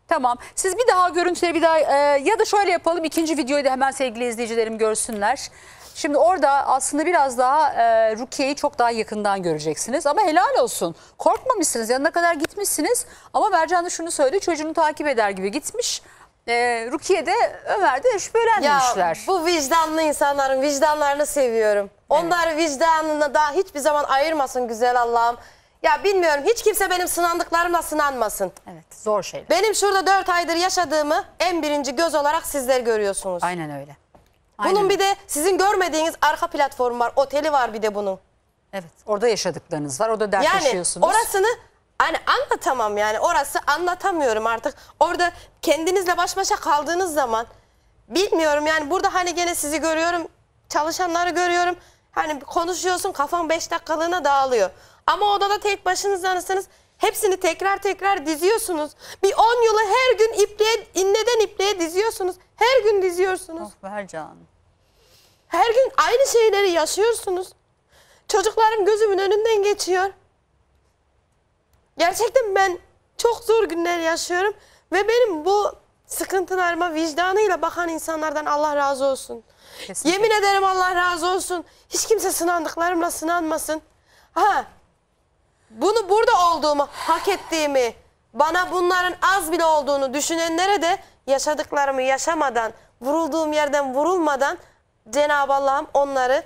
Tamam. Siz bir daha görüntüleri bir daha e, ya da şöyle yapalım. İkinci videoyu da hemen sevgili izleyicilerim görsünler. Şimdi orada aslında biraz daha e, Rukiye'yi çok daha yakından göreceksiniz. Ama helal olsun. Korkmamışsınız. Yanına kadar gitmişsiniz. Ama Mercan da şunu söyledi. Çocuğunu takip eder gibi gitmiş. E, Rukiye de Ömer de şüphelenmemişler. Ya bu vicdanlı insanların vicdanlarını seviyorum. Onları vicdanına da hiçbir zaman ayırmasın güzel Allah'ım. Ya bilmiyorum, hiç kimse benim sınandıklarımla sınanmasın. Evet, zor şeyler. Benim şurada dört aydır yaşadığımı en birinci göz olarak sizler görüyorsunuz. Aynen öyle. Bunun Aynen. bir de sizin görmediğiniz arka platformu var, oteli var bir de bunun. Evet, orada yaşadıklarınız var, orada dert Yani yaşıyorsunuz. orasını hani anlatamam, yani orası anlatamıyorum artık. Orada kendinizle baş başa kaldığınız zaman bilmiyorum, yani burada hani gene sizi görüyorum, çalışanları görüyorum. Hani konuşuyorsun, kafan beş dakikalığına dağılıyor. Ama odada tek başınızdanız, hepsini tekrar tekrar diziyorsunuz. Bir on yılı her gün ipliğe, inneden ipliğe diziyorsunuz. Her gün diziyorsunuz. Of Mercan. Her gün aynı şeyleri yaşıyorsunuz. Çocuklarım gözümün önünden geçiyor. Gerçekten ben çok zor günler yaşıyorum. Ve benim bu sıkıntılarıma vicdanıyla bakan insanlardan Allah razı olsun. Kesinlikle. Yemin ederim Allah razı olsun. Hiç kimse sınandıklarımla sınanmasın. Ha, bunu burada olduğumu, hak ettiğimi, bana bunların az bile olduğunu düşünenlere de yaşadıklarımı yaşamadan, vurulduğum yerden vurulmadan Cenab-ı Allah'ım onları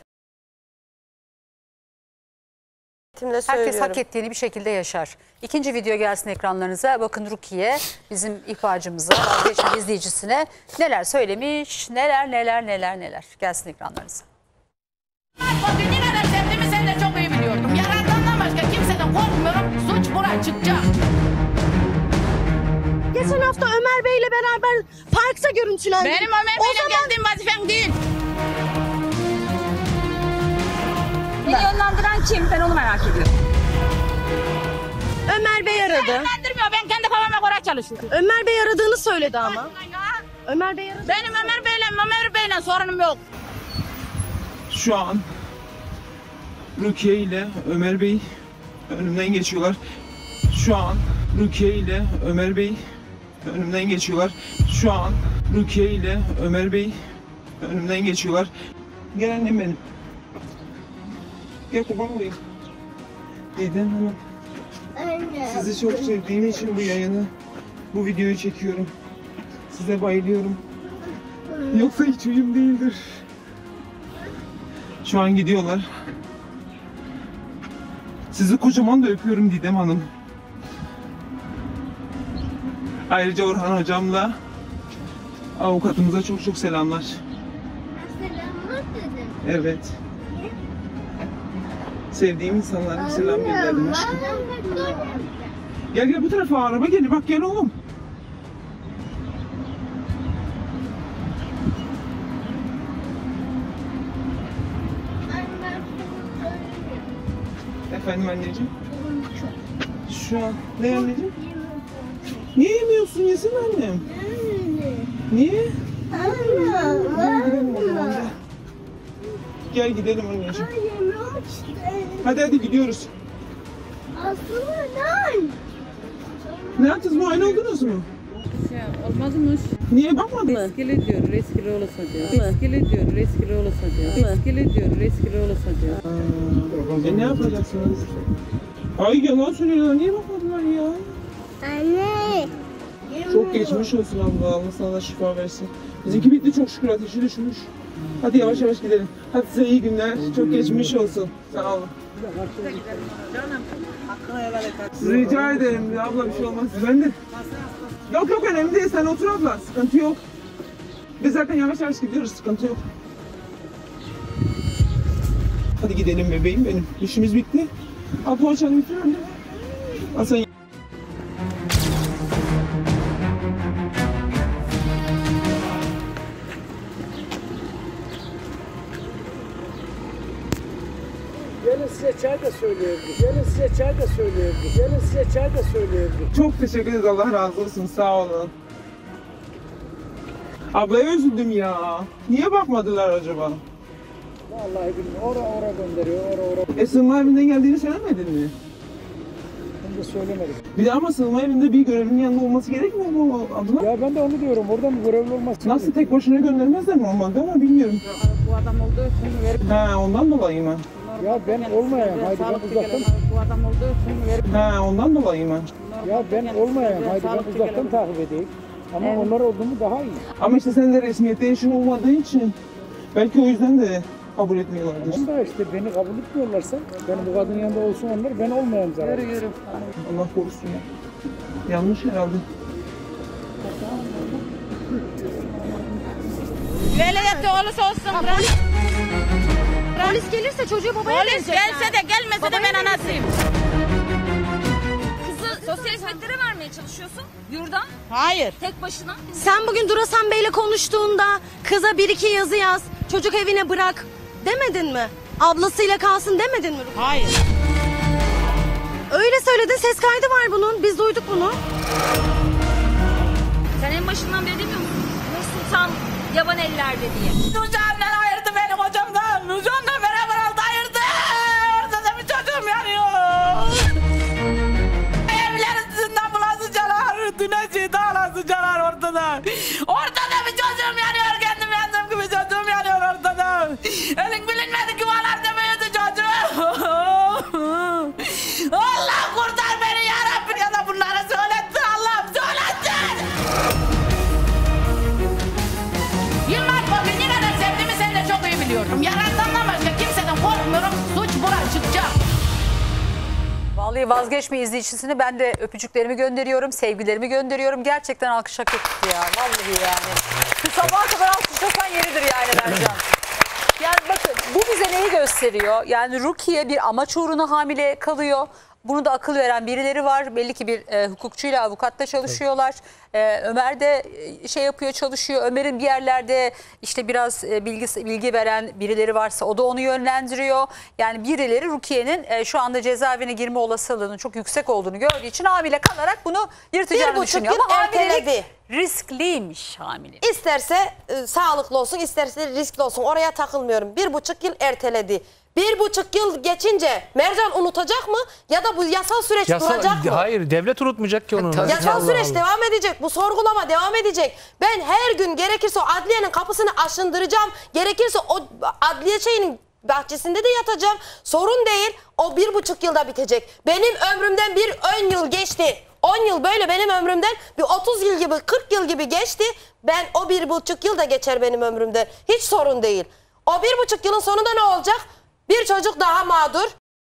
herkes hak ettiğini bir şekilde yaşar. İkinci video gelsin ekranlarınıza. Bakın Rukiye bizim ihbarcımıza, vazgeçen izleyicisine neler söylemiş, neler neler neler neler. Gelsin ekranlarınıza. O gün ne kadar sevdiğimi sen de çok iyi biliyordum. Yaratandan başka kimseden korkmuyorum. Suç buraya çıkacak. Geçen hafta Ömer Bey'le beraber parkta görüntülendik. Benim Ömer Bey'le zaman... geldiğim vazifem değil. Beni yönlendiren kim? Ben onu merak ediyorum. Ömer Bey aradı. Beni yönlendirmiyor. Ben kendi kafama göre çalışıyorum. Ömer Bey aradığını söyledi ama. Ömer Bey aradı. Benim Ömer Bey'le Ömer Bey'le sorunum yok. Şu an Rukiye ile Ömer Bey önümden geçiyorlar. Şu an Rukiye ile Ömer Bey önümden geçiyorlar. Şu an Rukiye ile Ömer Bey önümden geçiyorlar. Gel annem benim. Gel kurban olayım. Didem Hanım. Sizi çok sevdiğim için bu yayını, bu videoyu çekiyorum. Size bayılıyorum. Yoksa hiç uyum değildir. Şu an gidiyorlar. Sizi kocaman da öpüyorum Didem Hanım. Ayrıca Orhan hocamla avukatımıza çok çok selamlar. Selamlar dedi. Evet. Sevdiğim insanlara selam gönderdim aşkım. Gel gel bu tarafa, araba geliyor, bak gel oğlum. Efendim anneciğim? Şu an ne anneciğim? Niye yemiyorsun? Yesene annem. Niye? Gel gidelim o zaman, gel. Gel gidelim anneciğim. Hadi hadi gidiyoruz. Aslında ne? Ne yaptınız? Muayene oldunuz mu? Ya, olmazmış. Niye bakmadın? Riskli diyor, riskli olursa diyor. Riskli diyor, riskli olursa diyor. Riskli diyor, riskli olursa diyor. E ne yapacaksınız? Ay yalan söylüyorlar. Niye bakmadılar ya? Anne. Çok geçmiş olsun abla. Allah sana şifa versin. Bizimki bitti çok şükür. Ateşi düşmüş. Hadi yavaş yavaş gidelim. Hadi size iyi günler. Çok geçmiş olsun. Sağ olun. Canım, hakkını helal et. Rica ederim. Ya abla bir şey olmaz. Ben de... Yok yok önemli değil. Sen otur abla. Sıkıntı yok. Biz zaten yavaş yavaş gidiyoruz. Sıkıntı yok. Hadi gidelim bebeğim benim. İşimiz bitti. Al poğaçanı bitir anne. Al sen... Gelin size çay da söyleyebilir. Gelin size çay da söyleyebilir. Gelin size çay da söyleyebilir. Çok teşekkür ederiz. Allah razı olsun. Sağ olun. Ablaya üzüldüm ya. Niye bakmadılar acaba? Vallahi bilmiyorum. Ora ora gönderiyor. Ora ora. E sığınma evinden geldiğini söylemedin mi? da söylemedim. Bir de ama sığınma evinde bir görevlinin yanında olması gerekmiyor mu adına? Ya ben de onu diyorum. Orada mı görevli olması? Nasıl tek başına göndermezler normalde ama bilmiyorum. Bu adam olduğu için verip... Ha ondan dolayı mı? Ya ben olmayayım. Haydi ben uzaktan... Bu adam olduğu için verip... Ha ondan dolayı mı? Ya ben olmayayım. Haydi ben uzaktan takip edeyim. Ama evet. Onlar oldu mu daha iyi. Ama işte sen de resmiyette eşin olmadığı için belki o yüzden de kabul etmiyorlardır. Tamam da işte beni kabul etmiyorlarsa, benim bu kadın yanında olsun onlar, ben olmayayım zaten. Yürü yürü. Allah korusun ya. Yanlış herhalde. Velayetli olursa olsun. Polis, polis gelirse çocuğu babaya Polis verecek gelse yani. de gelmese Babaya de ben verecek. anasıyım. Kızı sosyal hizmetlere vermeye çalışıyorsun yurdan. Hayır. Tek başına. Sen bugün Durasan Bey'le konuştuğunda kıza bir iki yazı yaz, çocuk evine bırak demedin mi? Ablasıyla kalsın demedin mi? Hayır. Öyle söyledin, ses kaydı var bunun. Biz duyduk bunu. Sen en başından beri demiyor musun? Nur Sultan yaban ellerde diye. Nurcan'dan ayırdı beni kocamdan. Nurcan'la beraber aldı ayırdı. Orada da bir çocuğum yanıyor. Evlerin üstünden bulasıcalar. Düneci dağlasıcalar ortada. Ortada bir çocuğum yanıyor. Kendim yandığım gibi çocuğum yanıyor ortada. Elin bilinmedik yuvalarda büyüdü çocuğum. Allah kurtar beni yarabbim ya da bunlara söylettin Allah'ım söylettin. Yılmaz bugün ne kadar sevdiğimi sen de çok iyi biliyordum. Yaratandan başka kimseden korkmuyorum. Suç buraya çıkacak. Vallahi Vazgeçme izleyicisini ben de öpücüklerimi gönderiyorum, sevgilerimi gönderiyorum. Gerçekten alkış hak etti ya. Vallahi yani. Sabaha kadar alkışlasan yeridir yani bence. Yani bakın bu bize neyi gösteriyor? Yani Rukiye bir amaç uğruna hamile kalıyor. Bunu da akıl veren birileri var. Belli ki bir e, hukukçuyla, avukatla çalışıyorlar. E, Ömer de e, şey yapıyor, çalışıyor. Ömer'in bir yerlerde işte biraz e, bilgi, bilgi veren birileri varsa o da onu yönlendiriyor. Yani birileri Rukiye'nin e, şu anda cezaevine girme olasılığının çok yüksek olduğunu gördüğü için hamile kalarak bunu yırtacağını Bir buçuk düşünüyor. yıl Ama hamilelik erteledi. riskliymiş hamilelik. İsterse e, sağlıklı olsun, isterse riskli olsun. Oraya takılmıyorum. Bir buçuk yıl erteledi. Bir buçuk yıl geçince Mercan unutacak mı? Ya da bu yasal süreç Yasal, duracak mı? hayır devlet unutmayacak ki onu. Yasal Allah süreç Allah. devam edecek. Bu sorgulama devam edecek. Ben her gün gerekirse o adliyenin kapısını aşındıracağım. Gerekirse o adliye şeyinin bahçesinde de yatacağım. Sorun değil. O bir buçuk yılda bitecek. Benim ömrümden bir on yıl geçti. on yıl böyle benim ömrümden bir otuz yıl gibi kırk yıl gibi geçti. Ben o bir buçuk yıl da geçer benim ömrümden. Hiç sorun değil. O bir buçuk yılın sonunda ne olacak? Bir çocuk daha mağdur.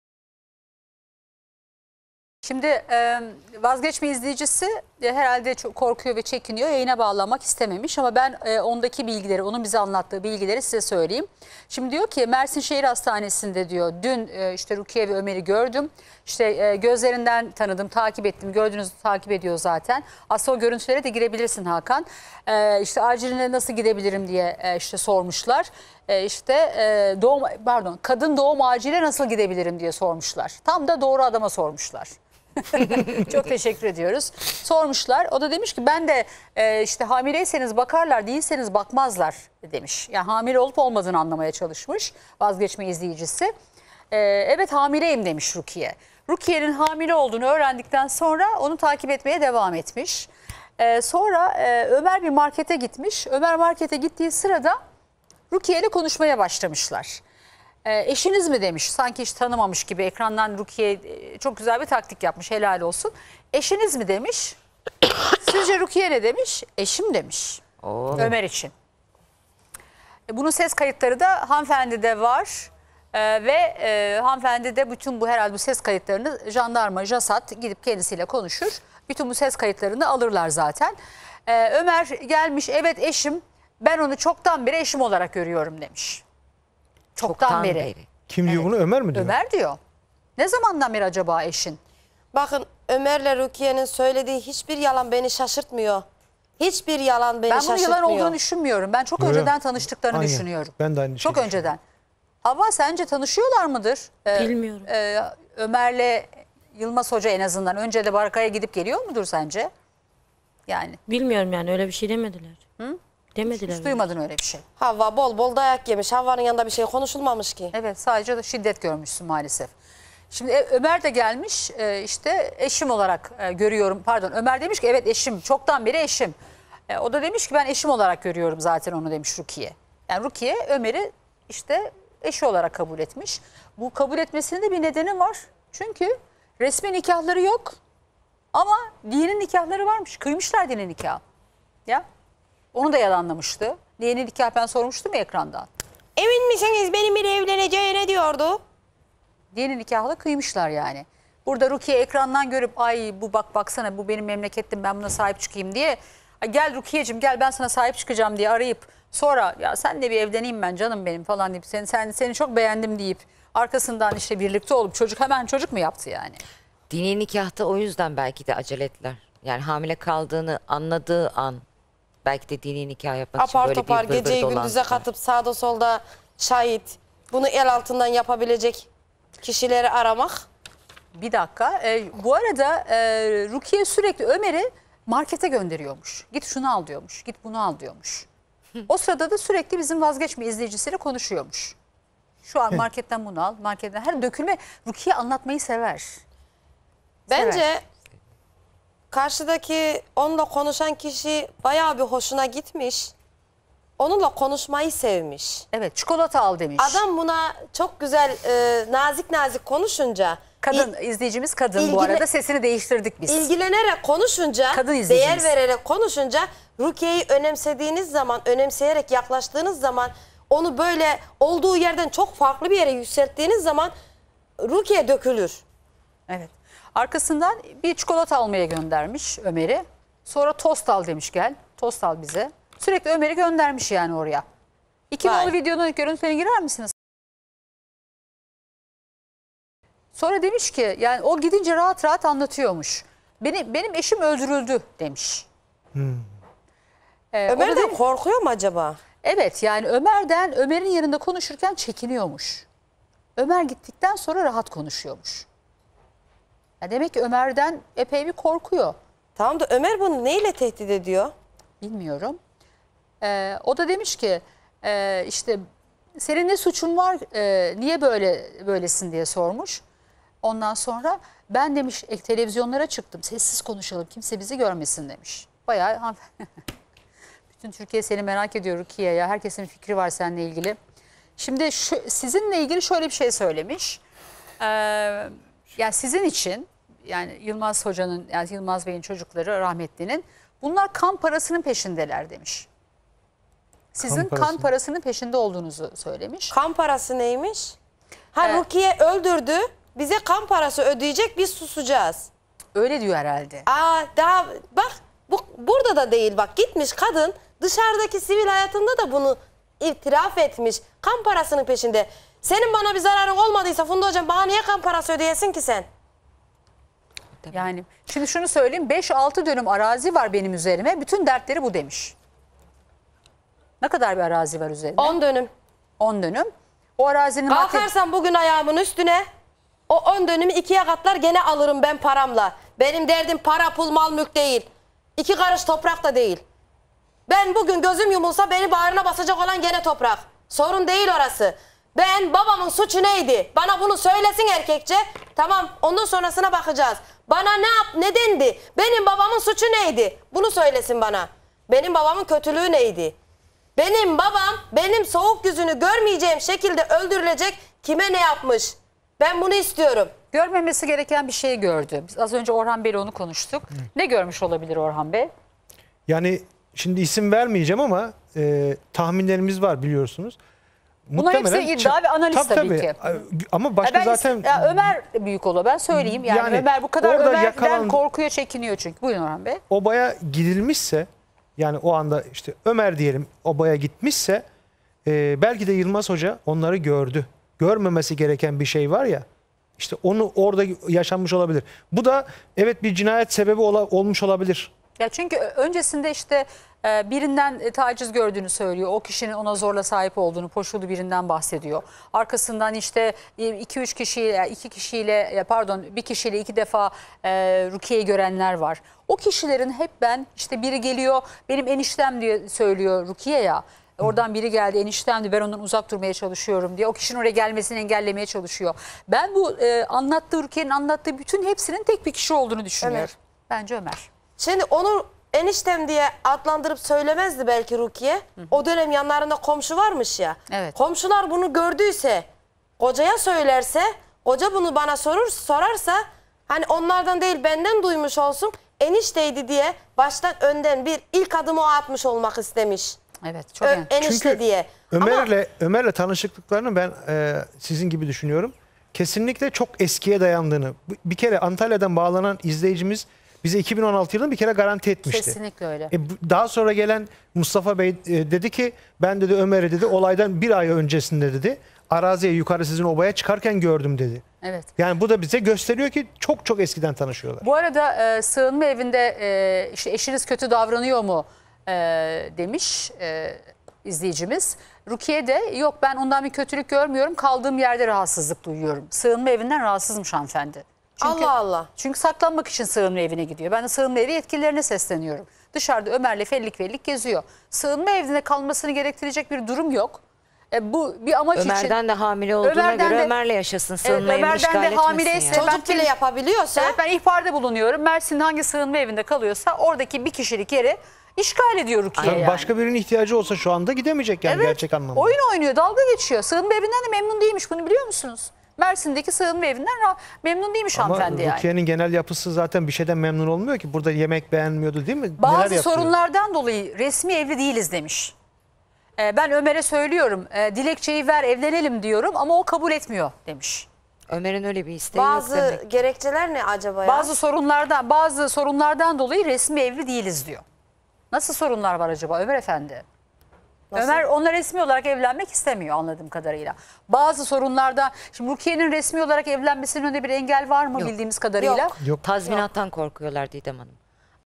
Şimdi e, Vazgeçme izleyicisi e, herhalde çok korkuyor ve çekiniyor. Yayına bağlamak istememiş ama ben e, ondaki bilgileri, onun bize anlattığı bilgileri size söyleyeyim. Şimdi diyor ki Mersin Şehir Hastanesi'nde diyor dün e, işte Rukiye ve Ömer'i gördüm. İşte e, gözlerinden tanıdım, takip ettim. Gördüğünüz takip ediyor zaten. Aslında o görüntülere de girebilirsin Hakan. E, işte aciline nasıl gidebilirim diye e, işte sormuşlar. E, işte e, doğum pardon kadın doğum acile nasıl gidebilirim diye sormuşlar. Tam da doğru adama sormuşlar. Çok teşekkür ediyoruz. Sormuşlar. O da demiş ki ben de e, işte hamileyseniz bakarlar, değilseniz bakmazlar demiş. Yani hamile olup olmadığını anlamaya çalışmış Vazgeçme izleyicisi. E, evet hamileyim demiş Rukiye. Rukiye'nin hamile olduğunu öğrendikten sonra onu takip etmeye devam etmiş. E, sonra e, Ömer bir markete gitmiş. Ömer markete gittiği sırada Rukiye ile konuşmaya başlamışlar. E, eşiniz mi demiş, sanki hiç tanımamış gibi ekrandan. Rukiye e, çok güzel bir taktik yapmış, helal olsun. Eşiniz mi demiş. Sizce Rukiye ne demiş? Eşim demiş. Oo. Ömer için. E, bunun ses kayıtları da hanımefendide var. E, ve e, hanımefendi de bütün bu herhalde bu ses kayıtlarını jandarma, JASAT gidip kendisiyle konuşur. Bütün bu ses kayıtlarını alırlar zaten. E, Ömer gelmiş, evet eşim, ben onu çoktan beri eşim olarak görüyorum demiş. Çoktan, Çoktan beri. beri. Kim diyor bunu, Ömer mi diyor? Ömer diyor. Ne zamandan beri acaba eşin? Bakın Ömer'le Rukiye'nin söylediği hiçbir yalan beni şaşırtmıyor. Hiçbir yalan beni ben şaşırtmıyor. Ben bunun yalan olduğunu düşünmüyorum. Ben çok Öyle. önceden tanıştıklarını Aynen. düşünüyorum. Ben de aynı Çok şeyi önceden. Hava sence tanışıyorlar mıdır? Ee, Bilmiyorum. E, Ömer'le Yılmaz Hoca en azından önce de Baraka'ya gidip geliyor mudur sence? Yani. Bilmiyorum yani, öyle bir şey demediler. Hı? Demediler. Hiç duymadın öyle bir şey. Havva bol bol dayak yemiş. Havva'nın yanında bir şey konuşulmamış ki. Evet, sadece de şiddet görmüşsün maalesef. Şimdi e, Ömer de gelmiş e, işte eşim olarak e, görüyorum. Pardon, Ömer demiş ki evet eşim, çoktan beri eşim. E, o da demiş ki ben eşim olarak görüyorum zaten onu demiş Rukiye. Yani Rukiye Ömer'i işte eşi olarak kabul etmiş. Bu kabul etmesinin de bir nedeni var. Çünkü resmi nikahları yok ama dini nikahları varmış. Kıymışlar dini nikah. Ya onu da yalanlamıştı. Dini nikah ben sormuştum ya ekrandan. Emin misiniz benimle evleneceğine diyordu. Dini nikahla kıymışlar yani. Burada Rukiye ekrandan görüp ay bu bak baksana bu benim memlekettim ben buna sahip çıkayım diye. Gel Rukiye'cim gel ben sana sahip çıkacağım diye arayıp sonra ya sen de bir evleneyim ben canım benim falan deyip seni, sen, seni çok beğendim deyip arkasından işte birlikte olup çocuk hemen çocuk mu yaptı yani? Dini nikahta o yüzden belki de acele ettiler. Yani hamile kaldığını anladığı an belki de dini nikah yapmak için Apar böyle topar bir bırbır geceyi gündüze dolandılar. katıp sağda solda şahit bunu el altından yapabilecek kişileri aramak. Bir dakika. E, bu arada e, Rukiye sürekli Ömer'i markete gönderiyormuş. Git şunu al diyormuş. Git bunu al diyormuş. O sırada da sürekli bizim vazgeçme izleyicisiyle konuşuyormuş. Şu an marketten bunu al. Marketten her dökülme. Rukiye anlatmayı sever. Bence Sever. karşıdaki onunla konuşan kişi bayağı bir hoşuna gitmiş. Onunla konuşmayı sevmiş. Evet, çikolata al demiş. Adam buna çok güzel e, nazik nazik konuşunca. Kadın izleyicimiz kadın bu ilgile- arada sesini değiştirdik biz. İlgilenerek konuşunca, Kadın değer izleyicimiz. vererek konuşunca Rukiye'yi önemsediğiniz zaman, önemseyerek yaklaştığınız zaman, onu böyle olduğu yerden çok farklı bir yere yükselttiğiniz zaman Rukiye dökülür. Evet. Arkasından bir çikolata almaya göndermiş Ömer'i. Sonra tost al demiş gel. Tost al bize. Sürekli Ömer'i göndermiş yani oraya. İki nolu videonun görüntülerine girer misiniz? Sonra demiş ki yani o gidince rahat rahat anlatıyormuş. Benim, benim eşim öldürüldü demiş. Hmm. Ee, Ömer'den o da demiş- korkuyor mu acaba? Evet yani Ömer'den Ömer'in yanında konuşurken çekiniyormuş. Ömer gittikten sonra rahat konuşuyormuş. Ya demek ki Ömer'den epey bir korkuyor. Tamam da Ömer bunu neyle tehdit ediyor? Bilmiyorum. Ee, o da demiş ki e, işte senin ne suçun var e, niye böyle böylesin diye sormuş. Ondan sonra ben demiş e, televizyonlara çıktım sessiz konuşalım kimse bizi görmesin demiş. Bayağı bütün Türkiye seni merak ediyor Rukiye ya herkesin fikri var seninle ilgili. Şimdi şu, sizinle ilgili şöyle bir şey söylemiş. Ee, yani sizin için yani Yılmaz Hoca'nın yani Yılmaz Bey'in çocukları rahmetlinin bunlar kan parasının peşindeler demiş. Sizin kan, parası. parasının peşinde olduğunuzu söylemiş. Kan parası neymiş? Ha Evet. Rukiye öldürdü. Bize kan parası ödeyecek biz susacağız. Öyle diyor herhalde. Aa daha bak bu burada da değil bak gitmiş kadın dışarıdaki sivil hayatında da bunu itiraf etmiş. Kan parasının peşinde. Senin bana bir zararın olmadıysa Funda Hocam bana niye kan parası ödeyesin ki sen? Yani şimdi şunu söyleyeyim beş altı dönüm arazi var benim üzerime. Bütün dertleri bu demiş. Ne kadar bir arazi var üzerinde? on dönüm. on dönüm. O arazinin Kalkarsan bugün ayağımın üstüne o on dönümü ikiye katlar gene alırım ben paramla. Benim derdim para pul mal mülk değil. İki karış toprak da değil. Ben bugün gözüm yumulsa beni bağrına basacak olan gene toprak. Sorun değil orası. Ben babamın suçu neydi? Bana bunu söylesin erkekçe. Tamam ondan sonrasına bakacağız. Bana ne yap ne dendi? Benim babamın suçu neydi? Bunu söylesin bana. Benim babamın kötülüğü neydi? Benim babam benim soğuk yüzünü görmeyeceğim şekilde öldürülecek kime ne yapmış? Ben bunu istiyorum. Görmemesi gereken bir şey gördü. Biz az önce Orhan Bey'le onu konuştuk. Ne görmüş olabilir Orhan Bey? Yani şimdi isim vermeyeceğim ama e, tahminlerimiz var biliyorsunuz. Bunlar hepsi iddia ve analiz tabii ki. Ama başka Ya ben zaten... is- ya Ömer büyük olur ben söyleyeyim. Yani, Yani Ömer bu kadar orada Ömer'den yakalan- korkuyor çekiniyor çünkü. Buyurun Orhan Bey. Obaya gidilmişse yani o anda işte Ömer diyelim obaya gitmişse e, belki de Yılmaz Hoca onları gördü. Görmemesi gereken bir şey var ya işte onu orada yaşanmış olabilir. Bu da evet bir cinayet sebebi ola, olmuş olabilir. Ya çünkü öncesinde işte e, birinden e, taciz gördüğünü söylüyor. O kişinin ona zorla sahip olduğunu, poşulu birinden bahsediyor. Arkasından işte iki üç kişiyle, iki kişiyle pardon bir kişiyle iki defa e, Rukiye'yi görenler var. O kişilerin hep ben işte biri geliyor benim eniştem diye söylüyor Rukiye ya. Oradan biri geldi, eniştemdi, ben ondan uzak durmaya çalışıyorum diye. O kişinin oraya gelmesini engellemeye çalışıyor. Ben bu e, anlattığı, Rukiye'nin anlattığı bütün hepsinin tek bir kişi olduğunu düşünüyorum. Ömer. Bence Ömer. Şimdi onu eniştem diye adlandırıp söylemezdi belki Rukiye. Hı hı. O dönem yanlarında komşu varmış ya. Evet. Komşular bunu gördüyse, kocaya söylerse, koca bunu bana sorur, sorarsa hani onlardan değil benden duymuş olsun. Enişteydi diye baştan önden bir ilk adımı o atmış olmak istemiş. Evet, çok Ö yani. enişte Çünkü diye. Ömer'le Ama... Ömer'le tanışıklıklarını ben e, sizin gibi düşünüyorum. Kesinlikle çok eskiye dayandığını. Bir kere Antalya'dan bağlanan izleyicimiz bize iki bin on altı yılında bir kere garanti etmişti. Kesinlikle öyle. E, daha sonra gelen Mustafa Bey e, dedi ki ben dedi Ömer'i dedi olaydan bir ay öncesinde dedi araziye yukarı sizin obaya çıkarken gördüm dedi. Evet. Yani bu da bize gösteriyor ki çok çok eskiden tanışıyorlar. Bu arada e, sığınma evinde e, işte eşiniz kötü davranıyor mu e, demiş e, izleyicimiz. Rukiye de yok ben ondan bir kötülük görmüyorum, kaldığım yerde rahatsızlık duyuyorum. Sığınma evinden rahatsızmış hanımefendi. Çünkü, Allah Allah. Çünkü saklanmak için sığınma evine gidiyor. Ben de sığınma evi yetkililerine sesleniyorum. Dışarıda Ömer'le fellik fellik geziyor. Sığınma evinde kalmasını gerektirecek bir durum yok. E, bu bir amaç Ömer'den için. Ömer'den de hamile olduğuna Ömer'den göre de, Ömer'le yaşasın. Evet, Sığınma evini Ömer'den işgal de etmesin hamileyse. yani. Çocuk bile yapabiliyorsa. Evet, ben ihbarda bulunuyorum. Mersin'de hangi sığınma evinde kalıyorsa oradaki bir kişilik yeri işgal ediyor Rukiye Tabii yani. başka birinin ihtiyacı olsa şu anda gidemeyecek yani Evet, gerçek anlamda. oyun oynuyor, dalga geçiyor. Sığınma evinden de memnun değilmiş, bunu biliyor musunuz? Mersin'deki sığınma evinden memnun değilmiş Ama hanımefendi yani. Rukiye'nin genel yapısı zaten bir şeyden memnun olmuyor ki. Burada yemek beğenmiyordu değil mi? Neler Bazı yapıyor? sorunlardan dolayı resmi evli değiliz demiş. Ee, ben Ömer'e söylüyorum, e, dilekçeyi ver evlenelim diyorum ama o kabul etmiyor demiş. Ömer'in öyle bir isteği Bazı yok demek. gerekçeler ne acaba ya? Bazı sorunlardan bazı sorunlardan dolayı resmi evli değiliz diyor. Nasıl sorunlar var acaba Ömer Efendi? Nasıl? Ömer onunla resmi olarak evlenmek istemiyor anladığım kadarıyla. Bazı sorunlardan, şimdi Rukiye'nin resmi olarak evlenmesinin önünde bir engel var mı Yok. bildiğimiz kadarıyla? Yok. Yok. Tazminattan Yok. korkuyorlar Didem Hanım.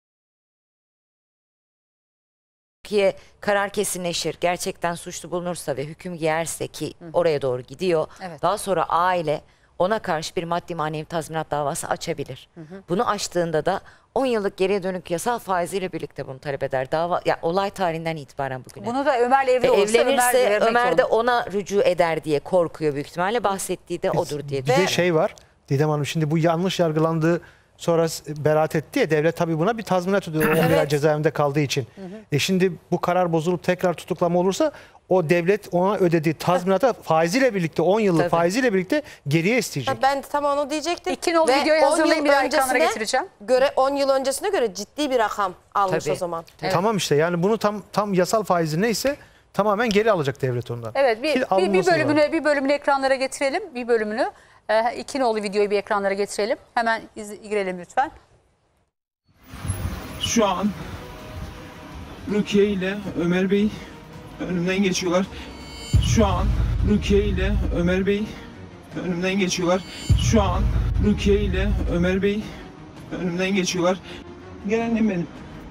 Rukiye karar kesinleşir, gerçekten suçlu bulunursa ve hüküm giyerse ki Hı. oraya doğru gidiyor. Evet. Daha sonra aile ona karşı bir maddi manevi tazminat davası açabilir. Hı hı. Bunu açtığında da on yıllık geriye dönük yasal faiziyle birlikte bunu talep eder. Dava, yani olay tarihinden itibaren bugüne. Bunu da Ömer'le evli olursa evlenirse Ömer, Ömer de ona rücu eder diye korkuyor büyük ihtimalle. Bahsettiği de odur diye. Bir de şey var Didem Hanım, şimdi bu yanlış yargılandığı sonra beraat etti ya, devlet tabii buna bir tazminat ödüyor on bir ay cezaevinde kaldığı için. Hı hı. E şimdi bu karar bozulup tekrar tutuklama olursa o devlet ona ödediği tazminata faiziyle birlikte on yıllık tabii. faiziyle birlikte geriye isteyecek. Ha, ben de tam onu diyecektim. İki nolu videoyu hazırlayın, bir ekranlara getireceğim. Göre on yıl öncesine göre ciddi bir rakam almış tabii. o zaman. Evet. Tamam işte yani bunu tam tam yasal faizi neyse tamamen geri alacak devlet ondan. Evet, bir, bir, bir bölümünü var. bir bölümünü ekranlara getirelim. Bir bölümünü e, iki nolu videoyu bir ekranlara getirelim. Hemen iz, girelim lütfen. Şu an Rukiye ile Ömer Bey önümden geçiyorlar. Şu an Rukiye ile Ömer Bey önümden geçiyorlar. Şu an Rukiye ile Ömer Bey önümden geçiyorlar. Gel annem benim.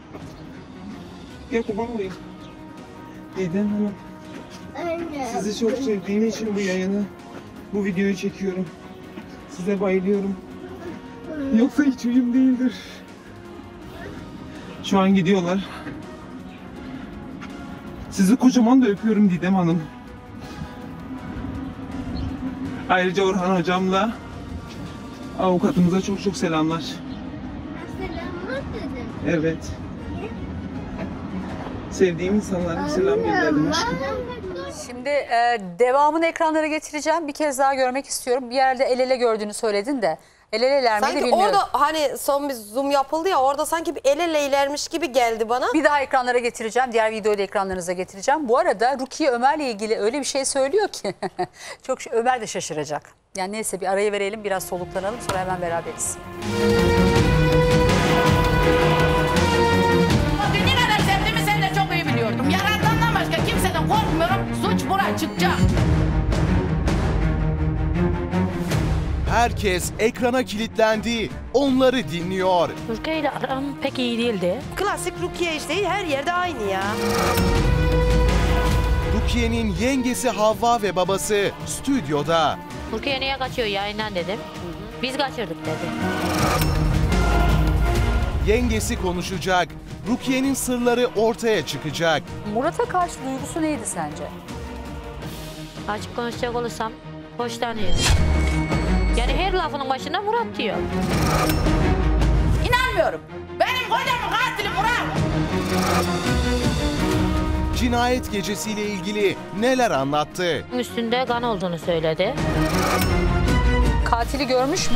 Gel kurban olayım. Didem Hanım. Sizi çok sevdiğim için bu yayını, bu videoyu çekiyorum. Size bayılıyorum. Yoksa hiç uyum değildir. Şu an gidiyorlar. Sizi kocaman da öpüyorum Didem Hanım. Ayrıca Orhan hocamla avukatımıza çok çok selamlar. Selamlar dedim. Evet. Sevdiğim insanlara selam gönderdim aşkım. Şimdi e, devamını ekranlara getireceğim. Bir kez daha görmek istiyorum. Bir yerde el ele gördüğünü söyledin de. El eleler miydi bilmiyorum. Sanki orada hani son bir zoom yapıldı ya, orada sanki bir el eleylermiş gibi geldi bana. Bir daha ekranlara getireceğim. Diğer videoyu da ekranlarınıza getireceğim. Bu arada Rukiye Ömer'le ilgili öyle bir şey söylüyor ki çok şey, Ömer de şaşıracak. Yani neyse bir arayı verelim, biraz soluklanalım, sonra hemen beraberiz. Ne kadar sevdiğimi sen de çok iyi biliyordum. Yaratandan başka kimseden korkmuyorum. Suç buraya çıkacak. Herkes ekrana kilitlendi, onları dinliyor. Rukiye ile aram pek iyi değildi. Klasik Rukiye işte, her yerde aynı ya. Rukiye'nin yengesi Havva ve babası stüdyoda. Rukiye niye kaçıyor yayından dedim. Biz kaçırdık dedi. Yengesi konuşacak. Rukiye'nin sırları ortaya çıkacak. Murat'a karşı duygusu neydi sence? Açık konuşacak olursam hoşlanıyor. Yani her lafının başında Murat diyor. İnanmıyorum. Benim kocamın katili Murat. Cinayet gecesiyle ilgili neler anlattı? Üstünde kan olduğunu söyledi. Katili görmüş mü?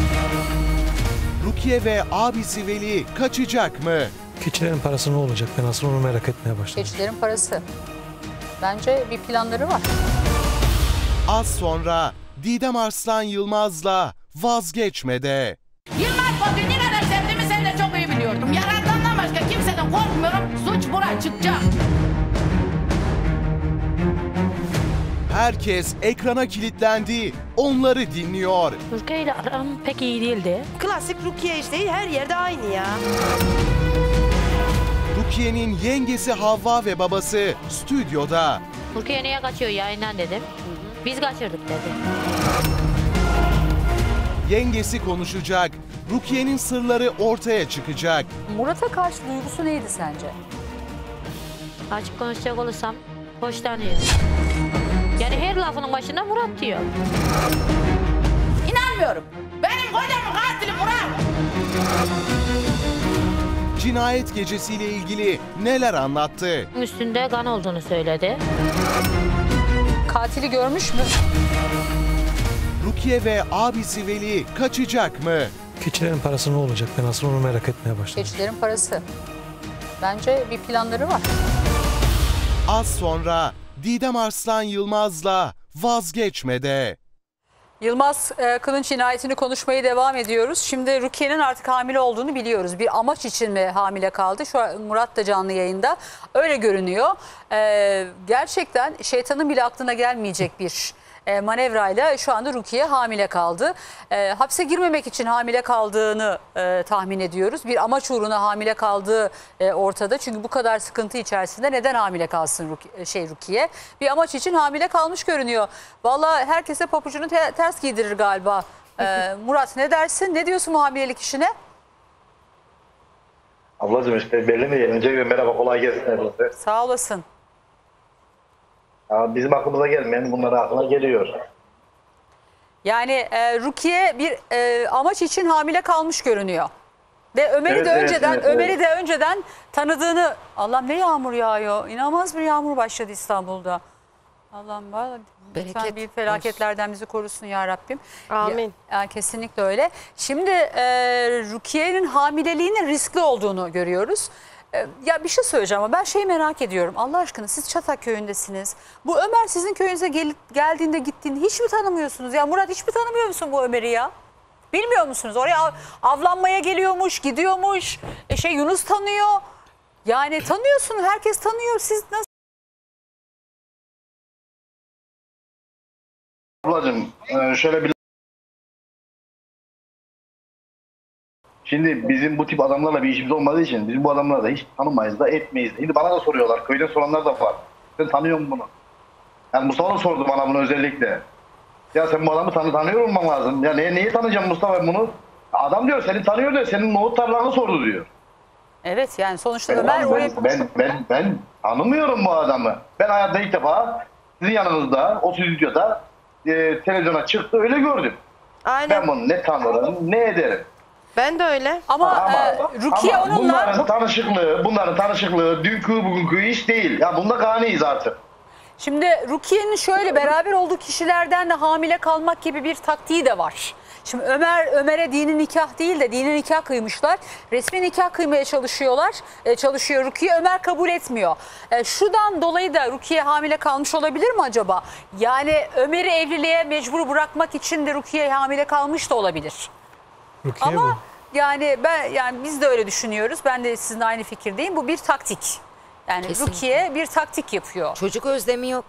Rukiye ve abisi Veli kaçacak mı? Keçilerin parası ne olacak? Ben aslında onu merak etmeye başladım. Keçilerin parası. Bence bir planları var. Az sonra Didem Arslan Yılmaz'la Vazgeçmede. Yılmaz Bakı ne kadar sevdiğimi sen de çok iyi biliyordum. Yaratandan başka kimseden korkmuyorum. Suç buraya çıkacak. Herkes ekrana kilitlendi, onları dinliyor. Rukiye ile aram pek iyi değildi. Klasik Rukiye işte her yerde aynı ya. Rukiye'nin yengesi Havva ve babası stüdyoda. Rukiye niye kaçıyor yayından dedim. Biz kaçırdık dedi. Yengesi konuşacak. Rukiye'nin sırları ortaya çıkacak. Murat'a karşı duygusu neydi sence? Açık konuşacak olursam hoşlanıyor. Yani her lafının başında Murat diyor. İnanmıyorum. Benim kocamın katili Murat. Cinayet gecesiyle ilgili neler anlattı? Üstünde kan olduğunu söyledi. Katili görmüş mü? Rukiye ve abisi Veli kaçacak mı? Keçilerin parası ne olacak? Ben aslında onu merak etmeye başladım. Keçilerin parası. Bence bir planları var. Az sonra Didem Arslan Yılmaz'la Vazgeçmede. Yılmaz e, Kılınç cinayetini konuşmaya devam ediyoruz. Şimdi Rukiye'nin artık hamile olduğunu biliyoruz. Bir amaç için mi hamile kaldı? Şu an Murat da canlı yayında. Öyle görünüyor. E, gerçekten şeytanın bile aklına gelmeyecek bir e, manevrayla şu anda Rukiye hamile kaldı. E, hapse girmemek için hamile kaldığını e, tahmin ediyoruz. Bir amaç uğruna hamile kaldığı e, ortada. Çünkü bu kadar sıkıntı içerisinde neden hamile kalsın Rukiye, şey Rukiye? Bir amaç için hamile kalmış görünüyor. Vallahi herkese papucunu te ters giydirir galiba. E, Murat ne dersin? Ne diyorsun bu hamilelik işine? Ablacığım işte belli mi? Önce merhaba, kolay gelsin ablası. Sağ olasın. Ya bizim aklımıza gelmeyen bunların aklına geliyor. Yani e, Rukiye bir e, amaç için hamile kalmış görünüyor. Ve Ömer'i Evet, de evet, önceden evet, Ömer'i evet. de önceden tanıdığını. Allah'ım ne yağmur yağıyor. İnanılmaz bir yağmur başladı İstanbul'da. Allah'ım var. Lütfen Bereket büyük felaketlerden bizi korusun ya Rabbim. Amin. Ya, ya kesinlikle öyle. Şimdi e, Rukiye'nin hamileliğinin riskli olduğunu görüyoruz. E, ya bir şey söyleyeceğim ama ben şeyi merak ediyorum. Allah aşkına siz Çatak köyündesiniz. Bu Ömer sizin köyünüze gel, geldiğinde gittiğinde hiç mi tanımıyorsunuz? Ya Murat hiç mi tanımıyor musun bu Ömer'i ya? Bilmiyor musunuz? Oraya av, avlanmaya geliyormuş, gidiyormuş. E şey Yunus tanıyor. Yani tanıyorsun, herkes tanıyor. Siz nasıl? Ablacığım şöyle bir... Şimdi bizim bu tip adamlarla bir işimiz olmadığı için biz bu adamlarla hiç tanımayız da etmeyiz. Şimdi bana da soruyorlar. Köyden soranlar da var. Sen tanıyor musun bunu? Yani Mustafa da sordu bana bunu özellikle. Ya sen bu adamı tanı tanıyor olman lazım. Ya neye, neyi tanıyacağım Mustafa bunu? Adam diyor seni tanıyor diyor. Senin nohut tarlanı sordu diyor. Evet yani sonuçta Ben, Ömer ben, oraya... ben, ben, ben tanımıyorum bu adamı. Ben hayatta ilk defa sizin yanınızda, o stüdyoda e, televizyona çıktı öyle gördüm. Aynen. Ben bunu ne tanırım ne ederim. Ben de öyle. Ama, Ama, e, Rukiye ama onunla... bunların tanışıklığı, bunların tanışıklığı dünkü bugünkü iş değil. Ya bunda ganiyiz artık. Şimdi Rukiye'nin şöyle beraber olduğu kişilerden de hamile kalmak gibi bir taktiği de var. Şimdi Ömer Ömer'e dini nikah değil de dini nikah kıymışlar. Resmi nikah kıymaya çalışıyorlar. E, çalışıyor Rukiye. Ömer kabul etmiyor. E, şuradan dolayı da Rukiye hamile kalmış olabilir mi acaba? Yani Ömer'i evliliğe mecbur bırakmak için de Rukiye hamile kalmış da olabilir. Rukiye Ama bu. yani ben yani biz de öyle düşünüyoruz. Ben de sizinle aynı fikirdeyim. Bu bir taktik. Yani Kesinlikle. Rukiye bir taktik yapıyor. Çocuk özlemi yok ki.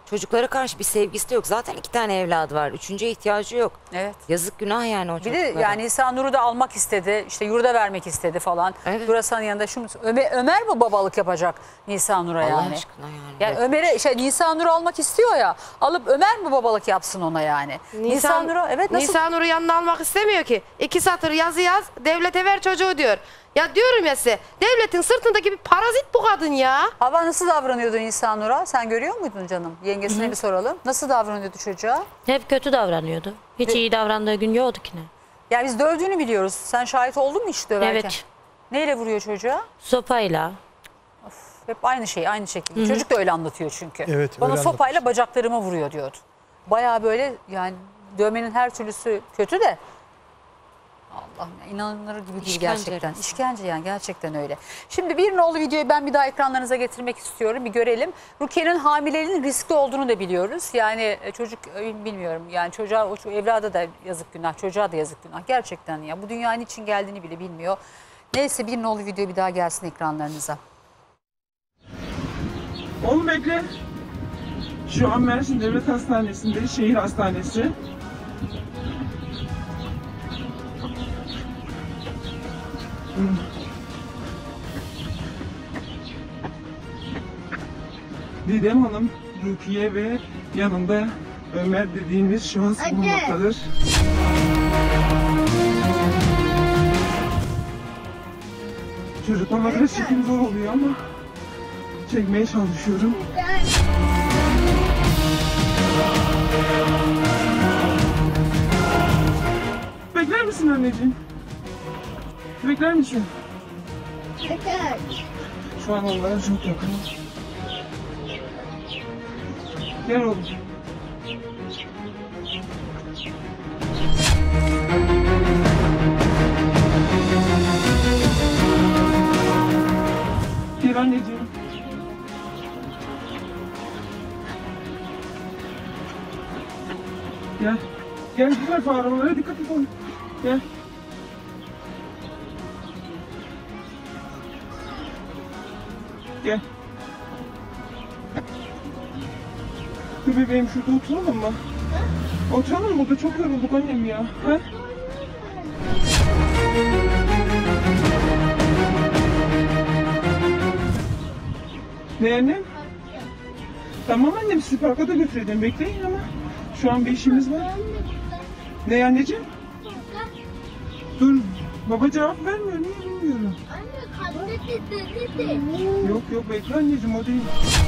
Çocuklara karşı bir sevgisi de yok. Zaten iki tane evladı var. Üçüncüye ihtiyacı yok. Evet. Yazık günah yani o Bir çocuklara. de yani Nisa Nur'u da almak istedi. İşte yurda vermek istedi falan. Evet. Durasan'ın yanında şu Ömer, Ömer mi babalık yapacak Nisa Nur'a Allah yani? aşkına yani. Yani Ömer'e şey Nisa Nur'u almak istiyor ya. Alıp Ömer mi babalık yapsın ona yani? Nisa Nur'u evet nasıl? Nisa Nur'u yanına almak istemiyor ki. İki satır yazı yaz, devlete ver çocuğu diyor. Ya diyorum ya size, devletin sırtındaki bir parazit bu kadın ya. Hava nasıl davranıyordu Nisa Nur'a? Sen görüyor muydun canım? Yengesine Hı hı. bir soralım. Nasıl davranıyordu çocuğa? Hep kötü davranıyordu. Hiç Ve- iyi davrandığı gün yoktu ki ne. Yani biz dövdüğünü biliyoruz. Sen şahit oldun mu hiç döverken? Evet. Neyle vuruyor çocuğa? Sopayla. Hep aynı şey, aynı şekilde. Hı hı. Çocuk da öyle anlatıyor çünkü. Evet, Bana öyle sopayla bacaklarıma vuruyor diyordu. Bayağı böyle yani dövmenin her türlüsü kötü de. Allah'ım inanılır gibi değil İşkence gerçekten. resmen. İşkence yani gerçekten öyle. Şimdi bir nolu videoyu ben bir daha ekranlarınıza getirmek istiyorum. Bir görelim. Rukiye'nin hamileliğinin riskli olduğunu da biliyoruz. Yani çocuk bilmiyorum yani çocuğa, o evlada da yazık günah, çocuğa da yazık günah. Gerçekten ya bu dünyanın için geldiğini bile bilmiyor. Neyse bir nolu video bir daha gelsin ekranlarınıza. Oğlum bekle. Şu an Mersin Devlet Hastanesi'nde, şehir hastanesi. Hmm. Didem Hanım, Rukiye ve yanında Ömer dediğimiz şahıs bulunmaktadır. Çocuklarla biraz çekim zor oluyor ama çekmeye çalışıyorum. Bekler misin anneciğim? Bekler misin? Bekler. Şu an onlara çok yakın. Gel oğlum. Gel anneciğim. Gel. Gel güzel faralara dikkat et oğlum. Gel. Gel. Dur bebeğim şurada oturalım mı? Oturalım mı? Burada çok yorulduk annem ya. Ha? Ne annem? Tamam annem sizi parka da götüreceğim. Bekleyin ama. Şu an bir işimiz var. Ne anneciğim? Dur. Baba cevap vermiyor. Niye bilmiyorum. Yok yok bekle anneciğim o değil.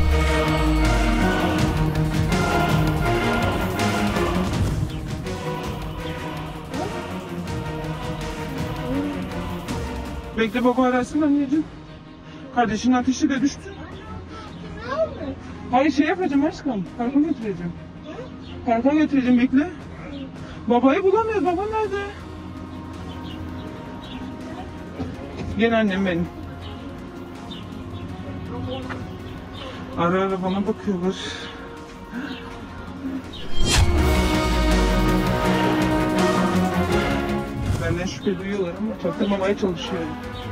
Bekle baba arasın anneciğim. Kardeşinin ateşi de düştü. Hayır şey yapacağım aşkım. Parka götüreceğim. Parka götüreceğim bekle. Babayı bulamıyoruz. Baba nerede? Gel annem benim. Ara ara bana bakıyorlar. Benden şüphe duyuyorlar ama çaktırmamaya çalışıyorum.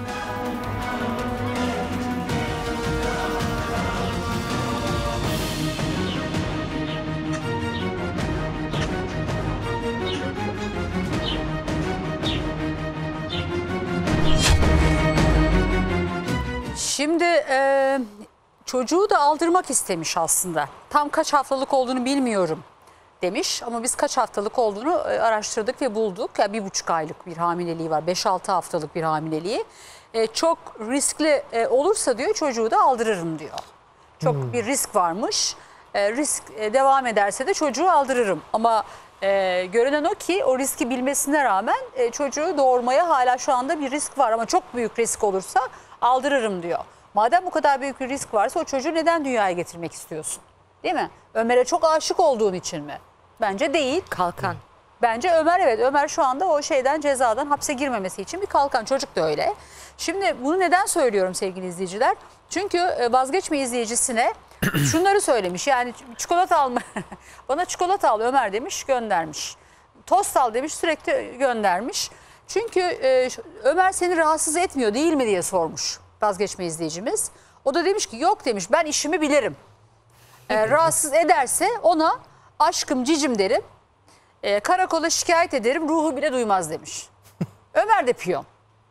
Şimdi e, çocuğu da aldırmak istemiş aslında. Tam kaç haftalık olduğunu bilmiyorum demiş. Ama biz kaç haftalık olduğunu e, araştırdık ve bulduk. Yani bir buçuk aylık bir hamileliği var. beş altı haftalık bir hamileliği. E, çok riskli e, olursa diyor çocuğu da aldırırım diyor. Çok hmm. bir risk varmış. E, risk e, devam ederse de çocuğu aldırırım. Ama e, görünen o ki o riski bilmesine rağmen e, çocuğu doğurmaya hala şu anda bir risk var. Ama çok büyük risk olursa aldırırım diyor. Madem bu kadar büyük bir risk varsa o çocuğu neden dünyaya getirmek istiyorsun? Değil mi? Ömer'e çok aşık olduğun için mi? Bence değil. Kalkan. Bence Ömer evet. Ömer şu anda o şeyden cezadan hapse girmemesi için bir kalkan. Çocuk da öyle. Şimdi bunu neden söylüyorum sevgili izleyiciler? Çünkü vazgeçme izleyicisine şunları söylemiş. Yani çikolata alma. Bana çikolata al Ömer demiş göndermiş. Tost al demiş sürekli göndermiş. Çünkü e, Ömer seni rahatsız etmiyor değil mi diye sormuş vazgeçme izleyicimiz. O da demiş ki yok demiş ben işimi bilirim. e, rahatsız ederse ona aşkım cicim derim. E, karakola şikayet ederim, ruhu bile duymaz demiş. Ömer de piyon.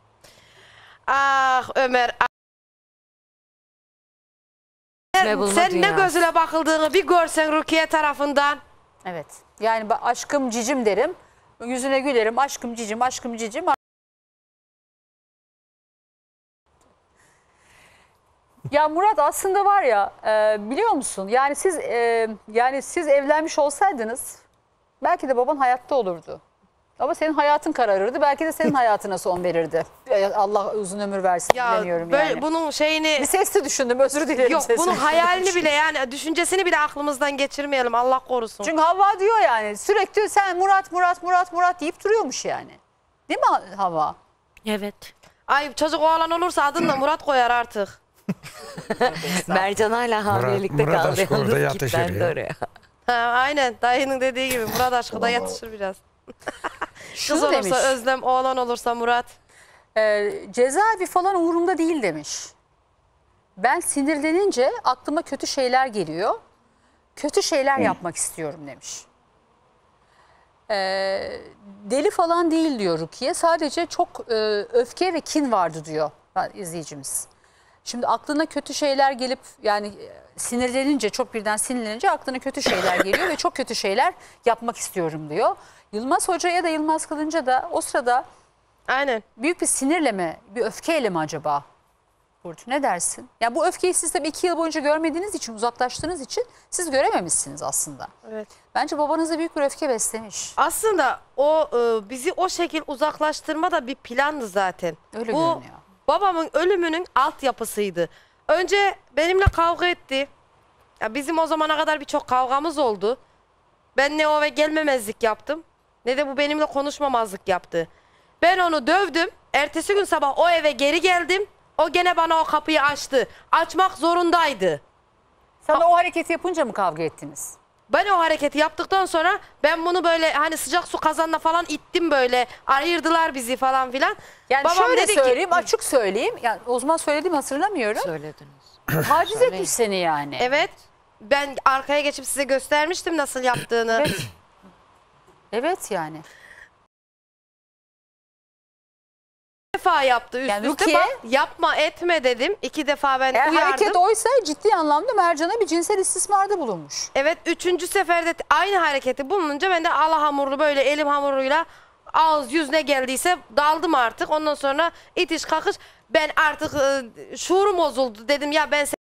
Ah Ömer. Ah. Sen, sen ne gözüyle bakıldığını bir görsen Rukiye tarafından. Evet. Yani ben aşkım cicim derim. Yüzüne gülerim. Aşkım cicim, aşkım cicim. Ya Murat aslında var ya e, biliyor musun? Yani siz e, yani siz evlenmiş olsaydınız belki de baban hayatta olurdu. Ama senin hayatın kararırdı. Belki de senin hayatına son verirdi. Allah uzun ömür versin, ya, bilemiyorum böyle, yani. Bunun şeyini... Bir sesli düşündüm, özür dilerim. Yok sesli bunun hayalini düşündüm. bile yani düşüncesini bile aklımızdan geçirmeyelim, Allah korusun. Çünkü Havva diyor yani sürekli sen Murat Murat Murat Murat deyip duruyormuş yani. Değil mi Havva? Evet. Ay çocuk oğlan olursa adını da Murat koyar artık. Mercan hala hamilelikte Murat kaldı. aşkı orada Yalnız yatışır kilitlendi ya. oraya. Ha, aynen dayının dediği gibi Murat aşkı da yatışır biraz. Şunu Kız olursa demiş. Özlem, oğlan olursa Murat. Ee, cezaevi falan umurumda değil demiş. Ben sinirlenince aklıma kötü şeyler geliyor. Kötü şeyler yapmak istiyorum demiş. Ee, deli falan değil diyor Rukiye. Sadece çok e, öfke ve kin vardı diyor izleyicimiz. Şimdi aklına kötü şeyler gelip yani sinirlenince çok birden sinirlenince aklına kötü şeyler geliyor ve çok kötü şeyler yapmak istiyorum diyor. Yılmaz Hoca'ya da Yılmaz Kılınç'a da o sırada aynen büyük bir sinirle mi, bir öfkeyle mi acaba? Burcu ne dersin? Ya bu öfkeyi siz de iki yıl boyunca görmediğiniz için, uzaklaştığınız için siz görememişsiniz aslında. Evet. Bence babanıza büyük bir öfke beslemiş. Aslında o e, bizi o şekil uzaklaştırma da bir plandı zaten. Öyle Bu görünüyor. babamın ölümünün altyapısıydı. Önce benimle kavga etti. Ya bizim o zamana kadar birçok kavgamız oldu. Ben ne o eve gelmemezlik yaptım ne de bu benimle konuşmamazlık yaptı. Ben onu dövdüm. Ertesi gün sabah o eve geri geldim. O gene bana o kapıyı açtı. Açmak zorundaydı. Sana o hareketi yapınca mı kavga ettiniz? Ben o hareketi yaptıktan sonra ben bunu böyle hani sıcak su kazanına falan ittim böyle. Ayırdılar bizi falan filan. Yani Babam şöyle dedi ki- söyleyeyim, açık söyleyeyim. Yani o zaman söylediğimi hatırlamıyorum. Söylediniz. Taciz etmiş seni yani. Evet. Ben arkaya geçip size göstermiştim nasıl yaptığını. Evet. Evet yani. Bir defa yaptı üst Yani üste Rukiye- bak yapma etme dedim. İki defa ben Eğer uyardım. hareket oysa ciddi anlamda Mercan'a bir cinsel istismarda bulunmuş. Evet üçüncü seferde aynı hareketi bulununca ben de ala hamurlu böyle elim hamuruyla ağız yüz ne geldiyse daldım artık. Ondan sonra itiş kakış ben artık e, şuurum bozuldu dedim ya ben sen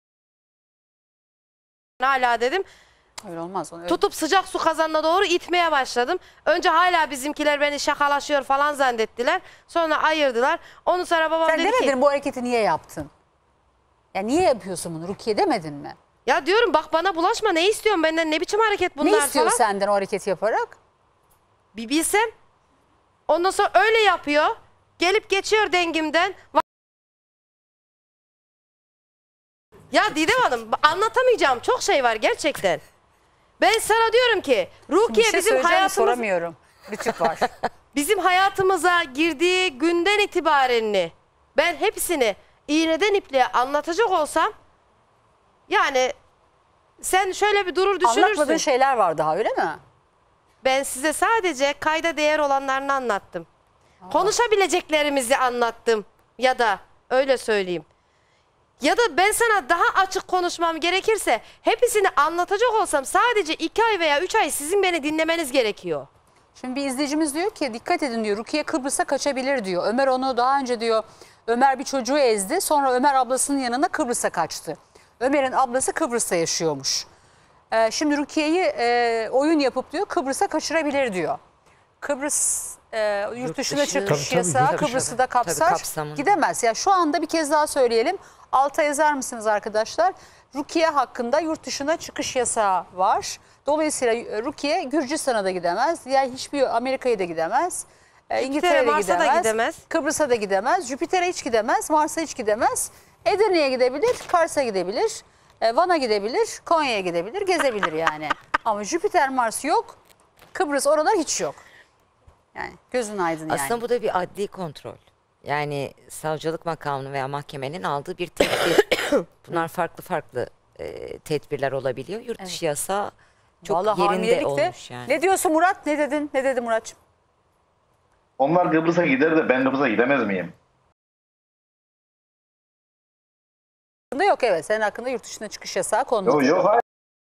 hala dedim. Öyle olmaz. Öyle. Tutup sıcak su kazanına doğru itmeye başladım. Önce hala bizimkiler beni şakalaşıyor falan zannettiler. Sonra ayırdılar. Ondan sonra babam Sen dedi demedin ki. bu hareketi niye yaptın? Ya niye yapıyorsun bunu Rukiye demedin mi? Ya diyorum bak bana bulaşma ne istiyorsun benden ne biçim hareket bunlar Ne istiyor falan. senden o hareketi yaparak? Bir bilsem. Ondan sonra öyle yapıyor. Gelip geçiyor dengimden. Ya Didem Hanım anlatamayacağım çok şey var gerçekten. Ben sana diyorum ki Rukiye Bir şey bizim söyleyeceğim, hayatımız soramıyorum. Rütük var. bizim hayatımıza girdiği günden itibaren ben hepsini iğneden ipliğe anlatacak olsam yani sen şöyle bir durur düşünürsün. Anlatmadığın şeyler var daha öyle mi? Ben size sadece kayda değer olanlarını anlattım. Aa. Konuşabileceklerimizi anlattım ya da öyle söyleyeyim. Ya da ben sana daha açık konuşmam gerekirse hepsini anlatacak olsam sadece iki ay veya üç ay sizin beni dinlemeniz gerekiyor. Şimdi bir izleyicimiz diyor ki dikkat edin diyor Rukiye Kıbrıs'a kaçabilir diyor. Ömer onu daha önce diyor Ömer bir çocuğu ezdi sonra Ömer ablasının yanına Kıbrıs'a kaçtı. Ömer'in ablası Kıbrıs'ta yaşıyormuş. Ee, şimdi Rukiye'yi e, oyun yapıp diyor Kıbrıs'a kaçırabilir diyor. Kıbrıs e, yurt dışına dışı- çıkış Tabii, tabii, yasağı tabii. Kıbrıs'ı da Tabii, kapsar. kapsamında. Gidemez. Yani şu anda bir kez daha söyleyelim. Alta yazar mısınız arkadaşlar? Rukiye hakkında yurt dışına çıkış yasağı var. Dolayısıyla Rukiye Gürcistan'a da gidemez. Yani hiçbir Amerika'ya da gidemez. E, İngiltere'ye de Mars'a da gidemez. gidemez. Kıbrıs'a da gidemez. Jüpiter'e hiç gidemez. Mars'a hiç gidemez. Edirne'ye gidebilir. Kars'a gidebilir. e, Van'a gidebilir. Konya'ya gidebilir. Gezebilir yani. Ama Jüpiter, Mars yok. Kıbrıs oralar hiç yok. Yani gözün aydın yani. Aslında bu da bir adli kontrol. Yani savcılık makamının veya mahkemenin aldığı bir tedbir. Bunlar farklı farklı e, tedbirler olabiliyor. Yurt dışı yasağı çok Vallahi yerinde hamilelikte- olmuş yani. Ne diyorsun Murat? Ne dedin? Ne dedi Murat'cığım? Onlar Kıbrıs'a gider de ben Kıbrıs'a gidemez miyim? Yok evet. Senin hakkında yurt dışına çıkış yasağı konmadı. Yok yok hayır.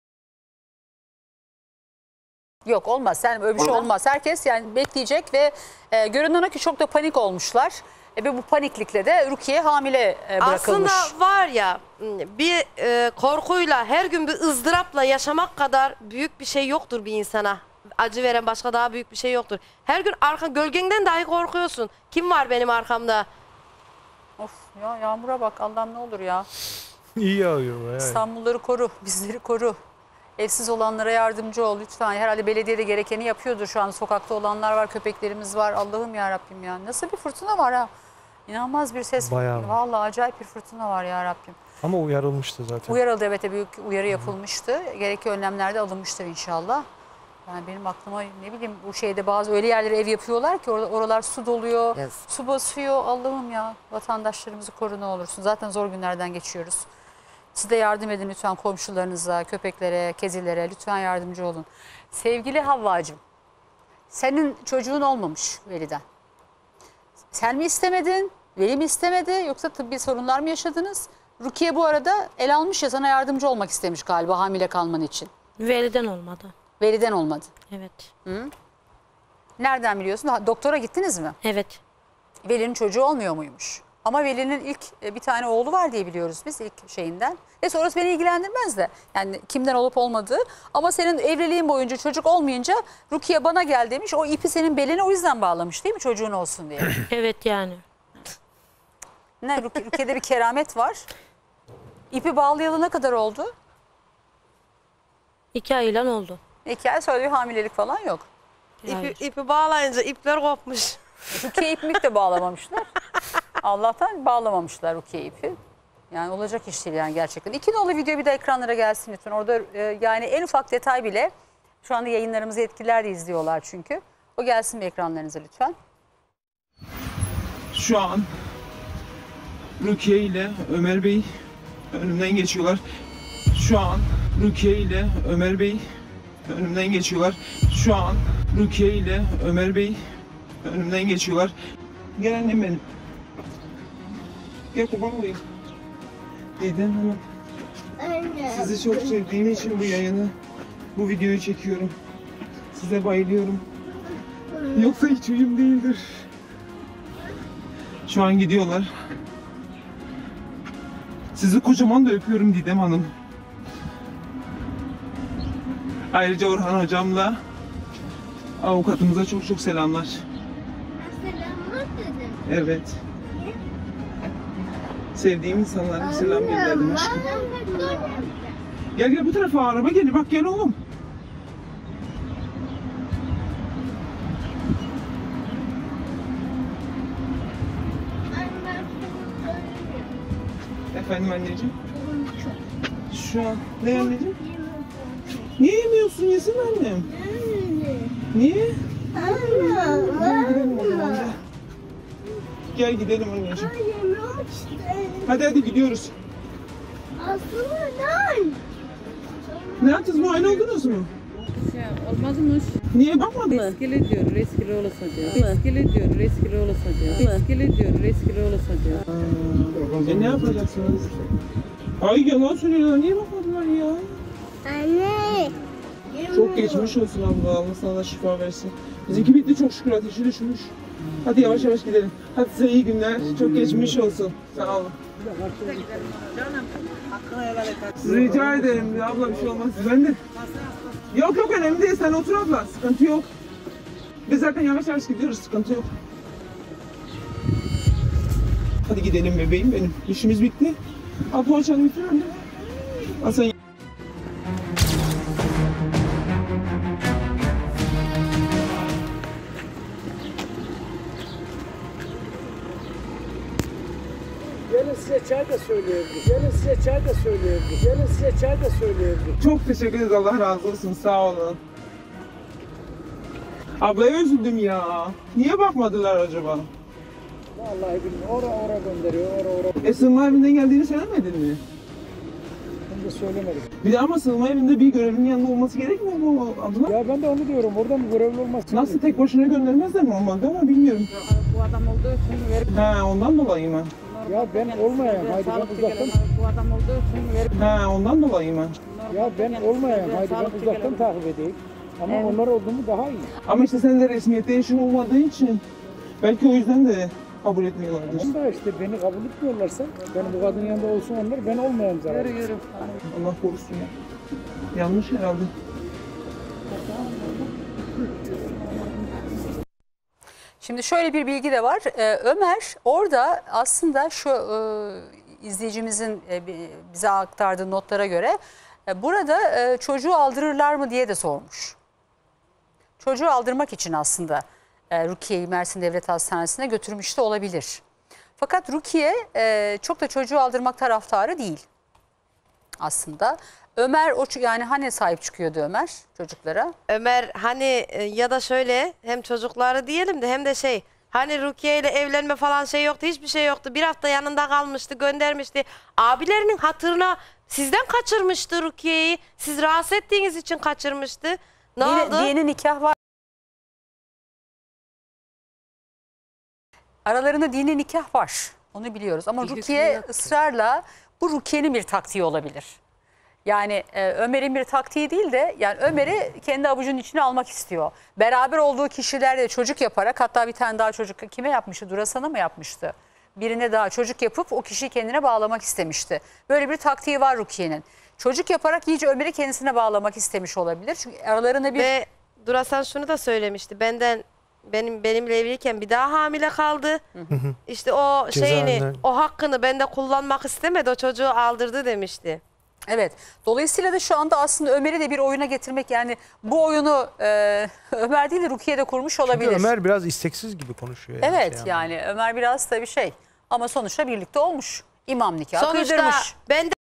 Yok olmaz. Sen öyle bir şey olmaz. Herkes yani bekleyecek ve e, görünen o ki çok da panik olmuşlar. E, ve bu paniklikle de Rukiye hamile e, bırakılmış. Aslında var ya bir e, korkuyla her gün bir ızdırapla yaşamak kadar büyük bir şey yoktur bir insana. Acı veren başka daha büyük bir şey yoktur. Her gün arka gölgenden dahi korkuyorsun. Kim var benim arkamda? Of ya yağmura bak Allah'ım ne olur ya. İyi yağıyor. Yani. İstanbulları koru, bizleri koru. Evsiz olanlara yardımcı ol lütfen. Herhalde belediye de gerekeni yapıyordur şu an. Sokakta olanlar var, köpeklerimiz var. Allah'ım ya Rabbim ya. Nasıl bir fırtına var ha? İnanılmaz bir ses. Bayağı. Vallahi acayip bir fırtına var ya Rabbim. Ama uyarılmıştı zaten. Uyarıldı evet, büyük uyarı yapılmıştı. Gerekli önlemler de alınmıştır inşallah. Yani benim aklıma ne bileyim bu şeyde bazı öyle yerlere ev yapıyorlar ki orada oralar su doluyor, Yes. su basıyor. Allah'ım ya, vatandaşlarımızı koru ne olursun. Zaten zor günlerden geçiyoruz. Siz de yardım edin lütfen komşularınıza, köpeklere, kedilere lütfen yardımcı olun. Sevgili Havvacığım, senin çocuğun olmamış Veli'den. Sen mi istemedin, Veli mi istemedi yoksa tıbbi sorunlar mı yaşadınız? Rukiye bu arada el almış ya, sana yardımcı olmak istemiş galiba hamile kalman için. Veli'den olmadı. Veli'den olmadı. Evet. Hı? Nereden biliyorsun? Ha, doktora gittiniz mi? Evet. Veli'nin çocuğu olmuyor muymuş? Ama Veli'nin ilk bir tane oğlu var diye biliyoruz biz ilk şeyinden. Ve sonrası beni ilgilendirmez de. Yani kimden olup olmadığı. Ama senin evliliğin boyunca çocuk olmayınca Rukiye bana gel demiş. O ipi senin beline o yüzden bağlamış değil mi, çocuğun olsun diye? Evet yani. Ne Rukiye, Rukiye'de bir keramet var. İpi bağlayalı ne kadar oldu? İki ay ilan oldu. İki ay sonra bir hamilelik falan yok. İpi, ipi bağlayınca ipler kopmuş. Rukiye iplik de bağlamamışlar. Allah'tan bağlamamışlar Rukiye ipi. Yani olacak iş değil yani gerçekten. İki nolu video bir de ekranlara gelsin lütfen. Orada e, yani en ufak detay bile şu anda yayınlarımızı yetkililer de izliyorlar çünkü. O gelsin bir ekranlarınıza lütfen. Şu an Rukiye ile Ömer Bey önümden geçiyorlar. Şu an Rukiye ile Ömer Bey önümden geçiyorlar. Şu an Rukiye ile Ömer Bey önümden geçiyorlar. Gel annem benim. Gel kurban olayım. Didem Hanım. Sizi çok sevdiğim için bu yayını, bu videoyu çekiyorum. Size bayılıyorum. Yoksa hiç uyum değildir. Şu an gidiyorlar. Sizi kocaman da öpüyorum Didem Hanım. Ayrıca Orhan hocamla avukatımıza çok çok selamlar. Selamlar dedim. Evet. Sevdiğim insanlara selam gönderdim aşkım. Gel gel bu tarafa, araba geliyor, bak gel oğlum. Efendim anneciğim? Şu an ne anneciğim? Niye yemiyorsun? Yesene annem. Niye? Gel gidelim o zaman gel. Gel gidelim anneciğim. Hadi hadi gidiyoruz. Aslında ne? Ne yapacağız? Muayene oldunuz mu? Ya, olmazmış. Niye bakmadın mı? Riskli diyor, riskli olursa diyor. Riskli diyor, riskli olursa diyor. Riskli diyor, riskli olursa diyor. E ne yapacaksınız? Ay yalan söylüyorlar. Niye bakmadılar ya? Anne. Çok geçmiş olsun abla. Allah sana da şifa versin. Bizimki bitti çok şükür. Ateşi düşmüş. Hadi yavaş yavaş gidelim. Hadi size iyi günler. Çok geçmiş olsun. Sağ olun. Rica ederim. Ya abla bir şey olmaz. Ben de. Yok yok önemli değil. Sen otur abla. Sıkıntı yok. Biz zaten yavaş yavaş gidiyoruz. Sıkıntı yok. Hadi gidelim bebeğim benim. İşimiz bitti. Al poğaçanı bitir anne. Al sen. Gelin size çay da söyleyebilir. Gelin size çay da söyleyebilir. Gelin size çay da söyleyebilir. Çok teşekkür ederiz. Allah razı olsun. Sağ olun. Ablaya üzüldüm ya. Niye bakmadılar acaba? Vallahi bilmiyorum. Ora ora gönderiyor. Ora ora. Esin'in evinden geldiğini söylemedin mi? şimdi söylemedim. Bir de ama sığınma evinde bir görevlinin yanında olması gerekmiyor mu adına? Ya ben de onu diyorum. Orada mı görevli olması? Nasıl tek başına göndermezler normalde ama bilmiyorum. Bu adam olduğu için verip... Ha ondan dolayı mı? Ya ben olmayayım. Haydi ben uzaktan... Bu adam olduğu için verip... Ha ondan dolayı mı? Ya ben olmayayım. Haydi ben uzaktan takip edeyim. Ama Evet. Ee, onlar oldu mu daha iyi. Ama işte sen de resmiyette işin olmadığı için belki o yüzden de kabul etmiyorlardır. Tamam da işte beni kabul etmiyorlarsa, benim bu kadın yanında olsun onlar, ben olmayayım zaten. Yürü yürü. Allah korusun ya. Yanlış herhalde. Şimdi şöyle bir bilgi de var. Ee, Ömer orada aslında şu e, izleyicimizin e, bize aktardığı notlara göre e, burada e, çocuğu aldırırlar mı diye de sormuş. Çocuğu aldırmak için aslında e, Rukiye'yi Mersin Devlet Hastanesi'ne götürmüş de olabilir. Fakat Rukiye e, çok da çocuğu aldırmak taraftarı değil aslında. Ömer o yani hani sahip çıkıyordu Ömer çocuklara? Ömer hani e, ya da şöyle hem çocukları diyelim de hem de şey hani Rukiye ile evlenme falan şey yoktu, hiçbir şey yoktu. Bir hafta yanında kalmıştı, göndermişti. Abilerinin hatırına sizden kaçırmıştı Rukiye'yi. Siz rahatsız ettiğiniz için kaçırmıştı. Ne Dini, oldu? Dini nikah var. Aralarında dini nikah var. Onu biliyoruz ama Bir Rukiye hükmü yoktu. ısrarla bu Rukiye'nin bir taktiği olabilir. Yani e, Ömer'in bir taktiği değil de yani Ömer'i kendi avucunun içine almak istiyor. Beraber olduğu kişilerle çocuk yaparak, hatta bir tane daha çocuk kime yapmıştı? Durasan'a mı yapmıştı? Birine daha çocuk yapıp o kişiyi kendine bağlamak istemişti. Böyle bir taktiği var Rukiye'nin. Çocuk yaparak iyice Ömer'i kendisine bağlamak istemiş olabilir. Çünkü aralarında bir... Ve Durasan şunu da söylemişti. Benden benim benimle evliyken bir daha hamile kaldı. İşte o şeyini, Cezaevinden. o hakkını bende kullanmak istemedi. O çocuğu aldırdı demişti. Evet. Dolayısıyla da şu anda aslında Ömer'i de bir oyuna getirmek, yani bu oyunu e, Ömer değil de Rukiye de kurmuş olabilir. Çünkü Ömer biraz isteksiz gibi konuşuyor. Yani Evet şey yani Ömer biraz tabii şey ama sonuçta birlikte olmuş. İmam nikahı Sonuçta kıydırmış. ben de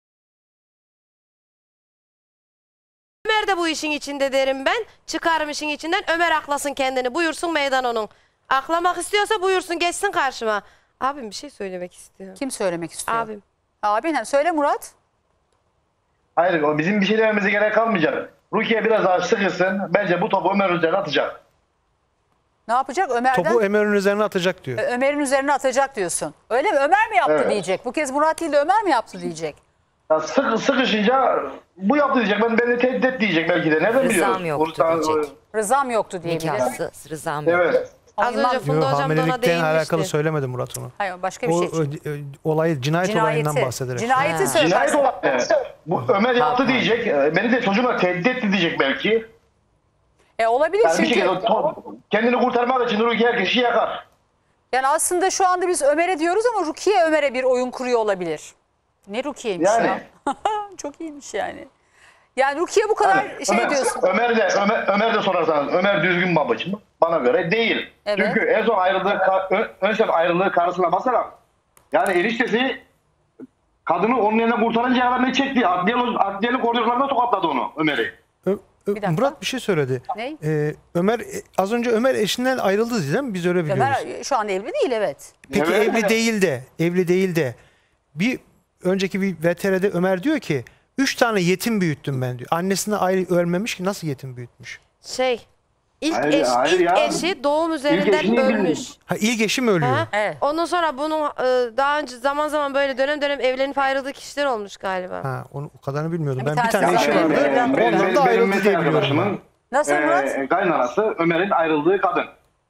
Ömer de bu işin içinde derim ben. Çıkarım işin içinden. Ömer aklasın kendini. Buyursun meydan onun. Aklamak istiyorsa buyursun, geçsin karşıma. Abim bir şey söylemek istiyor. Kim söylemek istiyor? Abim. Abin hem söyle Murat. Hayır, o bizim bir şey dememize gerek kalmayacak. Rukiye biraz daha sıkılsın. Bence bu topu Ömer üzerine atacak. Ne yapacak? Ömer'den Topu Ömer'in üzerine atacak diyor. Ö- Ömer'in üzerine atacak diyorsun. Öyle mi? Ömer mi yaptı Evet. diyecek. Bu kez Murat değil de Ömer mi yaptı diyecek. Ya sık, sıkışınca bu yaptı diyecek. Ben beni tehdit et diyecek belki de. Nereden biliyoruz? Rızam yoktu Buradan- diyecek. Rızam yoktu diyebilir. Nikahsız rızam yok. Evet. Az İmam- önce Funda Yok, hocam da ona hamilelikle değinmişti. alakalı söylemedi Murat onu. Hayır, başka bir O şey. ö- ö- olayı cinayet, Cinayeti. olayından bahsederek. Cinayeti Ha. söyle. Cinayet olayı. Bu Ömer yaptı diyecek. Beni de çocuğuma tehdit etti diyecek belki. E, olabilir Yani bir çünkü. şekilde to- kendini kurtarmak için Rukiye herkesi yakar. Yani aslında şu anda biz Ömer'e diyoruz ama Rukiye Ömer'e bir oyun kuruyor olabilir. Ne Rukiye'ymiş Yani. ya. Çok iyiymiş yani. Yani Rukiye bu kadar Yani şey Ömer, diyorsun. Ömer de Ömer, Ömer de sorarsanız Ömer düzgün babacı mı? Bana göre değil. Evet. Çünkü en son ayrıldığı ka- ön, ön son ayrıldığı karısına basarak yani eniştesi kadını onun elinden kurtarıncaya kadar ne çekti? Adliyenin adliyenin koridorlarında tokatladı onu Ömer'i. Ö- Ö- Murat bir şey söyledi. Ne? Ee, Ömer e, az önce Ömer eşinden ayrıldı değil mi? Biz öyle biliyoruz. Ömer şu an evli değil, evet. Peki Evet. evli değil de, evli değil de bir önceki bir V T R'de Ömer diyor ki üç tane yetim büyüttüm ben diyor. Annesine ayrı ölmemiş ki nasıl yetim büyütmüş? Şey, ilk, Hayır, eş, hayır ilk ya. eşi doğum üzerinden eşini ölmüş. bilmiyorum. Ha ilk eşi mi ölüyor? Ha? Evet. Ondan sonra bunun e, daha önce zaman zaman böyle dönem dönem evlenip ayrıldığı kişiler olmuş galiba. Ha onu o kadarını bilmiyordum. Bir Ben bir tanesi tane eşi zaten vardı. evlendi. benim, Ondan benim, da benim ayrıldı mesleğ diye biliyorum. arkadaşımın Nasıl Murat? e, kaynanası Ömer'in ayrıldığı kadın.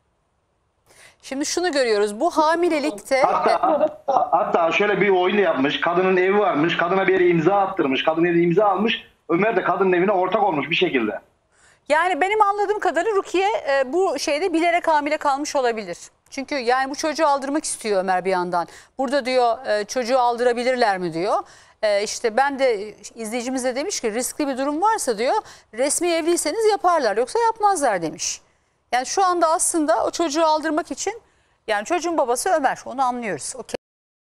Şimdi şunu görüyoruz. Bu hamilelikte Hatta, hatta şöyle bir oyun yapmış. Kadının evi varmış. Kadına bir yere imza attırmış. Kadın evine imza almış. Ömer de kadının evine ortak olmuş bir şekilde. yani benim anladığım kadarıyla Rukiye e, bu şeyde bilerek hamile kalmış olabilir. Çünkü yani bu çocuğu aldırmak istiyor Ömer bir yandan. Burada diyor e, çocuğu aldırabilirler mi diyor. E, işte ben de izleyicimiz de demiş ki riskli bir durum varsa diyor resmi evliyseniz yaparlar yoksa yapmazlar demiş. Yani şu anda aslında o çocuğu aldırmak için yani çocuğun babası Ömer, onu anlıyoruz. Okey.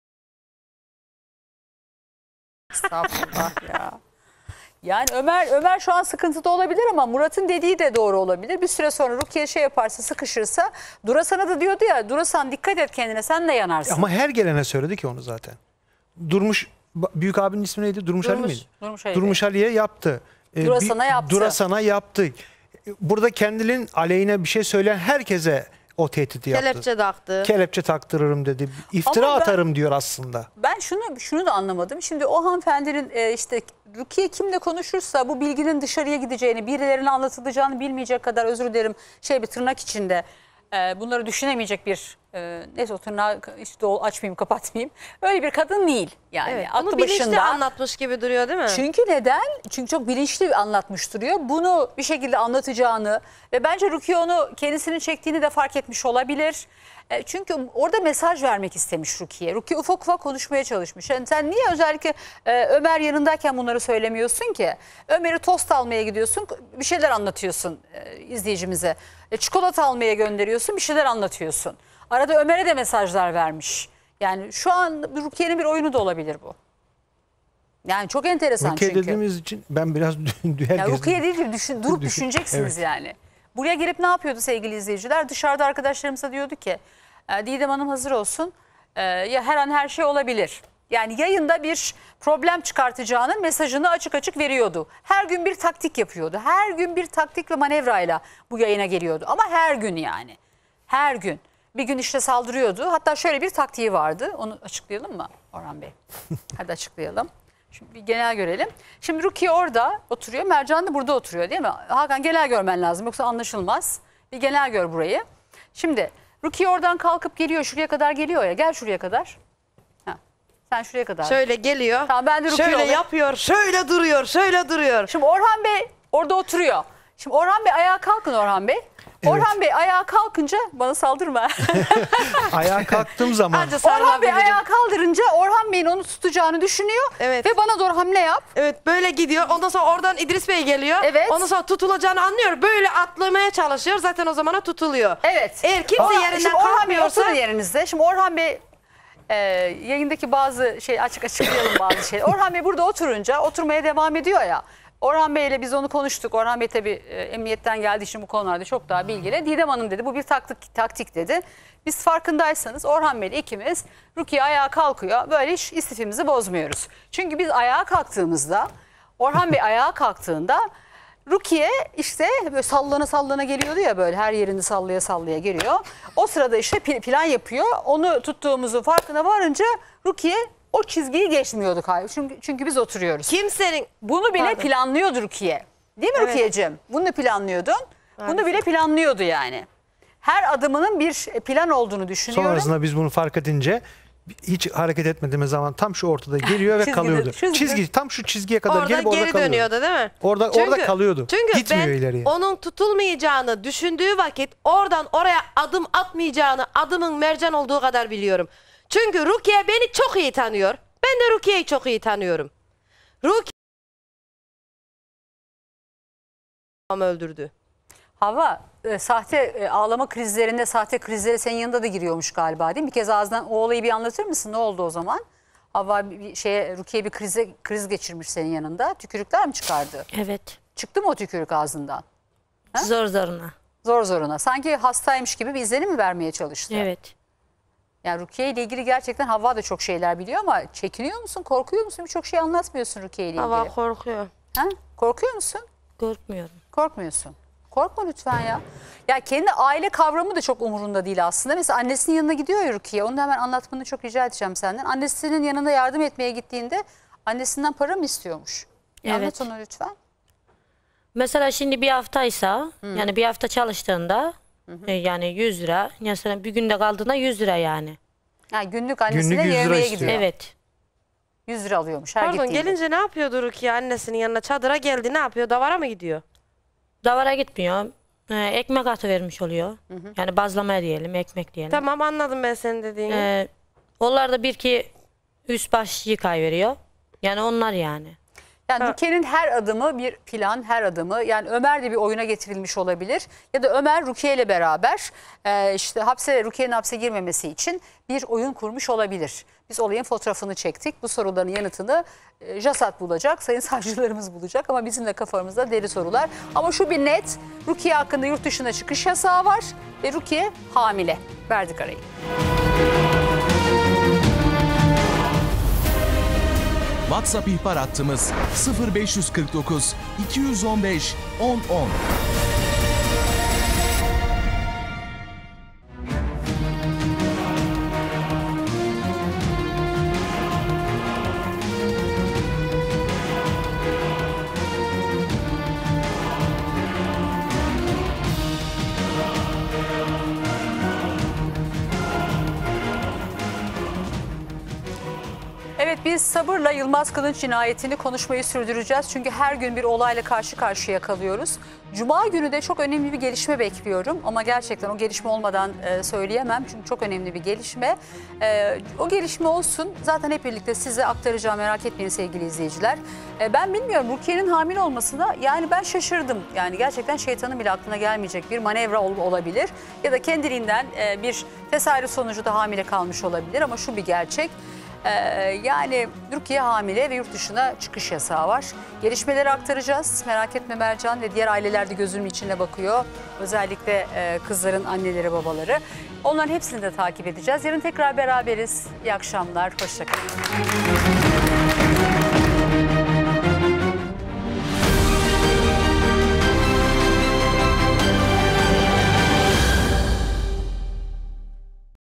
Estağfurullah ya. Yani Ömer Ömer şu an sıkıntıda olabilir ama Murat'ın dediği de doğru olabilir. Bir süre sonra Rukiye şey yaparsa, sıkışırsa, Durasan'a da diyordu ya, Durasan dikkat et kendine, sen de yanarsın. Ama her gelene söyledi ki onu zaten. Durmuş büyük abinin ismi neydi? Durmuş, Ali miydi? Durmuş Ali. Durmuş Ali'ye yaptı. Ee, Durasan'a bir- yaptı. Durasan'a yaptı. Burada kendinin aleyhine bir şey söyleyen herkese o tehdidi yaptı. Kelepçe taktı. Kelepçe taktırırım dedi. İftira Ama ben- atarım diyor aslında. Ben şunu şunu da anlamadım. Şimdi o hanımefendinin e, işte Rukiye kimle konuşursa bu bilginin dışarıya gideceğini, birilerine anlatılacağını bilmeyecek kadar, özür dilerim, şey bir tırnak içinde e, bunları düşünemeyecek bir e, neyse o tırnağı işte o açmayayım, kapatmayayım. Öyle bir kadın değil. Yani Evet, aklı bunu bilinçli başında. anlatmış gibi duruyor değil mi? Çünkü neden? Çünkü çok bilinçli anlatmış duruyor. Bunu bir şekilde anlatacağını ve bence Rukiye onu kendisinin çektiğini de fark etmiş olabilir. E, Çünkü orada mesaj vermek istemiş Rukiye. Rukiye ufak ufak konuşmaya çalışmış. Yani sen niye özellikle e, Ömer yanındayken bunları söylemiyorsun ki? Ömer'i tost almaya gidiyorsun, bir şeyler anlatıyorsun e, izleyicimize. E, çikolata almaya gönderiyorsun, bir şeyler anlatıyorsun. Arada Ömer'e de mesajlar vermiş. Yani şu an Rukiye'nin bir oyunu da olabilir bu. Yani çok enteresan Rukiye çünkü. dediğimiz için ben biraz herkes... Ya Rukiye değil ki düşün, durup Düşün- düşüneceksiniz Evet. yani. Buraya gelip ne yapıyordu sevgili izleyiciler? Dışarıda arkadaşlarımıza diyordu ki e, Didem Hanım hazır olsun. E, ya her an her şey olabilir. Yani yayında bir problem çıkartacağının mesajını açık açık veriyordu. Her gün bir taktik yapıyordu. Her gün bir taktik ve manevrayla bu yayına geliyordu. Ama her gün yani. Her gün. Bir gün işte saldırıyordu. Hatta şöyle bir taktiği vardı. Onu açıklayalım mı Orhan Bey? Hadi açıklayalım. Şimdi bir genel görelim. Şimdi Rukiye orada oturuyor. Mercan da burada oturuyor değil mi? Hakan genel görmen lazım yoksa anlaşılmaz. Bir genel gör burayı. Şimdi Rukiye oradan kalkıp geliyor. Şuraya kadar geliyor ya. Gel şuraya kadar. Ha. Sen şuraya kadar. Şöyle geliyor. Tamam, ben de Rukiye şöyle olayım. yapıyor. Şöyle duruyor. Şöyle duruyor. Şimdi Orhan Bey orada oturuyor. Şimdi Orhan Bey ayağa kalkın Orhan Bey. Orhan Bey ayağa kalkınca bana saldırma. Ayağa kalktığım zaman Anca Orhan Bey sarılabilirim. ayağa kaldırınca Orhan Bey'in onu tutacağını düşünüyor. Evet. Ve bana doğru hamle yap. Evet böyle gidiyor. Ondan sonra oradan İdris Bey geliyor. Evet. Ondan sonra tutulacağını anlıyor. Böyle atlamaya çalışıyor. Zaten o zamana tutuluyor. Evet. Eğer kimse Aa, yerinden şimdi Orhan Bey kalkmıyorsa... oturun yerinizde. Şimdi Orhan Bey e, yayındaki bazı şey açık açıklayalım bazı şey. Orhan Bey burada oturunca oturmaya devam ediyor ya. Orhan Bey ile biz onu konuştuk. Orhan Bey tabii e, emniyetten geldiği için bu konularda çok daha bilgili. Didem Hanım dedi bu bir taktik, taktik dedi. Biz farkındaysanız Orhan Bey ile ikimiz Rukiye ayağa kalkıyor. Böyle hiç istifimizi bozmuyoruz. Çünkü biz ayağa kalktığımızda Orhan Bey ayağa kalktığında Rukiye işte böyle sallana sallana geliyordu ya, böyle her yerini sallaya sallaya geliyor. O sırada işte plan yapıyor. Onu tuttuğumuzun farkına varınca Rukiye o çizgiyi geçmiyordu hayır. Çünkü, çünkü biz oturuyoruz. Kimsenin... Bunu bile Pardon. planlıyordu Rukiye. Değil mi Evet. Rukiye'cim? Bunu da planlıyordun. Bunu Maalesef. bile planlıyordu yani. Her adımının bir plan olduğunu düşünüyorum. sonrasında biz bunu fark edince hiç hareket etmediğimiz zaman tam şu ortada geliyor ve Çizgide- kalıyordu. çizgide- Çizgi tam şu çizgiye kadar Oradan gelip orada geri kalıyordu. dönüyordu değil mi? Orada orada kalıyordu. Çünkü Gitmiyor ben ileriye. onun tutulmayacağını düşündüğü vakit oradan oraya adım atmayacağını, adımın Mercan olduğu kadar biliyorum. Çünkü Rukiye beni çok iyi tanıyor. Ben de Rukiye'yi çok iyi tanıyorum. Rukiye öldürdü. Hava e, sahte e, ağlama krizlerinde, sahte krizlere senin yanında da giriyormuş galiba değil mi? Bir kez ağzından o olayı bir anlatır mısın? Ne oldu o zaman? Hava bir şeye, Rukiye bir krize, kriz geçirmiş senin yanında. Tükürükler mi çıkardı? Evet. Çıktı mı o tükürük ağzından? Ha? Zor zoruna. Zor zoruna. Sanki hastaymış gibi bir izlenim mi vermeye çalıştı? Evet. Yani Rukiye ile ilgili gerçekten Havva da çok şeyler biliyor ama çekiniyor musun, korkuyor musun? Birçok şey anlatmıyorsun Rukiye ile ilgili. Hava korkuyor. Ha? Korkuyor musun? Korkmuyorum. Korkmuyorsun. Korkma lütfen ya. Ya kendi aile kavramı da çok umurunda değil aslında. Mesela annesinin yanına gidiyor ya Rukiye. Onu da hemen anlatmanı çok rica edeceğim senden. Annesinin yanında yardım etmeye gittiğinde annesinden para mı istiyormuş? Evet. Anlat onu lütfen. Mesela şimdi bir haftaysa yani bir hafta çalıştığında e, yani yüz lira. Yani bir günde kaldığında yüz lira yani. Yani günlük annesine Günlük yüz lira yemeğe istiyor. gidiyor. Evet. yüz lira alıyormuş her Pardon gittiğinde. gelince ne yapıyordu Rukiye annesinin yanına? Çadıra geldi ne yapıyor? Davara mı gidiyor? Davara gitmiyor. E, ekmek atı vermiş oluyor. Yani bazlama diyelim, ekmek diyelim. Tamam anladım ben senin dediğini. E, onlar da bir ki üst baş yıkay veriyor. Yani onlar yani. Yani Rukiye'nin her adımı bir plan, her adımı. Yani Ömer de bir oyuna getirilmiş olabilir. Ya da Ömer Rukiye ile beraber e, işte hapse, Rukiye'nin hapse girmemesi için bir oyun kurmuş olabilir. Biz olayın fotoğrafını çektik. Bu soruların yanıtını e, JASAT bulacak, sayın savcılarımız bulacak. Ama bizim de kafamızda deli sorular. Ama şu bir net, Rukiye hakkında yurt dışına çıkış yasağı var ve Rukiye hamile. Verdik arayı. WhatsApp ihbar hattımız sıfır beş yüz kırk dokuz iki yüz on beş on on. Evet, biz sabırla Yılmaz Kılınç cinayetini konuşmayı sürdüreceğiz. Çünkü her gün bir olayla karşı karşıya kalıyoruz. Cuma günü de çok önemli bir gelişme bekliyorum. Ama gerçekten o gelişme olmadan e, söyleyemem. Çünkü çok önemli bir gelişme. E, o gelişme olsun. Zaten hep birlikte size aktaracağım, merak etmeyin sevgili izleyiciler. E, ben bilmiyorum, Rukiye'nin hamile olmasına yani ben şaşırdım. Yani gerçekten şeytanın bile aklına gelmeyecek bir manevra ol, olabilir. Ya da kendiliğinden e, bir tesadüf sonucu da hamile kalmış olabilir. Ama şu bir gerçek. Ee, yani Rukiye hamile ve yurt dışına çıkış yasağı var. Gelişmeleri aktaracağız. Merak etme Mercan ve diğer aileler de gözümün içine bakıyor. Özellikle e, kızların anneleri, babaları. Onların hepsini de takip edeceğiz. Yarın tekrar beraberiz. İyi akşamlar. Hoşça kalın.